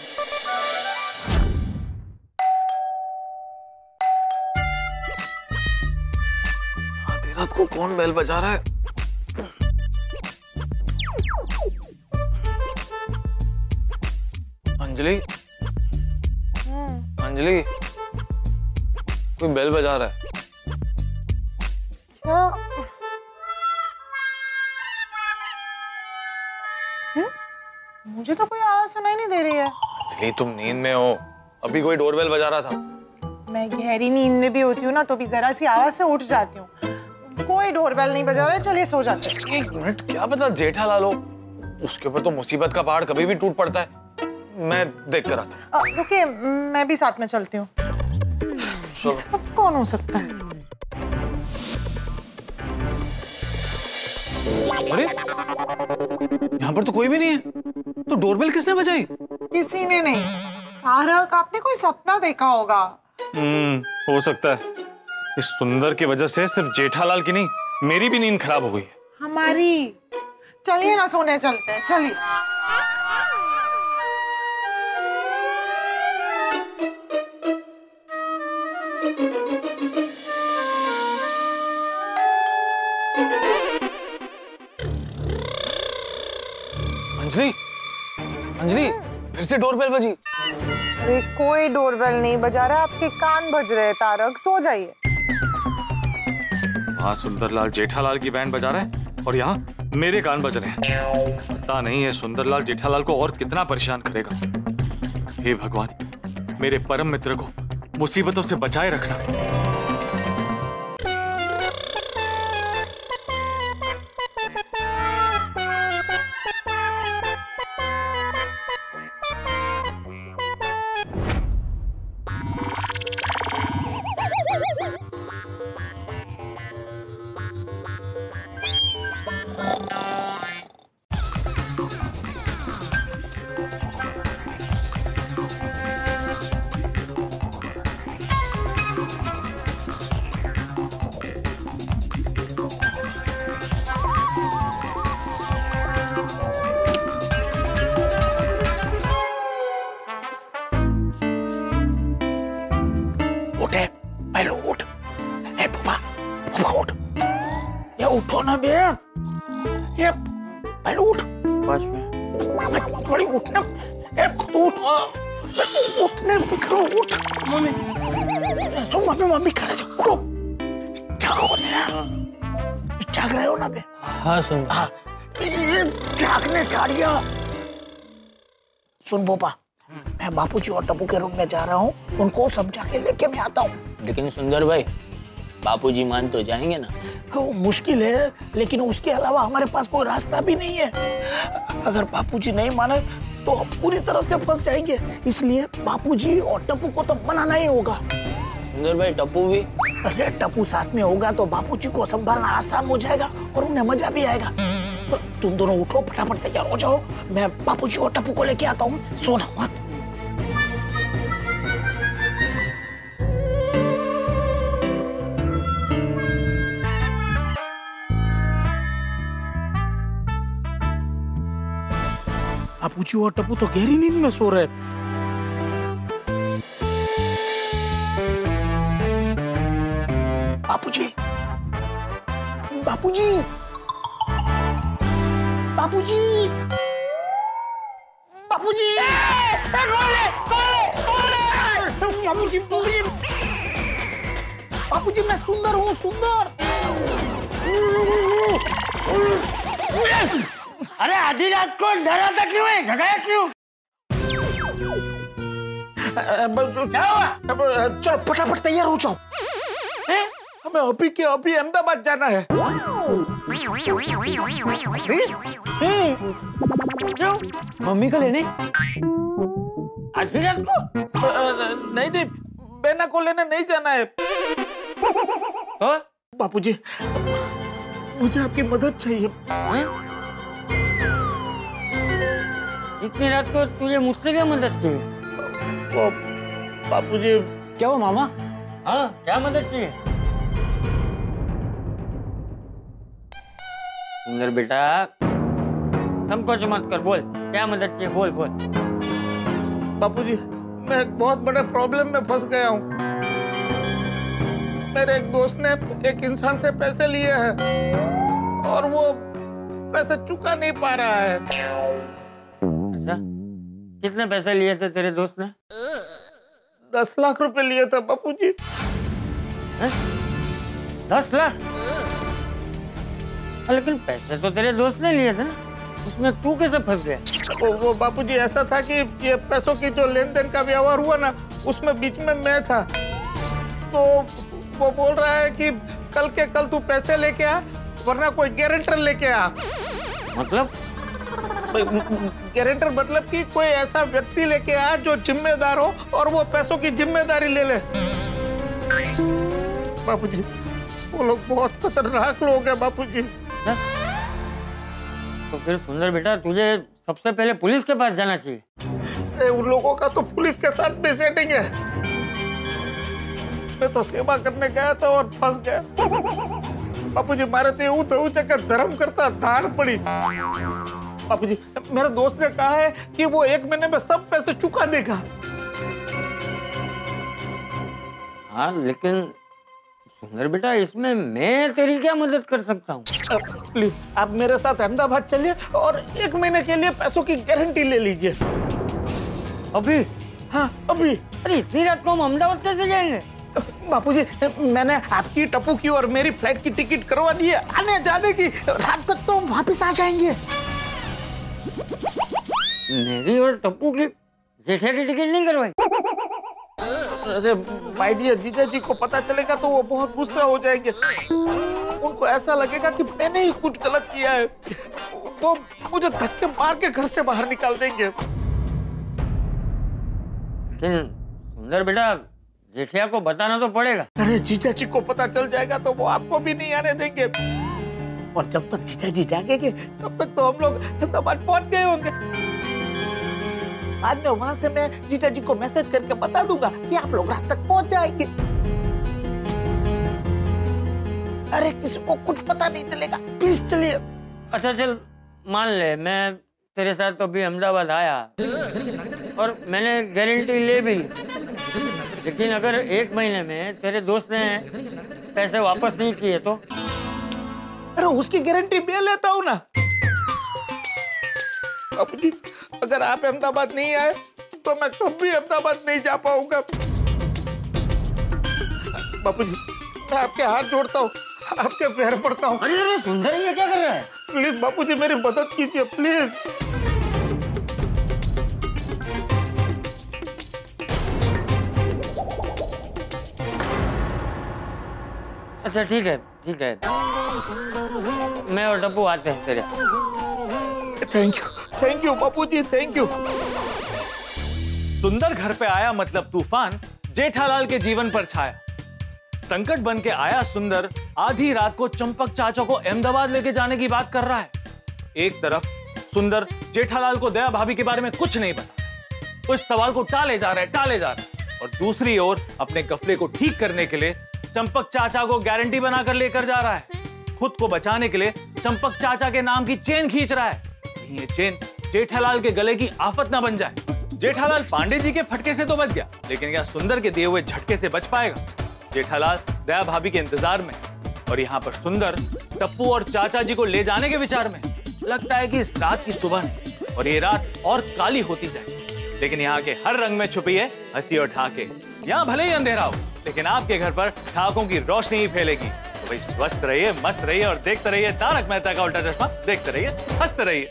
आधी रात को कौन बेल बजा रहा है? अंजलि, अंजलि, कोई बेल बजा रहा है. क्या? मुझे तो कोई आवाज सुनाई नहीं दे रही है. अंजलि, तुम नींद में हो. अभी कोई डोरबेल बजा रहा था. मैं गहरी नींद में भी होती हूँ ना, तो भी जरा सी आवाज से उठ जाती हूँ. कोई डोरबेल नहीं बजा रहा है, चलिए सो जाते हैं. एक मिनट, क्या पता जेठालाल हो. उसके ऊपर तो मुसीबत का पहाड़ कभी भी टूट पड़ता है. मैं देख कर आता हूँ. रुकिए, मैं भी साथ में चलती हूँ. इस वक्त कौन हो सकता है? अरे, यहाँ पर तो कोई भी नहीं है. तो डोरबेल किसने बजाई? किसी ने नहीं. तारक, आपने कोई सपना देखा होगा. हो सकता है. इस सुंदर की वजह से सिर्फ जेठालाल की नहीं, मेरी भी नींद खराब हो गई है. हमारी. चलिए ना, सोने चलते हैं. चलिए. अंजलि, अंजलि, फिर से डोरबेल बजी. अरे कोई डोरबेल नहीं बजा रहा, आपके कान बज रहे हैं. तारक, सो जाइए. वहाँ सुंदरलाल जेठालाल की बैंड बजा रहा है और यहाँ मेरे कान बज रहे हैं. पता नहीं है सुंदरलाल जेठालाल को और कितना परेशान करेगा. हे भगवान, मेरे परम मित्र को मुसीबतों से बचाए रखना. उठो ना बे, ये पहले उठ. थोड़ी उठना. उठ, उठने पिछलो उठ. मम्मी, तो मम्मी कर रहे. उठो. जागो ना. जाग रहे हो ना बे? हाँ सुन. जागने चाहिए. सुन बोपा, मैं बापूजी और टप्पू के रूम में जा रहा हूँ. उनको समझा के लेके मैं आता हूँ. लेकिन सुंदर भाई, बापूजी मान तो जाएंगे ना? वो मुश्किल है, लेकिन उसके अलावा हमारे पास कोई रास्ता भी नहीं है. अगर बापूजी नहीं माने तो हम पूरी तरह से फंस जाएंगे. इसलिए बापूजी और टप्पू को तो मनाना ही होगा. सुंदर भाई, टप्पू भी? अरे टप्पू साथ में होगा तो बापूजी को संभालना आसान हो जाएगा और उन्हें मजा भी आएगा. तो तुम दोनों उठो, फटाफट तैयार हो जाओ. मैं बापूजी और टप्पू को लेके आता हूँ. सोना मत. बापूजी और टप्पू तो गहरी नींद में सो रहे. बापूजी, बापूजी, बापूजी, बापूजी, बापूजी, बापूजी, मैं सुंदर हूँ. सुंदर. अरे आधी रात को डराता क्यों है? जगाया क्यों? क्या हुआ? चलो फटाफट तैयार हो जाओ. हमें अभी के अभी अहमदाबाद जाना है. मम्मी को लेने? आधी रात को? नहीं नहीं, बेना को लेने नहीं जाना है. बापूजी, मुझे आपकी मदद चाहिए. इतनी रात को तुझे मुझसे क्या मदद चाहिए? बापूजी. क्या हुआ मामा? हाँ, क्या मदद चाहिए? सुंदर बेटा, संकोच मत कर, बोल क्या मदद चाहिए? बोल बोल। बापूजी, मैं एक बहुत बड़े प्रॉब्लम में फंस गया हूँ। मेरे एक दोस्त ने एक इंसान से पैसे लिए हैं और वो पैसे चुका नहीं पा रहा है। अच्छा, कितने पैसे लिए थे तेरे दोस्त ने? 10 लाख रुपए लिए थे बापूजी। 10 लाख? लेकिन पैसे तो तेरे दोस्त ने लिए थे ना, उसमें तू कैसे फंस गया? वो बापूजी ऐसा था कि ये पैसों की जो लेन देन का व्यवहार हुआ ना, उसमें बीच में मैं था। तो वो बोल रहा है कि कल के कल तू पैसे लेके आ, वरना कोई गारंटर लेके आ। मतलब? गारंटर मतलब कि कोई ऐसा व्यक्ति लेके आ जो जिम्मेदार हो और वो पैसों की जिम्मेदारी ले ले। बापूजी, वो लोग बहुत खतरनाक लोग हैं बापूजी। तो फिर सुंदर बेटा, तुझे सबसे पहले पुलिस के पास जाना चाहिए। उन लोगों का तो पुलिस के साथ भी सेटिंग है। मैं तो सेवा करने गया था और फंस गया। बापूजी, मारे तो ऊँचे का धर्म करता धाड़ पड़ी। बापूजी, मेरे दोस्त ने कहा है कि वो 1 महीने में सब पैसे चुका देगा। हाँ, लेकिन सुंदर बेटा, इसमें मैं तेरी क्या मदद कर सकता हूँ? प्लीज आप मेरे साथ अहमदाबाद चलिए और 1 महीने के लिए पैसों की गारंटी ले लीजिए। अभी? हाँ, अभी। अरे इतनी रात को हम अहमदाबाद कैसे जाएंगे? बापूजी, मैंने आपकी, टप्पू की और मेरी फ्लाइट की टिकट करवा दी है आने जाने की। रात तक तो हम वापस आ जाएंगे। मेरी और टप्पू की जेठिया की टिकट नहीं करवाई? अरे माय डियर, जीजा जी को पता चलेगा तो वो बहुत गुस्सा हो जाएंगे। उनको ऐसा लगेगा कि मैंने ही कुछ गलत किया है। वो मुझे धक्के मार के घर से बाहर निकाल देंगे। सुंदर बेटा, जेठिया को बताना तो पड़ेगा। अरे जीजा जी को पता चल जाएगा तो वो आपको भी नहीं आने देंगे। और जब तक जीजा जी जागेंगे तब तक तो हम लोग अहमदाबाद पहुंच गए होंगे। बाद में वहां से मैं जीजा जी को मैसेज करके बता दूंगा कि आप लोग रात तक पहुंच जाएंगे। अरे किसी को कुछ पता नहीं चलेगा, प्लीज चलिए। अच्छा चल, मान ले मैं तेरे साथ तो अभी अहमदाबाद आया और मैंने गारंटी ले भी ली, लेकिन अगर 1 महीने में तेरे दोस्त ने पैसे वापस नहीं किए तो? अरे उसकी गारंटी मैं लेता हूँ ना। बापूजी, अगर आप अहमदाबाद नहीं आए तो मैं कभी अहमदाबाद नहीं जा पाऊंगा। बापूजी, मैं आपके हाथ जोड़ता हूँ, आपके पैर पड़ता हूँ। अरे सुंदर, ये क्या कर रहा है? प्लीज बापूजी, मेरी मदद कीजिए प्लीज। अच्छा ठीक है, ठीक है, मैं और टप्पू आते हैं तेरे। थैंक यू बापूजी, थैंक यू। सुंदर घर पे आया मतलब तूफान जेठालाल के जीवन पर छाया। संकट बन के आया सुंदर, आधी रात को चंपक चाचा को अहमदाबाद लेके जाने की बात कर रहा है। एक तरफ सुंदर जेठालाल को दया भाभी के बारे में कुछ नहीं पता, उस सवाल को टाले जा रहा है, और दूसरी ओर अपने गफले को ठीक करने के लिए चंपक चाचा को गारंटी बनाकर लेकर जा रहा है। खुद को बचाने के लिए चंपक चाचा के नाम की चेन खींच रहा है, ये चेन जेठालाल के गले की आफत ना बन जाए। जेठालाल पांडे जी के फटके से तो बच गया, लेकिन क्या सुंदर के दिए हुए झटके से बच पाएगा? जेठालाल दया भाभी के इंतजार में, और यहाँ पर सुंदर टप्पू और चाचा जी को ले जाने के विचार में। लगता है कि इस रात की सुबह नहीं और ये रात और काली होती जाए, लेकिन यहाँ के हर रंग में छुपी है हंसी और ठाके। यहाँ भले ही अंधेरा हो, लेकिन आपके घर पर ठाकों की रोशनी ही फैलेगी। तो भाई स्वस्थ रहिए, मस्त रहिए और देखते रहिए तारक मेहता का उल्टा चश्मा। देखते रहिए, हंसते रहिए।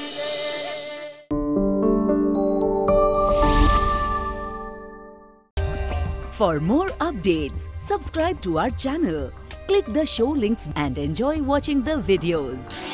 For more updates, subscribe to our channel, click the show links and enjoy watching the videos.